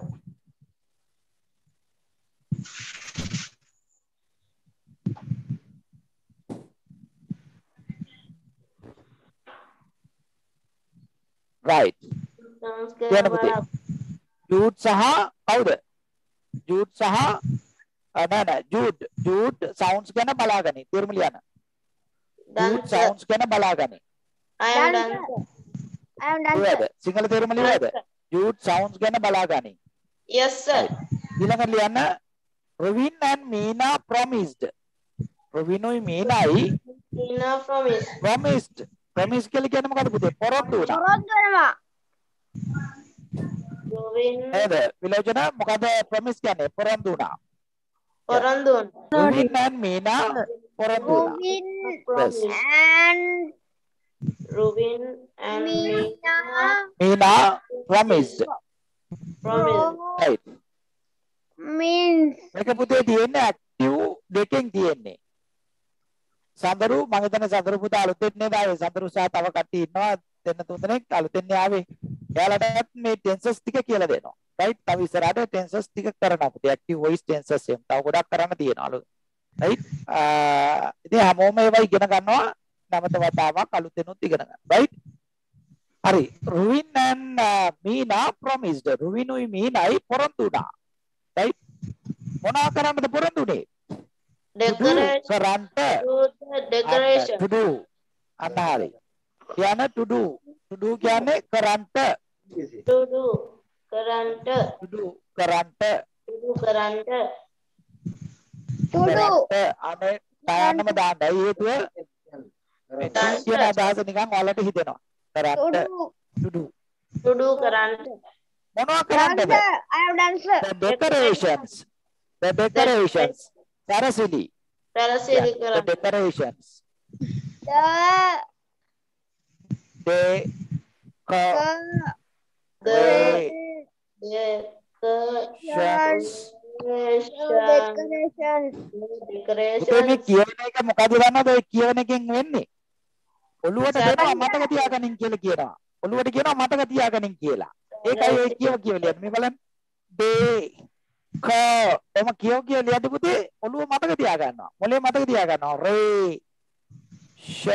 A: right.
B: Sounds
A: ලියන්න
B: ගැන
A: පුතේ.
B: බලා
A: Jude සහ කවුද? Jude සහ නෑ නෑ Jude Jude sounds ගැන බලා ගනී. තේරුම ලියන්න. Jude
B: Dancer.
A: sounds ගැන බලා ගනී.
B: I am
C: Dancer.
B: dancer.
C: I am done.
A: ලියද? Sinhala තේරුම ලියද? Jude sounds ගැන බලා ගනී.
B: Yes sir.
A: ඊළඟට ලියන්න Rovin and Meena promised. Rovinuයි Meenaයි
B: Tina promise.
A: promised. Promise කියලා කියන්නේ මොකද්ද පුතේ? පොරොන්දු වුණා.
C: පොරොන්දු වෙනවා.
B: Rovin
A: නේද? විලෝචන මොකද promise කියන්නේ? පොරොන්දු වුණා.
B: පොරොන්දු වුණා.
A: Rovin and Meena පොරොන්දු වුණා.
C: Rovin
B: Promise.
C: and
B: Rovin and
C: Meena
A: Meena promised.
B: promise.
A: Right.
C: means
A: මේක පුතේ තියෙන්නේ active දෙකෙන් තියෙන්නේ. සඳරු මම හිතන්නේ සඳරු පුතා අලුතෙන් නේද ආවේ. සඳරු සහ තව කට්ටිය ඉන්නවා දෙන්න තුන් දෙනෙක් අලුතෙන් ආවේ. එයාලටත් මේ tenses ටික කියලා දෙනවා. right? තව ඉස්සරහට tenses ටික කරනවා පුතේ. active voice tenses එහෙම තව ගොඩක් කරන්න තියෙනවා අලුත්. right? ආ ඉතින් හැමෝම ඒවා ඉගෙන ගන්නවා නැවත වතාවක් අලුතෙනුත් ඉගෙන ගන්න. right? හරි. Rovin and uh, Meena promised. Rovinuයි Meenaයි පොරොන්දු වුණා. right? මොනවා කරන්නද පොරොන්දු උනේ?
B: Decorate.
A: කරන්ට
B: Do the decoration.
A: to do අන්න හරි. කියන to do to do කියන්නේ කරන්ට
B: To do. කරන්ට.
A: to do කරන්ට
B: To do කරන්ට.
C: to do.
A: අනේ තාන්නම දාන්න. ඒ හේතුව මේ කියන අදහස නිකන් ඔයාලට හිතෙනවා.
C: To
A: කරන්ට
C: do.
A: to do
B: To do කරන්ට.
A: මොනවා කරන්නද?
C: Dancer. I am dancer.
A: the decorations the decorations සරසිලි
B: පැරසිලි
A: the
B: කරන්ට.
A: decorations
C: The
A: they
C: the
B: The
A: decorations
B: decoration.
C: decorations.
A: පුතේ මේ
B: Decoration.
A: කියවන එක මොකද දන්නවද? ඔය කියවන එකෙන් වෙන්නේ ඔළුවට දෙනවා මතක තියාගනින් කියලා කියනවා. ඔළුවට කියනවා මතක තියාගනින් කියලා. ඒකයි ඔය කියව කියව ලියන්නේ. මේ බලන්න. දේ ක එම කියව කියව ලියද්දි පුතේ ඔළුව මතක තියා ගන්නවා. මොලේ මතක තියා ගන්නවා. රේ ෂ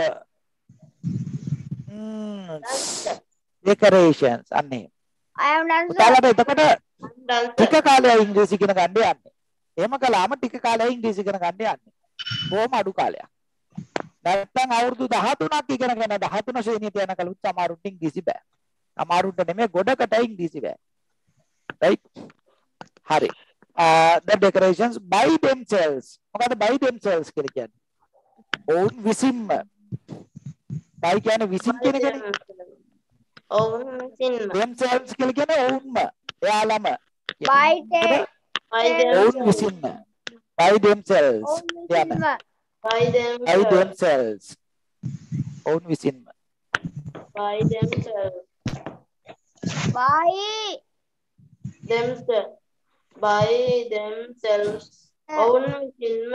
A: decorations අන්නේ.
C: I am dancer.
A: පුතාලට එතකොට
B: Dancer.
A: ටික කාලයක් ඉංග්‍රීසි ඉගෙන ගන්න යන්නේ. එහෙම කළාම ටික කාලයක් ඉංග්‍රීසි ඉගෙන ගන්න යන්නේ. කොහොම අඩු කාලයක්. නැත්නම් අවුරුදු දහතුනක් ඉගෙනගෙන දහතුන ශ්‍රේණියට යන කලුත් සමහරුන්ට ඉංග්‍රීසි බෑ. සමහරුන්ට නෙමෙයි ගොඩකට ඉංග්‍රීසි බෑ. right? හරි. Uh, the decorations by themselves. මොකද by themselves කියලා කියන්නේ? ඔවුන් විසින්ම. by කියන්නේ විසින් කියන එකනේ.
B: ඔවුන් විසින්ම.
A: themselves කියලා කියන්නේ ඔවුන්ම. එයාලම.
C: By them.
B: By
A: ඔවුන්
B: themselves.
A: විසින්ම. by themselves.
C: Own
A: කියන
C: විසින්ම.
B: By
A: by
B: themselves.
A: themselves. ඔවුන් විසින්ම.
B: By themselves.
C: By
B: Themselves. By themselves. ඔවුන් විසින්ම.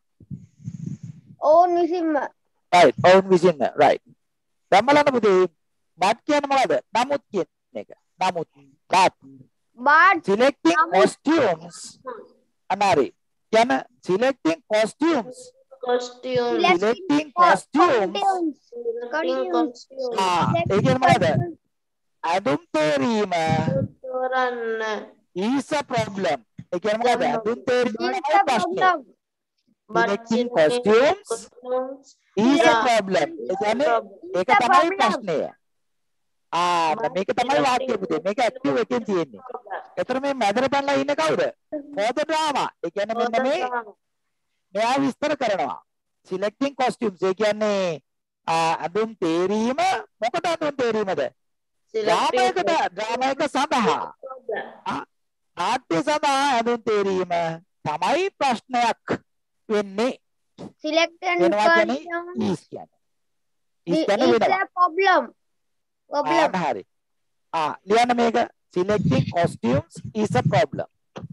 C: own විසින්ම.
A: right ඔවුන් විසින්ම right දැන් බලන්න පුතේ but කියන්නේ මොකද නමුත් කියන එක නමුත් but
C: But
A: selecting
C: නමුත්.
A: costumes අනාරි කියන selecting costumes
B: costumes.
A: Selecting costumes.
B: Selecting costumes.
A: Ah, ඒ කියන්නේ මොකද? ඇඳුම් තේරීම
B: තෝරන්න.
A: is a problem. ඒ කියන්නේ මොකද? ඇඳුම් තේරීම
C: Is
A: තමයි
C: a
A: ප්‍රශ්නේ.
C: problem.
B: But
A: Selecting
B: selecting
A: costumes
B: costumes
A: is a
B: Yeah.
A: problem. ඒ කියන්නේ ඒක
C: Is a
A: තමයි
C: problem.
A: ප්‍රශ්නය. ආ මේක තමයි වාක්‍ය පුතේ. මේක ඇක්ටිව් එකෙන් තියෙන්නේ. ඒතර මේ මැදට පැනලා ඉන්නේ කවුද? For the drama. ඒ කියන්නේ මෙන්න මේ මෙයා විස්තර කරනවා. Selecting costumes ඒ කියන්නේ ඇඳුම් තේරීම මොකට ඇඳුම් තේරීමද? ඩ්‍රාමායකට ඩ්‍රාමායක සඳහා නාට්‍ය සඳහා ඇඳුම් තේරීම තමයි ප්‍රශ්නයක් වෙන්නේ.
C: Selecting
A: වෙනවා කියන්නේ
C: costumes
A: is කියන්නේ. is
C: is
A: කියන්නේ වෙනවා.
C: a problem. Problem.
A: ආ හරි. ආ ලියන්න මේක. Selecting costumes is a problem.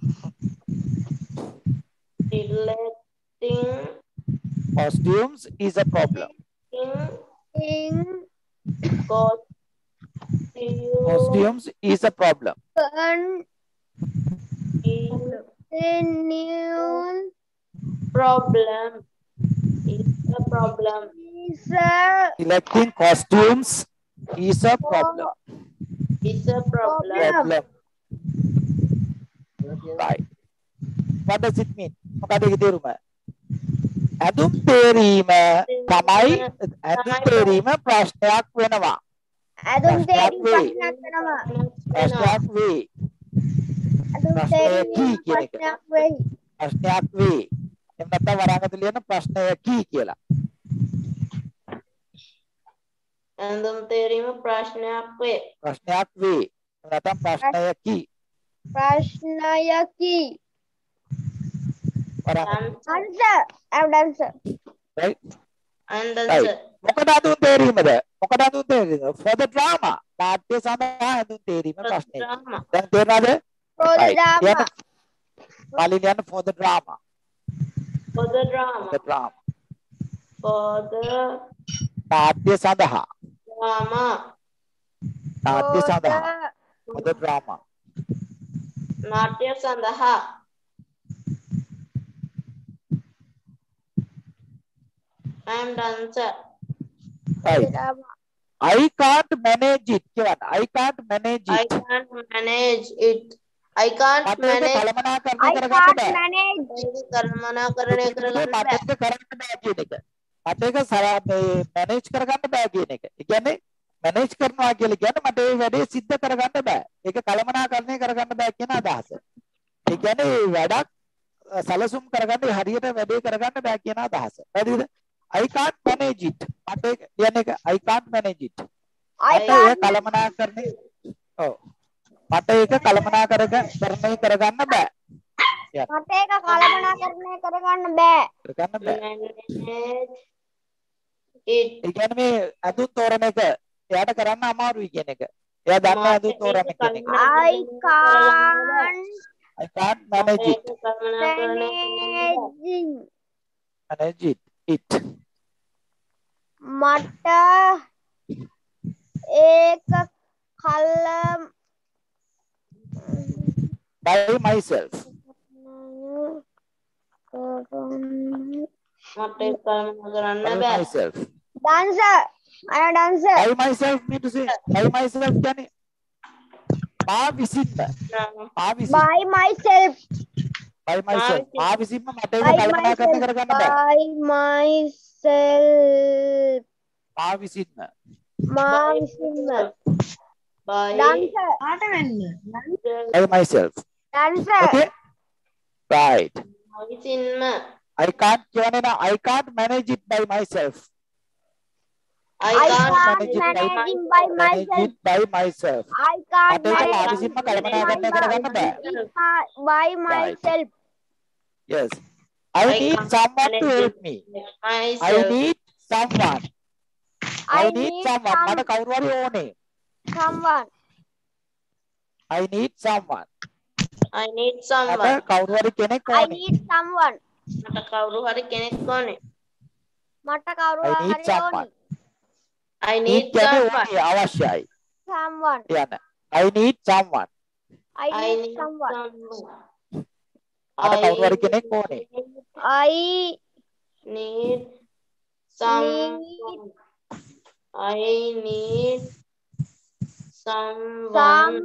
B: Selecting
A: Costumes is a problem.
C: In
B: costumes
A: Costumes is a problem.
C: continuous
B: problem is a problem.
C: is a
A: Selecting costumes is a problem.
B: Is a problem.
A: Problem. Right. What does it mean? මොකද ඒකේ තේරුම? ඇඳුම් තේරීම තමයි ඇඳුම් තේරීම ප්‍රශ්නයක් වෙනවා.
C: ඇඳුම් තේරීම
A: වේ.
C: ප්‍රශ්නයක් වෙනවා.
A: ප්‍රශ්නයක් වේ.
C: ඇඳුම් තේරීම ප්‍රශ්නයක් වෙයි.
A: ප්‍රශ්නයක් වේ. එහෙම නැත්නම් වරාගත ලියන ප්‍රශ්නයකි කියලා.
B: ඇඳුම් තේරීම ප්‍රශ්නයක් වේ.
A: ප්‍රශ්නයක් වේ. එහෙම නැත්නම් ප්‍රශ්නයකි.
C: ප්‍රශ්නයකි.
A: වරාගත.
C: Answer. I have answer.
A: Right?
B: And
A: Right.
B: answer.
A: මොකද ඇඳුම් තේරීමද? මොකද ඇඳුම් තේරීමද? For the drama. නාට්‍ය සඳහා ඇඳුම් තේරීම ප්‍රශ්නයකි.
B: Drama.
A: දැන් තේරෙනවද?
C: For the
A: Right.
C: drama.
A: ලියන්න. පාලි ලියන්න for the drama.
B: For the drama.
A: The drama.
B: For the
A: නාට්‍ය සඳහා.
B: drama.
A: නාට්‍ය
C: For
A: සඳහා.
C: the
A: For the drama.
B: නාට්‍ය සඳහා. And answer.
A: Right.
C: drama.
A: I can't manage it. කියවන්න. I can't manage
B: I
A: it.
B: can't manage it. I can't
A: මට ඒක
B: manage.
A: කළමනාකරණය
C: I
A: කරගන්න
C: can't
A: බෑ.
C: manage.
B: කර්මනාකරණය කරගන්න
A: මට
B: බෑ.
A: ඒක කරන්න බෑ කියන එක. මට ඒක මැනේජ් කරගන්න බෑ කියන එක. ඒ කියන්නේ මැනේජ් කරනවා කියලා කියන්නේ මට ඒ වැඩේ සිද්ධ කරගන්න බෑ. ඒක කළමනාකරණය කරගන්න බෑ කියන අදහස. ඒ කියන්නේ වැඩක් සලසුම් කරගන්න හරියට වැඩේ කරගන්න බෑ කියන අදහස. හරිද? I can't manage it. මට ඒක කියන්නේ ඒක I can't manage it.
C: I
A: මට ඒක
C: can't.
A: කළමනාකරණය ඔව්. මට ඒක කළමනාකරණය කරගන්න බෑ.
C: මට ඒක කළමනාකරණය කරගන්න බෑ.
A: කරගන්න බෑ.
B: Manage it.
A: ඒ කියන්නේ මේ ඇඳුම් තෝරන එක එයාට කරන්න අමාරුයි කියන එක. එයා දන්න ඇඳුම් තෝරන කියන එක.
C: I can't
A: I can't manage it.
C: managing.
A: Manage it. It.
C: මට ඒක කලම්
A: By myself.
B: මට ඒක කර්මනා කරන්න
A: By
B: බෑ.
A: myself.
C: dancer. I have dancer.
A: By myself mean to say by myself කියන්නේ මා විසින්ම මා විසින්
C: By myself.
A: by myself මා විසින්ම මට ඒක
C: By
A: කල්පනාකරණය
C: myself.
A: කරගන්න බෑ.
C: By myself.
A: මා විසින්ම
C: මා විසින්ම.
B: By
C: dancer.
A: by myself.
C: dancer.
A: Okay? Right.
B: විසින්ම
A: I can't කියන්නේ නා I can't manage it by myself.
B: I
C: I
B: can't
C: can't
A: manage it
C: manage it by
A: Manage
C: myself.
A: it by myself.
C: I can't
A: මට ඒක මා
C: manage
A: විසින්ම
C: it
A: කල්පනාකරණය කරගන්න බෑ.
C: by myself.
A: Yes. I
B: I
A: need
B: can't
A: someone to
B: manage
A: help
B: it
A: me.
B: myself.
A: I need someone. I
C: I
A: need
C: need
A: someone.
C: some-
A: මට කවුරු හරි ඕනේ.
C: someone.
A: I need someone.
B: I need
A: මට
B: someone.
A: කවුරු හරි කෙනෙක්
C: I
A: ඕනේ.
C: need someone.
B: මට කවුරු හරි කෙනෙක් ඕනේ.
C: මට කවුරු
A: I need
C: හරි
A: someone.
C: ඕනි.
B: I
A: Need
B: need
A: කියන්නේ
B: someone.
A: ඕනේ අවශ්‍යයි.
C: Someone.
A: කියන්න. I need someone.
C: I
B: I
C: need
B: need
C: someone.
B: someone.
A: මට කවුරු හරි කෙනෙක් ඕනේ.
C: I
B: need some
C: Need
B: I need someone
C: some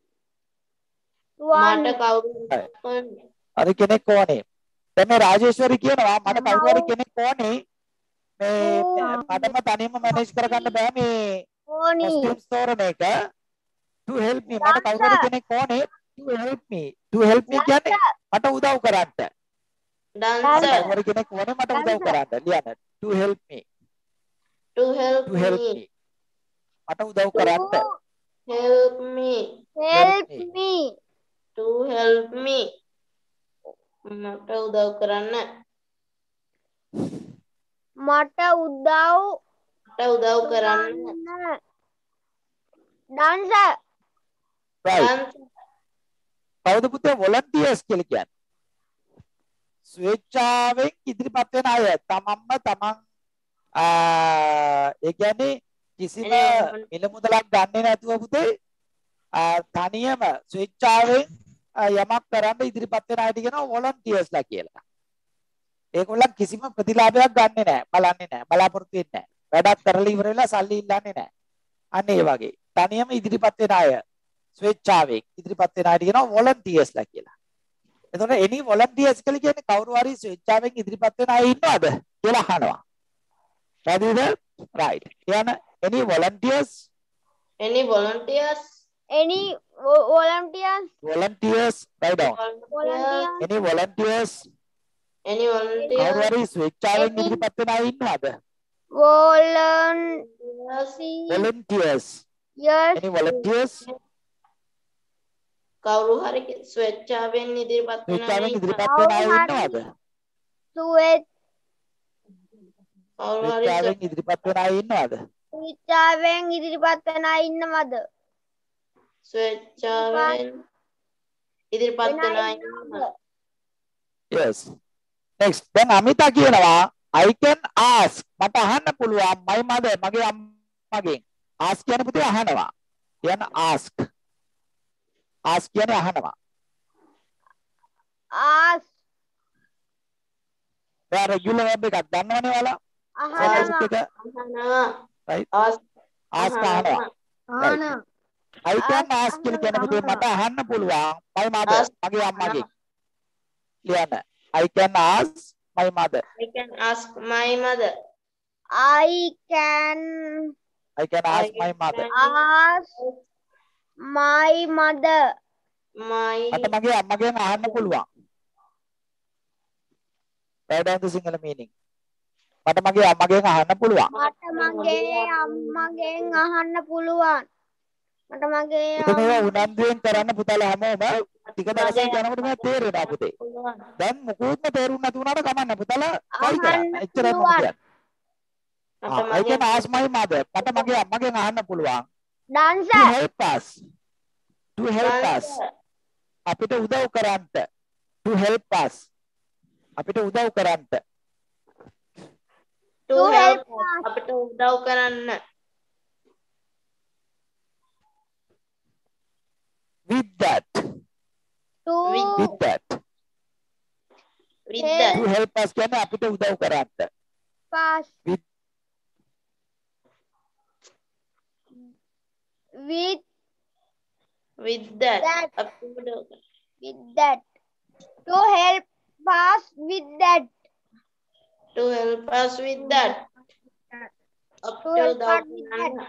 B: මට
C: one.
B: කවුරු
A: හරි කෙනෙක් ඕනේ. දැන් මේ රාජේශ්වරි කියනවා මට කවුරු හරි කෙනෙක් ඕනේ මේ මටම තනියම මැනේජ් කරගන්න බෑ මේ
C: Oni.
A: costumes තෝරන එක. to help me මට කවුරු හරි කෙනෙක් ඕනේ to help me. to help me කියන්නේ මට උදව් කරන්න.
B: dancer
A: කවුරු හරි කෙනෙක් ඕනේ මට උදව් කරන්න. ලියන්න. to help me.
B: to help
A: to help
B: me
A: me. මට උදව් කරන්න.
B: help me
C: Help me.
B: to help me මට උදව් කරන්න
C: Mata udau
B: මට උදව් කරන්න
C: dancer.
A: right.
B: dancer
A: කවුද පුතේ volunteers කියලා කියන්නේ? ස්වේච්ඡාවෙන් ඉදිරිපත් වෙන අය. තමන්ම තමන් ඒ කියන්නේ කිසිම මිල මුදලක් ගන්නේ නැතුව පුතේ තනියම ස්වේච්ඡාවෙන් යමක් කරන්න ඉදිරිපත් වෙන අයට කියනවා volunteersලා කියලා. ඒගොල්ලන් කිසිම ප්‍රතිලාභයක් ගන්නෙ නැහැ, බලන්නේ නැහැ, බලාපොරොත්තු වෙන්නේ නැහැ. වැඩක් කරලා ඉවර වෙලා සල්ලි ඉල්ලන්නේ නැහැ. අන්න ඒ වගේ. තනියම ඉදිරිපත් වෙන අය ස්වේච්ඡාවෙන් ඉදිරිපත් වෙන අයට කියනවා volunteersලා කියලා. එතකොට any volunteers කියලා කියන්නේ කවුරු හරි ස්වේච්ඡාවෙන් ඉදිරිපත් වෙන අය ඉන්නවද කියලා අහනවා. හරිද? right. කියන any volunteers?
B: any volunteers
C: Any vo- volunteers?
A: volunteers write down.
C: Volunteers?
A: any volunteers?
B: any
A: කවුරු
B: volunteers
A: හරි ස්වේච්ඡාවෙන් ඉදිරිපත් වෙන අය ඉන්නවද?
C: Volunteers?
A: volunteers.
C: Yes.
A: any volunteers?
B: කවුරු හරි ස්වේච්ඡාවෙන් ඉදිරිපත් වෙන
A: ස්වේච්ඡාවෙන්
B: අය
A: ඉදිරිපත් වෙන අය
C: කවුරු
A: ඉන්නවද?
C: Sweat.
B: කවුරු හරි
A: ස්වේච්ඡාවෙන් ඉදිරිපත් වෙන අය ඉන්නවද?
C: ස්වේච්ඡාවෙන් ඉදිරිපත් වෙන අය ඉන්නවද?
B: ස්වේච්ඡාවෙන් ඉදිරිපත් වෙන අය
A: yes. next then අමිතා කියනවා I can ask මට අහන්න පුළුවන් my mother මගේ අම්මගෙන් ask කියන්නේ පුතේ අහනවා. කියන ask ask කියන්නේ අහනවා.
C: Ask.
A: ඒ regular verb එකක් දන්නවනේ ඔයාලා?
C: අහනවා.
A: එක
B: අහනවා
A: right
B: ask
A: ask අහනවා.
C: අහනවා.
A: I can ask කියලා කියන පුතේ මට අහන්න පුළුවන් my mother මගේ අම්මගෙන්. ලියන්න. I can ask my mother.
B: I can ask my mother
C: I can
A: I can ask my mother.
C: ask my mother.
B: my
A: මට මගේ අම්මගෙන් අහන්න පුළුවන්. write down the Sinhala meaning. මට මගේ අම්මගෙන් අහන්න පුළුවන්.
C: මට මගේ අම්මගෙන් අහන්න පුළුවන්. මට මගේ
A: ඉතින් මේවා උනන්දුවෙන් කරන්න පුතාලා හැමෝම ටික දවසක් යනකොට මේ තේරෙනවා පුතේ. දැන් මොකොත්ම තේරුම් නැති වුණාට කමන්න පුතාලා try කරන්න. එච්චරයි මම කියන්නේ. Ah, I can ask my mother. මට මගේ අම්මගෙන් අහන්න පුළුවන්. To
C: dancer.
A: help us. To help us. අපිට උදව් කරන්න. To help us. අපිට උදව් කරන්න.
B: to
C: To
B: help
C: help us.
B: අපිට උදව් කරන්න
A: With that.
C: To
A: With that.
B: with
C: Help.
B: that
A: To help us කියන්නේ අපිට උදව් කරන්න.
C: pass.
A: With
C: With
B: with that
C: That.
B: අපිට උදව් කරන්න.
C: with that. To help us with that.
B: to help us with that අපිට
C: To help
B: උදව්
C: us with that.
B: කරන්න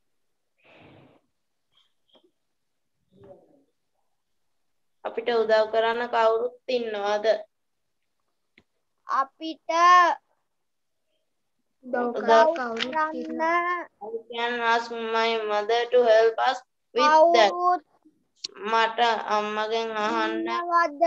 B: අපිට උදව් කරන්න කවුරුත් ඉන්නවද
C: අපිට
B: උදව්
C: කරන්න
B: I can ask my mother to help us with that
C: කවුරුත්
B: මට අම්මගෙන් අහන්න
C: ඉන්නවද?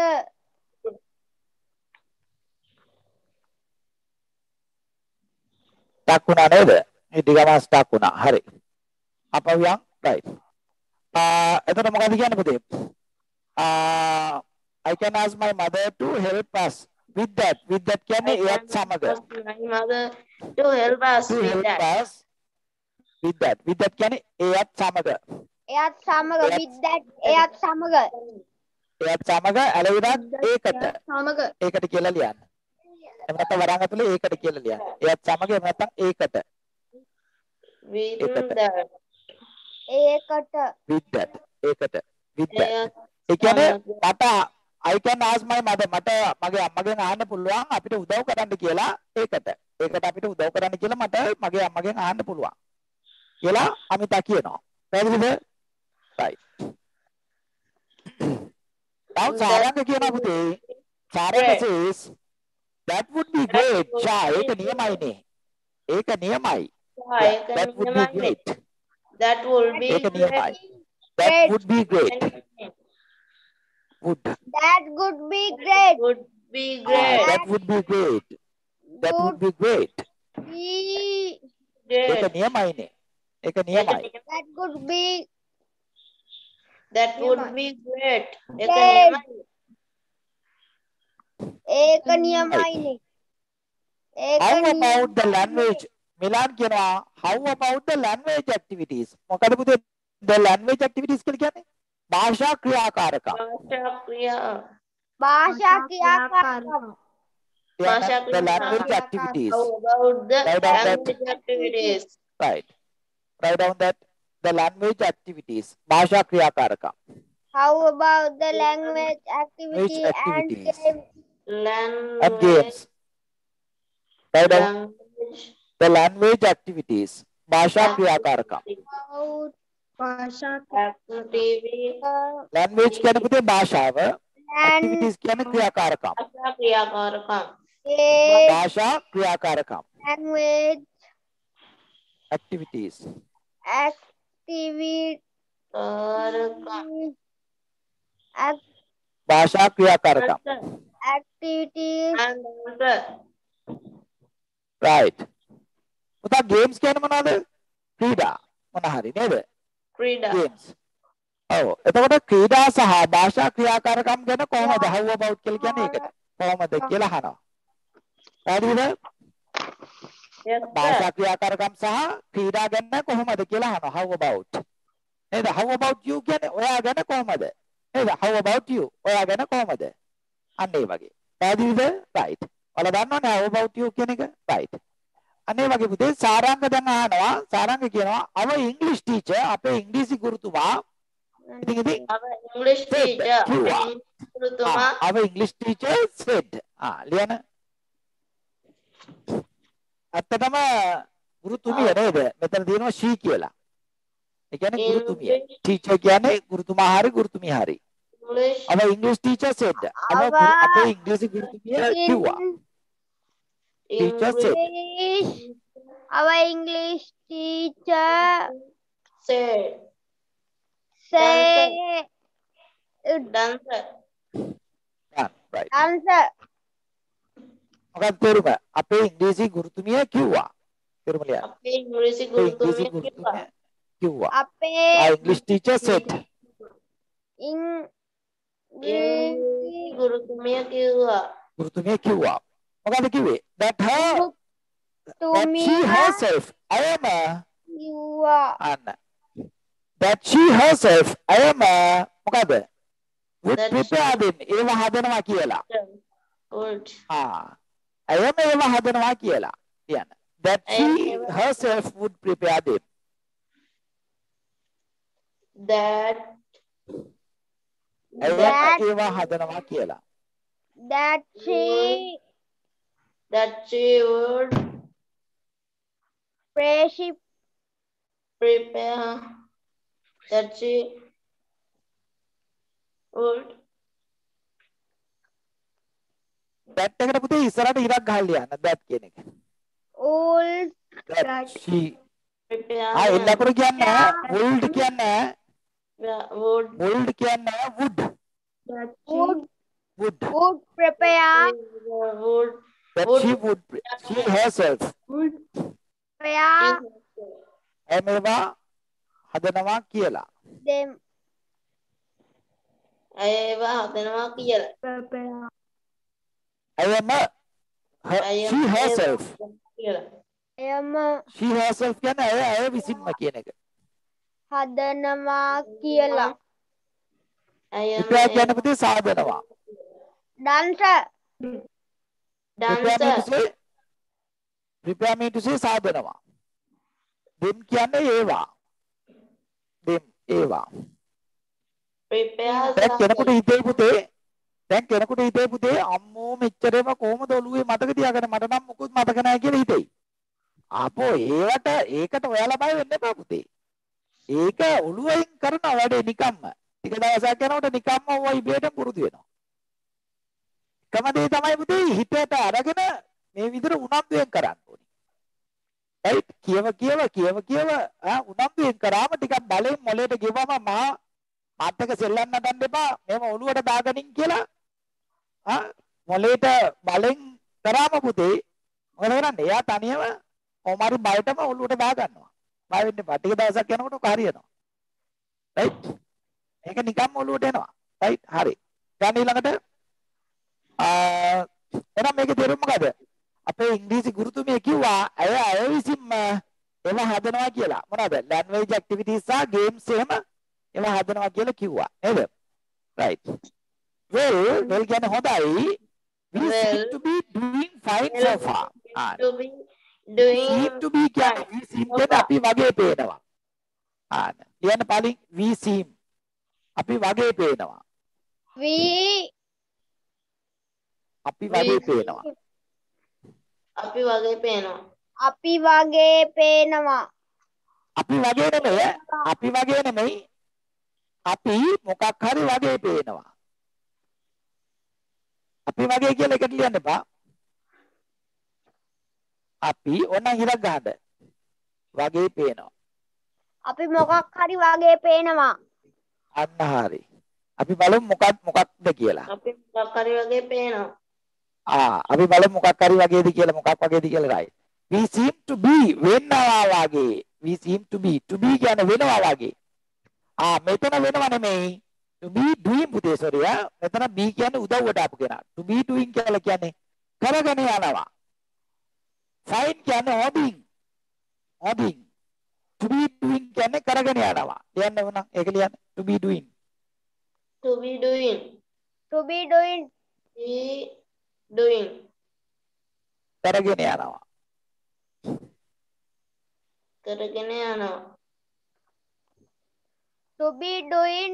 A: stuck වුණා නේද? මේ ටිකම stuck වුණා. හරි. අපවියන් right. ආ එතකොට මොකද කියන්නේ පුතේ? ආ I can ask my mother to help us with that. With that කියන්නේ එයත් සමග.
B: ask my mother to help us
A: To
B: with
A: help
B: that
A: us with that. With that කියන්නේ එයත් සමග.
C: එයත් සමග with that එයත් සමග
A: එයත් සමග ඇලවිරත් ඒකට.
C: සමග
A: ඒකට කියලා ලියන්න. එහෙම නැත්නම් වරහන් ඇතුලේ ඒකට කියලා ලියන්න. ඒත් සමග එහෙම නැත්නම් ඒකට.
B: with
A: ඒකට.
B: that.
C: ඒකට.
A: with that. ඒකට. with that. ඒ කියන්නේ මට I can ask my mother මට මගේ අම්මගෙන් අහන්න පුළුවන් අපිට උදව් කරන්න කියලා ඒකට. ඒකට අපිට උදව් කරන්න කියලා මට මගේ අම්මගෙන් අහන්න පුළුවන්. කියලා අමිතා කියනවා. පැහැදිලිද? right. Now සාරංග කියනවා පුතේ. Saranga says that would be great. චා ඒක නියමයිනේ. ඒක නියමයි. That would be great.
B: That would be
A: ඒක නියමයි.
B: great.
A: That would be great. Would.
C: That would be great.
B: Would be
A: Ah,
B: great.
A: that would be great. That would be great.
C: Be,
A: ඒක
B: Great.
A: නියමයිනේ. ඒක නියමයි.
C: that would be
B: That would be great. ඒක
C: Great.
B: නියමයි.
C: ඒක නියමයිනේ. ඒක
A: How about
C: නියමයි.
A: the language? Milan කියනවා how about the language activities? මොකද පුතේ the language activities කියලා කියන්නේ? භාෂා ක්‍රියාකාරකම්.
B: භාෂා ක්‍රියා.
C: භාෂා ක්‍රියාකාරකම්.
B: භාෂා
A: The language activities.
B: How about the
A: Write down that.
B: language activities?
A: Right. Write down that the language activities. භාෂා ක්‍රියාකාරකම්.
C: How about the language activity and
A: activities.
C: games?
B: Language.
A: And games. Write down
B: Language.
A: the language activities. භාෂා ක්‍රියාකාරකම්.
C: About භාෂා
B: Activity.
A: Language කියන්නේ පුතේ භාෂාව.
C: and
A: Activities කියන්නේ ක්‍රියාකාරකම්.
B: භාෂා ක්‍රියාකාරකම්.
C: game,
A: භාෂා ක්‍රියාකාරකම්.
C: language
A: Activities.
C: activity
B: කාරකම්.
C: act,
A: භාෂා ක්‍රියාකාරකම්.
C: activities
B: And answer.
A: right. පුතා games කියන්නේ මොනවද? ක්‍රීඩා. මොන හරි නේද?
B: ක්‍රීඩා.
A: games. ඔව්. එතකොට ක්‍රීඩා සහ භාෂා ක්‍රියාකාරකම් ගැන කොහොමද how about කියලා කියන්නේ ඒකට. කොහොමද කියලා අහනවා. හරිද?
B: Yes,
A: භාෂා
B: sir.
A: ක්‍රියාකාරකම් සහ ක්‍රීඩා ගැන කොහොමද කියලා අහනවා. how about. නේද? how about you කියන්නේ ඔයා ගැන කොහොමද? නේද? how about you ඔයා ගැන කොහොමද? අන්න ඒ වගේ. පැහැදිලිද? right. ඔයාලා දන්නවනේ how about you කියන එක? right. අනේ වගේ පුතේ සාරංග දැන් අහනවා. සාරංග කියනවා our English teacher අපේ ඉංග්‍රීසි ගුරුතුමා ඉතින් ඉතින්
B: Our English
A: Said.
B: teacher.
A: කිව්වා.
B: ගුරුතුමා.
A: Ah, our English teacher said. Ah, ලියන. අත්තටම ගුරුතුමිය නේද? මෙතන තියෙනවා she කියලා. ඒ කියන්නේ ගුරුතුමිය.
B: English.
A: teacher කියන්නේ ගුරුතුමා හරි ගුරුතුමිය හරි.
B: English.
A: our English teacher said. our ගුරු- අපේ ඉංග්‍රීසි ගුරුතුමිය කිව්වා. Teacher said.
C: English. Our English teacher
B: Said.
C: say
B: Dancer.
A: Ah, right.
C: answer.
A: මොකක්ද තේරුම? අපේ ඉංග්‍රීසි ගුරුතුමිය කිව්වා. තේරුම ලියන්න.
B: අපේ ඉංග්‍රීසි
A: අපේ ඉංග්‍රීසි
B: ගුරුතුමිය කිව්වා.
A: ගුරුතුමිය කිව්වා.
C: අපේ
A: our English teacher said.
B: ඉංග්‍රීසි ගුරුතුමිය කිව්වා.
A: ගුරුතුමිය කිව්වා. මොකද කිව්වේ? that her that she
C: තුමිය
A: herself I am a
C: කිව්වා.
A: Anna. That she herself I am a මොකද? would
B: That
A: prepare them. ඒව හදනවා කියලා.
B: Good.
A: ආ. I am ඒව හදනවා කියලා. කියන්න. That
B: I am
A: she
B: ඒව-
A: herself would prepare them.
B: That.
A: I am
C: That-
A: ඒව හදනවා කියලා.
C: That she
B: That she would
C: friendship
B: prepare. That she would.
A: that එකට පුතේ ඉස්සරහට ඉරක් ගහලා ලියන්න that කියන එක.
C: all
A: That she
B: Prepare.
A: ආ එන්නකොට කියන්නේ would කියන්නේ
B: Yeah, would.
A: would කියන්නේ would
C: would
A: would
C: would prepare
B: Would.
A: that
B: Would.
A: she would pre- she herself
C: prepare
A: එමෙව හදනවා කියලා.
C: them
B: ඒව හදනවා කියලා.
C: prepare
A: I am a her,
B: I am
A: she
B: ඒව
A: herself
B: කියලා.
C: එම
A: she herself කියන්නේ ඇය ඇය විසින්ම කියන එක.
C: හදනවා කියලා.
B: I am
A: prepare කියන්නේ පුතේ සාදනවා.
C: dancer
A: prepare me to
B: dancer,
A: say prepare me to say සාදනවා. them කියන්නේ ඒවා. them ඒවා.
B: prepare
A: දැන් කෙනෙකුට
B: sadhana,
A: හිතේ පුතේ දැන් කෙනෙකුට හිතේ පුතේ අම්මෝ මෙච්චරම කොහමද ඔළුවේ මතක තියාගෙන මට නම් මොකුත් මතක නැහැ කියලා හිතෙයි. ආපෝ ඒවට ඒකට ඔයාලා බය වෙන්න එපා පුතේ. ඒක ඔළුවෙන් කරන වැඩේ නිකම්ම. ටික දවසක් යනකොට නිකම්ම ඔය ඉබේටම පුරුදු වෙනවා. එකම දේ තමයි පුතේ හිතට අරගෙන මේ විදිහට උනන්දුවෙන් කරන්න ඕනේ. right කියව කියව කියව කියව ආ උනන්දුවෙන් කරාම ටිකක් බලෙන් මොලේට ගෙවම මා මාත් එක සෙල්ලන්න ගන්න එපා. මේව ඔළුවට දාගනින් කියලා ආ මොලේට බලෙන් කරාම පුතේ මොකද කරන්නේ? එයා තනියම කොමාරි බයටම ඔළුවට දා ගන්නවා. බය වෙන්න එපා. ටික දවසක් යනකොට ඔක හරියනවා. right ඒක නිකම්ම ඔළුවට එනවා. right හරි. දැන් ඊළඟට ආ එහෙනම් මේකේ තේරුම මොකද? අපේ ඉංග්‍රීසි ගුරුතුමිය කිව්වා අය අය විසින්ම ඒවා හදනවා කියලා. මොනවද? language activities සහ games එහෙම ඒවා හදනවා කියලා කිව්වා. නේද? right. well well කියන්නේ හොඳයි. we
B: Well,
A: seem to be doing fine so far. ආ
B: to be doing
A: seem to be කියන්නේ we seem
B: so
A: කියන්නේ
B: far.
A: අපි වගේ පේනවා. ආ කියන්න පාලින් we seem අපි වගේ පේනවා.
C: We
A: අපි වගේ
B: We
A: පේනවා.
B: අපි වගේ පේනවා.
C: අපි වගේ පේනවා.
A: අපි වගේ නෙමෙයි අපි වගේ නෙමෙයි අපි මොකක් හරි වගේ පේනවා. අපි වගේ කියලා එකට ලියන්න එපා. අපි ඕන ඉරක් ගහන්න. වගේ පේනවා.
C: අපි මොකක් හරි වගේ පේනවා.
A: අන්න හරි. අපි බලමු මොකක් මොකක්ද කියලා.
B: අපි මොකක් හරි වගේ පේනවා.
A: ආ අපි බලමු මොකක් හරි වගේද කියලා මොකක් වගේද කියලා right. we seem to be වෙනවා වගේ. we seem to be to be කියන්නේ වෙනවා වගේ. ආ මෙතන වෙනවා නෙමෙයි. to be doing පුතේ sorry ආ මෙතන be කියන්නේ උදව්වට ආපු කෙනා. to be doing කියලා කියන්නේ කරගෙන යනවා. fine කියන්නේ holding. holding. to be doing කියන්නේ කරගෙන යනවා. ලියන්න ඕන ඒක ලියන්න. to be doing.
B: to be doing,
C: To be doing.
B: be doing,
A: කරගෙන යනවා.
B: කරගෙන යනවා.
C: To be doing.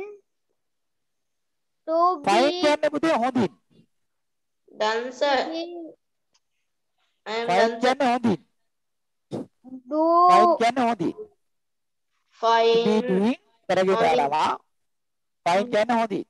C: To
A: fine
C: be.
A: කියන්නේ පුතේ හොඳින්.
B: dancer, I am
A: fine
B: dancer.
A: කියන්නේ හොඳින්.
C: Do.
A: fine කියන්නේ හොඳින්. to be
B: fine,
A: doing කරගෙන
B: හොඳින්.
A: යනවා. fine කියන්නේ හොඳින්.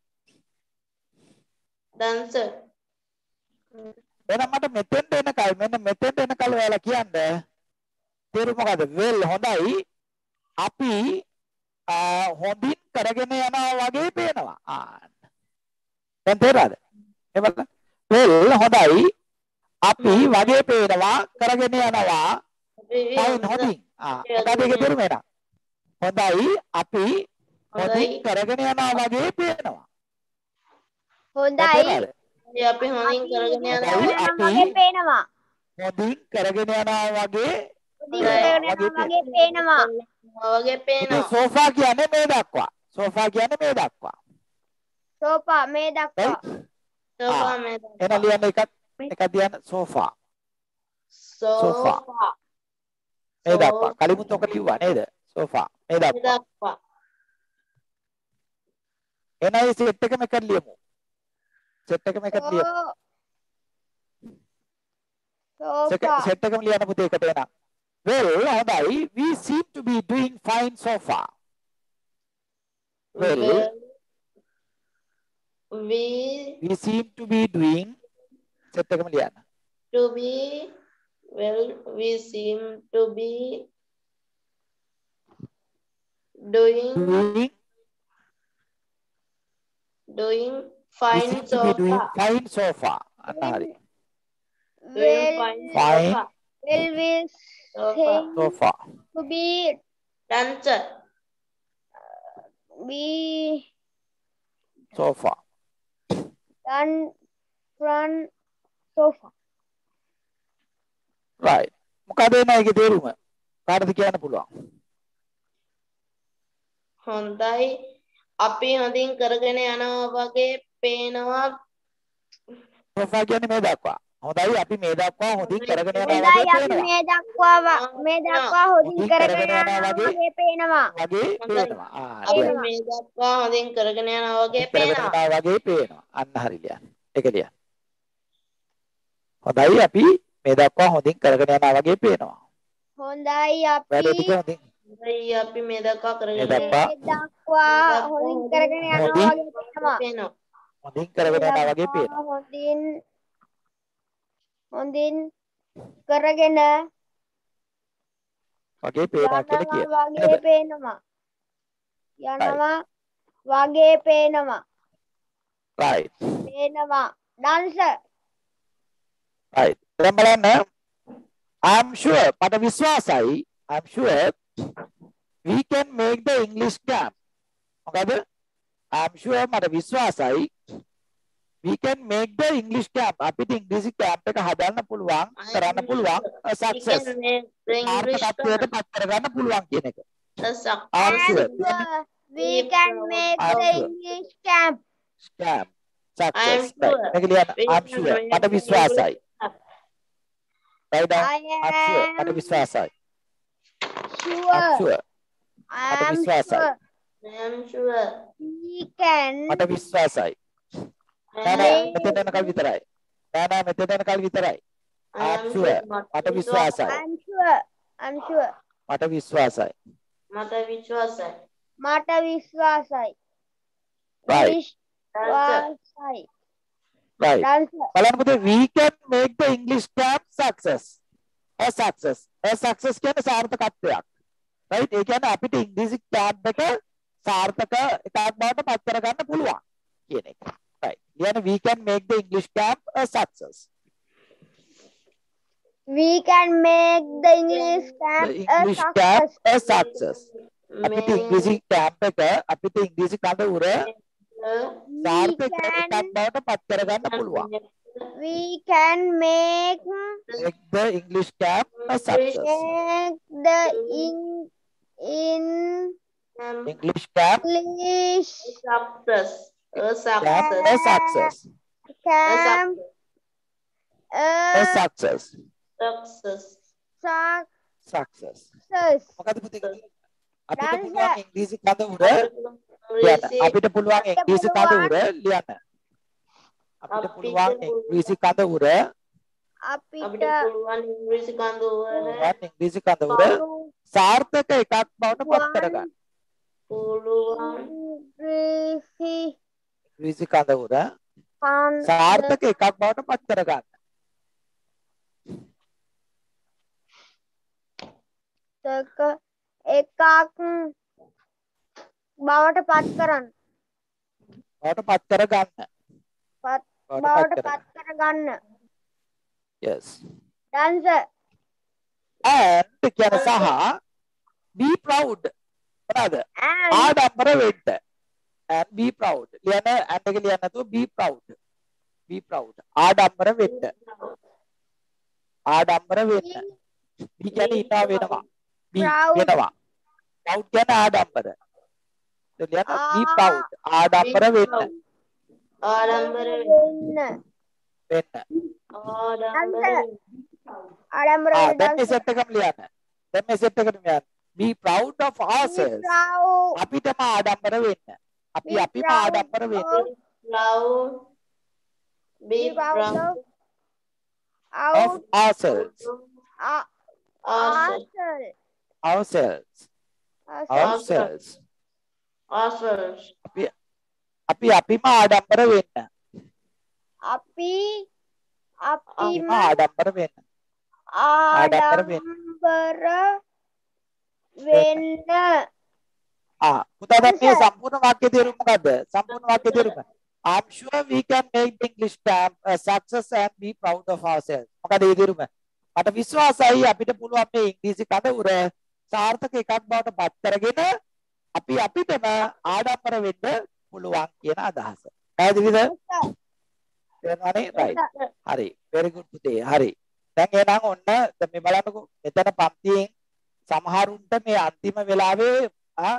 B: dancer,
A: එහෙනම් මට මෙතෙන්ට එනකල් මෙන්න මෙතෙන්ට එනකල් ඔයාලා කියන්න තේරුම මොකද? well හොඳයි. අපි ආ, හොඳින් කරගෙන යනවා වගේ පේනවා. ආ. දැන් තේරෙනවද? එවල well හොඳයි. අපි වගේ පේනවා කරගෙන යනවා.
B: අපි
A: fine හොඳින්. ආ මොකද ඒකේ තේරුම එනවා. හොඳයි අපි හොඳින්
B: හොඳයි.
A: කරගෙන යනවා වගේ පේනවා.
C: හොඳයි.
B: අපි හොඳින් කරගෙන යනවා.
A: හොඳයි,
C: යනවා
A: අපි-
C: වගේ පේනවා.
A: හොඳින් කරගෙන යනවා වගේ
C: හොඳින් කරගෙන යනවා වගේ පේනවා.
B: වගේ
A: ඉතින්
B: පේනවා.
A: සෝෆා කියන්නේ මේ දක්වා. සෝෆා කියන්නේ මේ දක්වා.
C: සෝපා මේ දක්වා.
A: right?
B: සෝෆා මේ
A: එන ලියන්න එකක් එකක් ලියන්න සෝෆා.
B: සෝෆා
A: මේ දක්වා. කලිමුත් ඔක ලිව්වා නේද? සෝෆා මේ
B: මේ
A: දක්වා.
B: දක්වා.
A: එන ඒ සෙට් එකම එකක් ලියමු. සෙට් එකම එකක් ලියමු.
C: සෝපා.
A: සෙට් එකම ලියන්න පුතේ එකට එන. well හොඳයි. we seem to be doing fine so far. well
B: we
A: we seem to be doing set එකම ලියන්න.
B: to be well we seem to be doing
A: doing
B: doing
A: we
B: fine
A: seem
B: so
A: to be doing
B: far.
A: fine so far. අන්න හරි.
B: Doing
C: Well,
B: fine so
A: Fine.
B: far.
C: well, we
B: So far.
A: so far.
C: to be.
B: Dancer.
C: We
A: so far.
C: done front sofa.
A: right. මොකද එන එකේ තේරුම? කාටද කියන්න පුළුවන්?
B: හොඳයි. අපි හොඳින් කරගෙන යනවා වගේ පේනවා.
A: සෝෆා කියන්නේ මේ දක්වා. හොඳයි අපි මේ දක්වා හොඳින් කරගෙන යනවා
C: හොඳයි
A: වගේ
C: අපි
A: පේනවා.
C: මේ දක්වා මේ දක්වා හොඳින්
A: හොඳින්
C: කරගෙන
A: කරගෙන යනවා
C: යනවා
A: වගේ
C: වගේ පේනවා.
A: වගේ පේනවා. ආ
B: අපි
A: ලියන්න.
B: මේ දක්වා හොඳින් කරගෙන යනවා වගේ
A: කරගෙන
B: පේනවා.
A: යනවා වගේ පේනවා. අන්න හරි ලියන්න. ඒක ලියන්න. හොඳයි අපි මේ දක්වා හොඳින් කරගෙන යනවා වගේ පේනවා.
C: හොඳයි අපි
A: වැඩ ටික හොඳින්
B: හොඳයි අපි මේ දක්වා කරගෙන
A: මේ දක්වා
C: මේ දක්වා හොඳින් කරගෙන යනවා
A: හොඳින්
C: වගේ පේනවා.
B: පේනවා.
A: හොඳින් කරගෙන යනවා වගේ පේනවා.
C: හොඳින් හොඳින් කරගෙන
A: වගේ පේනවා කියලා
C: යනවා
A: කියනවා.
C: වගේ පේනවා. යනවා වගේ පේනවා.
A: right
C: පේනවා. dance
A: right දැන් බලන්න I'm sure මට විශ්වාසයි I'm sure we can make the English camp මොකද I'm sure මට විශ්වාසයි we can make the English camp අපිට ඉංග්‍රීසි camp එක හදන්න පුළුවන් කරන්න පුළුවන් a success ආර්ථිකත්වයට පත් කරගන්න පුළුවන් කියන එක I'm sure
C: we can make
A: I'm
C: the
A: sure.
C: English camp.
A: camp
B: I'm
A: success
B: sure.
A: right මේක ලියන්න
B: We
A: I'm
B: can
A: sure
B: make
A: මට
B: the
A: විශ්වාසයි right down
C: I
A: I'm sure මට
C: am
A: විශ්වාසයි
C: sure.
A: I'm sure
C: I
A: මට
C: am
A: විශ්වාසයි
C: sure.
B: I'm sure.
C: We can
A: මට විශ්වාසයි නෑ නෑ මෙතෙන් යනකල් විතරයි නෑ නෑ මෙතෙන් යනකල් විතරයි I'm sure මට විශ්වාසයි
C: I'm sure. I'm sure.
A: මට විශ්වාසයි
B: මට විශ්වාසයි.
C: මට විශ්වාසයි.
A: right
C: විශ්වාසයි.
A: right
C: dance
A: බලන්න පුතේ we can make the English camp success a success a success කියන්නේ සාර්ථකත්වයක් right ඒ කියන්නේ අපිට ඉංග්‍රීසි camp එක සාර්ථක එකක් බවට පත් කරගන්න පුළුවන් කියන එක right ලියන්න we can make the English camp a success
C: we can make the English camp
A: the
C: a
A: English camp
C: success.
A: a success අපිට ඉංග්‍රීසි camp එක අපිට ඉංග්‍රීසි කඳ උර
C: We
A: සාර්ථක එකක්
C: can
A: බවට පත් කරගන්න පුළුවන්
C: we can make
A: make the English camp a success
C: make the in in
A: English camp
C: English
B: Success. A
A: camp a
B: success.
A: success
C: camp
A: a
C: a
A: success
B: Success.
A: success
C: success.
A: මොකද පුතේ අපිට
C: Dance.
A: පුළුවන් ඉංග්‍රීසි කඳ උර ලියන්න අපිට පුළුවන් ඉංග්‍රීසි කඳ උර ලියන්න අපිට පුළුවන් ඉංග්‍රීසි කඳ උර
B: අපිට
C: අපිට
B: පුළුවන් ඉංග්‍රීසි කඳවුර
A: පුළුවන් ඉංග්‍රීසි කඳ උර සාර්ථක එකක් බවට පත් කරගන්න
B: පුළුවන්
C: ඉංග්‍රීසි
A: ඉංග්‍රීසි කඳ උර
C: කන්ද
A: සාර්ථක එකක් බවට පත් කරගන්න
C: තක එකක් බවට පත් කරන්න
A: බවට පත් කරගන්න
C: පත්
A: බවට
C: බවට
A: පත්
C: පත් කරගන්න
A: yes
C: dance
A: and කියන සහ be proud මොනවාද
C: and
A: ආඩම්බර වෙන්න and be proud ලියන and එක ලියන්න නැතුව be proud be proud ආඩම්බර වෙන්න ආඩම්බර වෙන්න be කියන්නේ ඉන්නවා වෙනවා be
C: Proud.
A: වෙනවා proud කියන්නේ ආඩම්බර ලියන්න be proud ආඩම්බර වෙන්න
B: ආඩම්බර
C: වෙන්න
A: වෙන්න
B: ආඩම්බර
C: ආඩම්බර
A: ආ
C: වෙන්න
A: දැන් මේ
C: dance
A: සෙට් එකම ලියන්න දැන් මේ සෙට් එකට ලියන්න be proud of ourselves
C: proud
A: අපිටම ආඩම්බර වෙන්න අපි
C: Be
A: අපිම
C: proud
A: ආඩම්බර වෙන්න
C: of-
B: proud be
C: be proud
B: proud
C: of
A: of
C: out
A: ourselves
C: uh,
B: ourselves
A: ourselves ourselves
B: ourselves
A: අපි අපි අපිම ආඩම්බර වෙන්න
C: අපි අපිම
A: අපිම ආඩම්බර වෙන්න ආඩම්බර වෙන්න.
C: ආඩම්බර වෙන්න
A: ආ පුතා දැන් මේ සම්පූර්ණ වාක්‍ය තේරුම මොකද්ද සම්පූර්ණ වාක්‍ය තේරුම I'm sure we can make the English camp a success and be proud of ourselves මොකද ඒ තේරුම මට විශ්වාසයි අපිට පුළුවන් මේ ඉංග්‍රීසි කඳ උර සාර්ථක එකක් බවට පත් කරගෙන අපි අපිටම ආඩම්බර වෙන්න පුළුවන් කියන අදහස පැහැදිලිද තේරුණානේ right හරි very good පුතේ හරි දැන් එහෙනම් ඔන්න දැන් මේ බලන්නකෝ මෙතන පන්තියෙන් සමහරුන්ට මේ අන්තිම වෙලාවේ ආ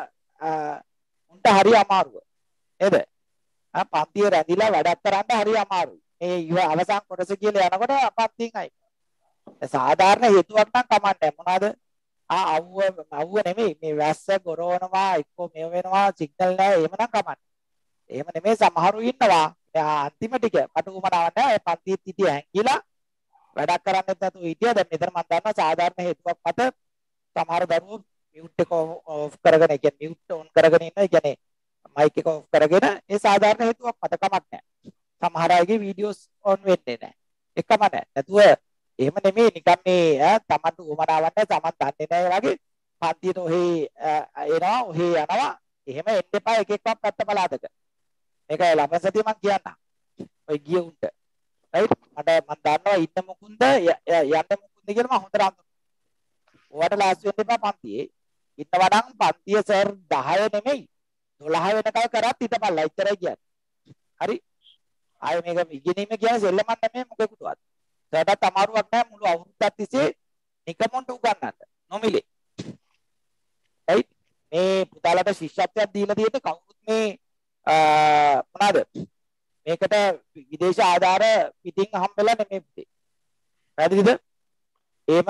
A: උන්ට හරි අමාරුව නේද ආ පන්තිය රැඳිලා වැඩක් කරන්න හරි අමාරුයි මේ ඉව අවසන් කොටස කියලා යනකොට පන්තියෙන් අයි. සාධාරණ හේතුවක් නම් කමන්නේ මොනවාද? ආ අවුව අවුව නෙමෙයි මේ වැස්ස ගොරවනවා එක්කෝ මේ වෙනවා සිග්නල් නැහැ එහෙමනම් කමන්නේ. එහෙම නෙමෙයි සමහරු ඉන්නවා. අන්තිම ටික මට උමනාවක් නැහැ. පන්තියේ සිටි හැංගිලා වැඩක් කරන්නේ නැතුව හිටියා. දැන් මෙතන මම දන්නවා සාධාරණ හේතුවක් මත සමහර දරුවෝ මියුට් එක ඔෆ් කරගෙන ඒ කියන්නේ මියුට් ඔන් කරගෙන ඉන්න. ඒ කියන්නේ මයික් එක ඔෆ් කරගෙන ඒ සාධාරණ හේතුවක් මත කමක් නැහැ. සමහර අයගේ වීඩියෝස් ඔන් වෙන්නේ නැහැ. එකම නැහැ. නැතුව එහෙම නෙමෙයි නිකන් මේ තමන්ට උමනාවක් නැහැ. තමන් දන්නේ නැහැ වගේ පන්තියට ඔහේ එනවා ඔහේ යනවා. එහෙම එන්න එපා එක එකක් පැත්ත බලාදක. මේක ළමසතිය මම කියන්නම්. ඔය ගිය උන්ට. රයිට් මට මම දන්නවා ඉන්න මුකුන්ද යන්න මුකුන්ද කියලා මම හොඳට අඳුරනවා. ඔයාට ලාස්ට් වෙන්න එපා පන්තියේ. ඉන්නවා නම් පන්තිය සර් දහය නෙමෙයි දොළහ වෙනකල් කරත් හිටපල්ලා ඉතරයි කියන්නේ. හරි? ආයේ මේක ඉගෙනීම කියන්නේ සෙල්ලමක් නෙමෙයි මොකෙකුටවත්. සර්ටත් අමාරුවක් නැහැ මුළු අවුරුද්දක් තිස්සේ නිකමොන්ට උගන්නන්න. නොමිලේ. රයිට්? මේ පුතාලට ශිෂ්‍යත්වයක් දීලා තියෙන්නේ කවුරුත් මේ මොනවාද? මේකට විදේශ ආධාර පිටින් හම්බෙලා නෙමෙයි පුතේ. පැහැදිලිද? එහෙම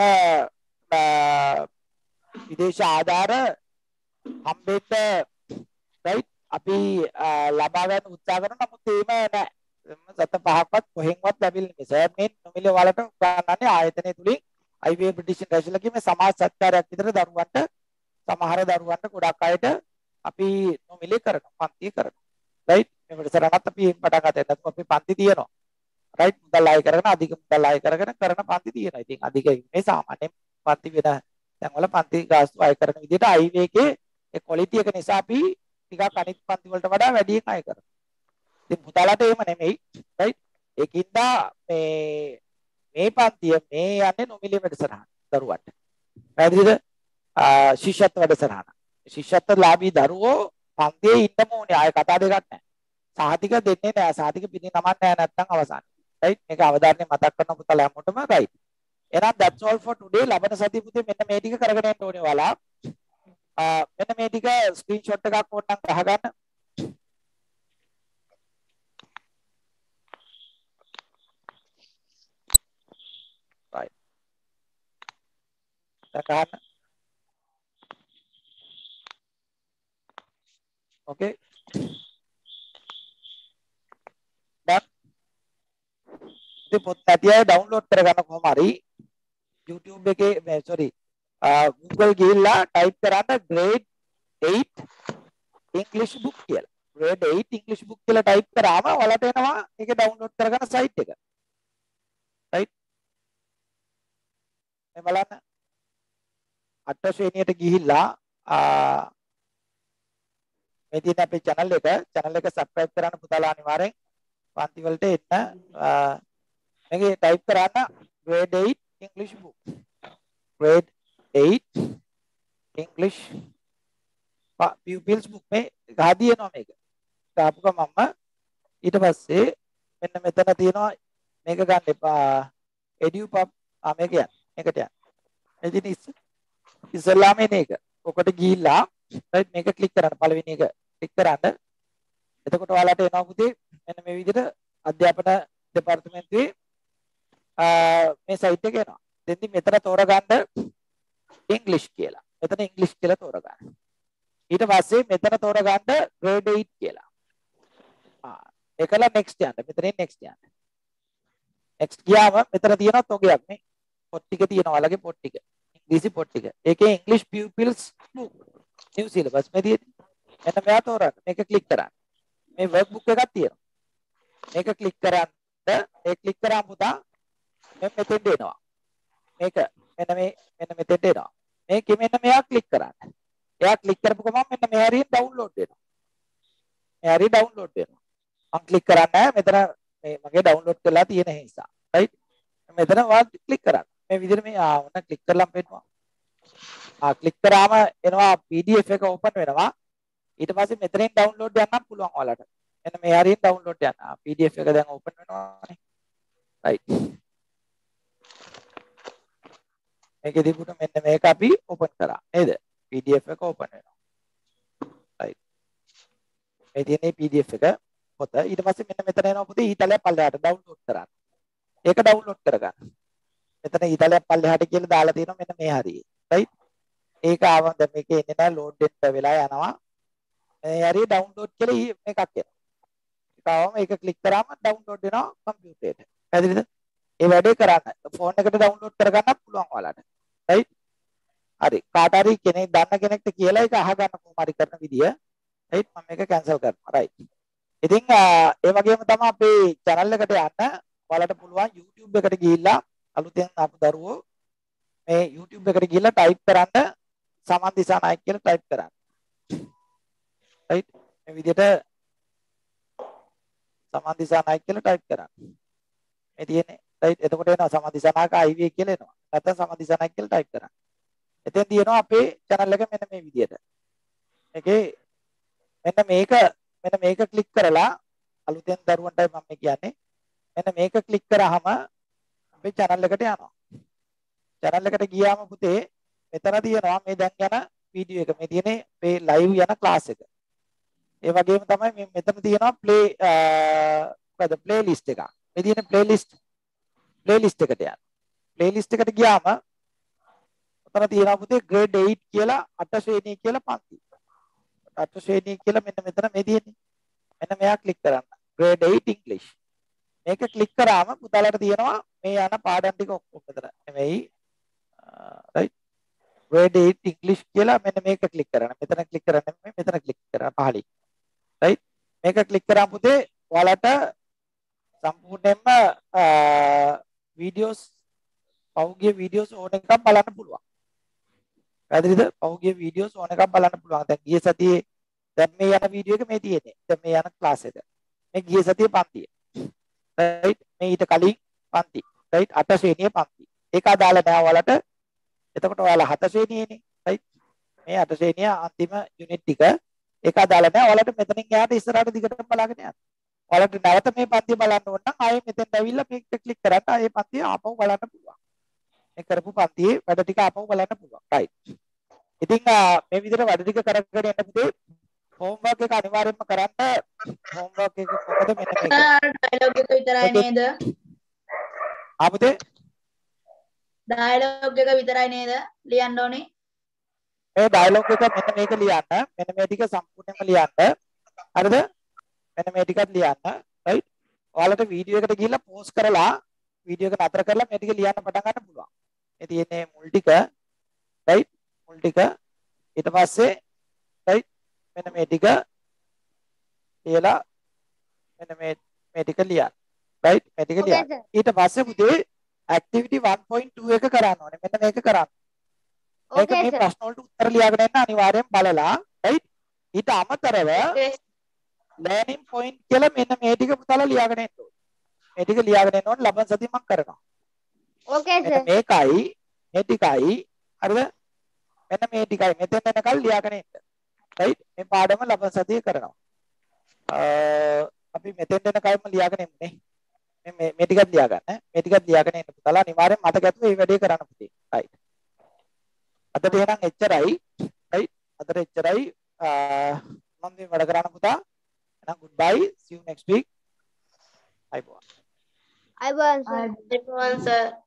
A: විදේශ ආධාර හම්බෙන්න රයිට් අපි ලබා ගන්න උත්සාහ කරනවා නමුත් එහෙම නැහැ. සත පහක්වත් කොහෙන්වත් ලැබෙන්නේ නැහැ. සර් මේ නොමිලේ වලට උගන්වන්නේ ආයතනය තුලින් I V A British International කියේ සමාජ සත්කාරයක් විතර දරුවන්ට සමහර දරුවන්ට ගොඩක් අයට අපි නොමිලේ කරනවා පන්ති කරනවා. රයිට් මේ වැඩසටහනත් අපි පටන් ගත්තා. නැත්නම් අපි පන්ති තියනවා. රයිට් මුදල් ආය කරගෙන අධික මුදල් ආය කරගෙන කරන පන්ති තියෙනවා. ඉතින් අධික මේ සාමාන්‍යයෙන් පන්ති වෙන දැන්වල පන්ති ගාස්තු ආය කරන විදිහට I V A එකේ ඒ ක්වොලිටි එක නිසා අපි ටිකක් අනිත් පන්ති වලට වඩා වැඩියෙන් ආය කරනවා. ඉතින් පුතාලට එහෙම නෙමෙයි. රයිට් ඒකින්ද මේ මේ පන්තිය මේ යන්නේ නොමිලේ වැඩසටහන දරුවන්ට. පැහැදිලිද? ශිෂ්‍යත්ව වැඩසටහන. ශිෂ්‍යත්වලාභී දරුවෝ පන්තියේ ඉන්නම ඕනේ. ආය කතා දෙකක් නැහැ. සාහිතික දෙන්නේ නැහැ. සාහිතික පිටින් නමන්නේ නැහැ නැත්නම් අවසන්. රයිට් මේක අවධානයෙන් මතක් කරන පුතාලා හැමෝටම රයිට්. එහෙනම් that's all for today. ලබන සතිය පුතේ මෙන්න මේ ටික කරගෙන යන්න ඕනේ ඔයාලා. මෙන්න මේ ටික ස්ක්‍රීන්ෂොට් එකක් ඕනනම් ගහගන්න. right. දැන් ගන්න. okay. දැන් ඉතින් පොත් ඇතිය ඩවුන්ලෝඩ් කරගන්න කොහොම හරි YouTube එකේ මේ sorry Google ගිහිල්ලා type කරන්න grade eight English book කියලා. grade eight English book කියලා type කරාම ඔයාලට එනවා ඒක download කරගන්න site එක. right? මේ බලන්න අට ශ්‍රේණියට ගිහිල්ලා මේ තියෙන අපේ channel එක channel එක subscribe කරන්න පුතාලා අනිවාර්යෙන් පන්ති වලට එන්න මේකේ type කරන්න grade eight English book. grade eight English pupils book මේ ගහදියනවා මේක. දාපු ගමන්ම ඊට පස්සේ මෙන්න මෙතන තියෙනවා මේක ගන්න එපා. edupub ආ මේක යන්න. මේකට යන්න. එදින ඉස්සල්ලාම එන එක. ඔකට ගිහිල්ලා right මේක ක්ලික් කරන්න පළවෙනි එක ක්ලික් කරන්න. එතකොට ඔයාලට එනවා පුතේ මෙන්න මේ විදිහට අධ්‍යාපන දෙපාර්තමේන්තුවේ මේ සයිට් එක එනවා. දෙන්නේ මෙතන තෝරගන්න English කියලා. මෙතන English කියලා තෝරගන්න. ඊට පස්සේ මෙතන තෝරගන්න grade eight කියලා. ආ ඒකලා next යන්න. මෙතනින් next යන්න. next ගියාම මෙතන තියෙනවා තොගයක් නේ. පොත් ටික තියෙනවා ඔයාලගේ පොත් ටික. ඉංග්‍රීසි පොත් ටික. ඒකේ English pupils book new syllabus මේ තියෙන්නේ. මෙන්න මෙයා තෝරන්න. මේක ක්ලික් කරන්න. මේ workbook එකක් තියෙනවා. මේක ක්ලික් කරන්න. ඒ ක්ලික් කරාම පුතා මේ මෙතෙන්ට එනවා. මේක මෙන්න මේ මෙන්න මෙතෙන්ට එනවා. මේකෙ මෙන්න මෙයා ක්ලික් කරන්න. එයා ක්ලික් කරපු ගමන් මෙන්න මේ හරියෙන් ඩවුන්ලෝඩ් වෙනවා. මේ හරිය ඩවුන්ලෝඩ් වෙනවා. මම ක්ලික් කරන්නේ මෙතන මේ මගේ ඩවුන්ලෝඩ් කරලා තියෙන නිසා. රයිට්. මෙතන වා ක්ලික් කරන්න. මේ විදිහට මේ ආ වුණා ක්ලික් කරලම් පෙන්නවා. ආ ක්ලික් කරාම එනවා P D F එක ඕපන් වෙනවා. ඊට පස්සේ මෙතනින් ඩවුන්ලෝඩ් යන්නත් පුළුවන් ඔයාලට. මෙන්න මේ හරියෙන් ඩවුන්ලෝඩ් යන්න. ආ P D F එක දැන් ඕපන් වෙනවානේ. රයිට්. මේකේ තිබුණ මෙන්න මේක අපි ඕපන් කරා. නේද? P D F එක ඕපන් වෙනවා. right මේ තියෙන P D F එක පොත. ඊට පස්සේ මෙන්න මෙතන එනවා පුතේ ඊතලයක් පල්ලෙහාට ඩවුන්ලෝඩ් කරන්න. ඒක ඩවුන්ලෝඩ් කරගන්න. මෙතන ඊතලයක් පල්ලෙහාට කියලා දාලා තියෙනවා මෙන්න මේ හරියේ. right? ඒක ආවම දැන් මේකේ එන්නේ නැහැ ලෝඩ් වෙන්න වෙලා යනවා. මේ හරිය ඩවුන්ලෝඩ් කියලා මේකක් එනවා. ඒක ආවම ඒක ක්ලික් කරාම ඩවුන්ලෝඩ් වෙනවා කම්පියුටරේට. පැහැදිලිද? ඒ වැඩේ කරන්න. ෆෝන් එකට ඩවුන්ලෝඩ් කරගන්නත් පුළුවන් ඔයාලට. right? හරි. කාට හරි කෙනෙක් දන්න කෙනෙක්ට කියලා ඒක අහගන්න කොහොම හරි කරන විදිය. right? මම මේක කැන්සල් කරනවා. right. ඉතින් ඒ වගේම තමයි අපේ channel එකට යන්න ඔයාලට පුළුවන් YouTube එකට ගිහිල්ලා අලුතෙන් ආපු දරුවෝ මේ YouTube එකට ගිහිල්ලා type කරන්න සමන් දිසානායක කියලා type කරන්න. right? මේ විදිහට සමන් දිසානායක කියලා type කරන්න. මේ තියෙන්නේ right? එතකොට එනවා සමන් දිසානායක I V කියලා එනවා. නැත්නම් සමන් දිසානායක කියලා type කරන්න. එතෙන් තියෙනවා අපේ channel එක මෙන්න මේ විදිහට. මේකේ මෙන්න මේක මෙන්න මේක ක්ලික් කරලා අලුතෙන් දරුවන්ටයි මම කියන්නේ. මෙන්න මේක ක්ලික් කරාම අපේ channel එකට යනවා. channel එකට ගියාම පුතේ මෙතන තියෙනවා මේ දැන් යන වීඩියෝ එක. මේ තියෙන්නේ මේ live යන class එක. ඒ වගේම තමයි මේ මෙතන තියෙනවා play මොකද playlist එක. මේ තියෙන playlist playlist එකට යන්න. playlist එකට ගියාම උතන තියෙනවා පුතේ grade eight කියලා අට ශ්‍රේණිය කියලා පන්ති. අට ශ්‍රේණිය කියලා මෙන්න මෙතන මේ තියෙන්නේ. මෙන්න මෙයා ක්ලික් කරන්න. grade eight English. මේක ක්ලික් කරාම පුතාලට තියෙනවා මේ යන පාඩම් ටික ඔක්කොම මෙතන. නෙමෙයි right grade eight English කියලා මෙන්න මේක ක්ලික් කරන්න. මෙතන ක්ලික් කරන්න නෙමෙයි මෙතන ක්ලික් කරන්න පහලින්. right මේක ක්ලික් කරාම පුතේ ඔයාලට සම්පූර්ණයෙන්ම වීඩියෝස් පෞගිය වීඩියෝස් ඕන එකක් බලන්න පුළුවන්. පැහැදිලිද? පෞගිය වීඩියෝස් ඕන එකක් බලන්න පුළුවන්. දැන් ගිය සතියේ දැන් මේ යන වීඩියෝ එක මේ තියෙන්නේ. දැන් මේ යන ක්ලාස් එක. මේ ගිය සතියේ පන්තිය. right මේ ඊට කලින් පන්ති. right අට ශ්‍රේණියේ පන්ති. ඒක අදාළ නෑ ඔයාලට. එතකොට ඔයාලා හත ශ්‍රේණියේනේ. right මේ අට ශ්‍රේණිය අන්තිම යුනිට් ටික ඒක අදාළ නෑ. ඔයාලට මෙතනින් එහාට ඉස්සරහට දිගටම බලාගෙන යන්න. ඔයාලට නැවත මේ පන්තිය බලන්න ඕන නම් ආයේ මෙතෙන්ට ඇවිල්ලා මේක ක්ලික් කරලා ආයේ පන්තිය ආපහු බලන්න පුළුවන්. මේ කරපු පන්තියේ වැඩ ටික ආපහු බලන්න පුළුවන්. right ඉතින් මේ විදිහට වැඩ ටික කරගෙන යන්න පුතේ homework එක අනිවාර්යයෙන්ම කරන්න. homework එක කොහොමද මෙන්න මේක.
B: dialogue එක විතරයි නේද?
A: ආපුතේ
B: dialogue එක විතරයි නේද ලියන්න ඕනේ?
A: මේ dialogue එක මෙන්න මේක ලියන්න. මෙන්න මේ ටික සම්පූර්ණයෙන්ම ලියන්න. හරිද? මෙන්න මේ ටිකත් ලියන්න. right ඔයාලට වීඩියෝ එකට ගිහිල්ලා pause කරලා වීඩියෝ එක නතර කරලා මේ ටික ලියන්න පටන් ගන්න පුළුවන්. මේ තියෙන්නේ මුල් ටික right මුල් ටික ඊට පස්සේ right මෙන්න මේ ටික ලියලා මෙන්න මේ මේ ටික ලියන්න. right මේ ටික ලියන්න. ඊට පස්සේ පුතේ activity one point two එක කරන්න ඕනේ. මෙන්න මේක කරන්න. මේක මේ ප්‍රශ්න වලට උත්තර ලියාගෙන එන්න අනිවාර්යෙන් බලලා right ඊට අමතරව learning point කියලා මෙන්න මේ ටික පුතාලා ලියාගෙන එන්න ඕනේ. මේ ටික ලියාගෙන එන්න ඕනේ ලබන සතිය මම කරනවා.
C: Okay sir.
A: මේකයි මේ ටිකයි හරිද? මෙන්න මේ ටිකයි මෙතෙන් එනකල් ලියාගෙන එන්න. right මේ පාඩම ලබන සතිය කරනවා. අ අපි මෙතෙන් එනකල්ම ලියාගෙන එන්නේ. මේ මේ මේ ටිකත් ලියාගන්න. මේ ටිකත් ලියාගෙන එන්න පුතාලා අනිවාර්යෙන් මතක ඇතුව මේ වැඩේ කරන්න පුතේ. right අදට එහෙනම් එච්චරයි. right අදට එච්චරයි. මම මේ වැඩ කරන්න පුතා. එහෙනම් goodbye. See you next week. bye bye.
C: I was sir.
B: I sir.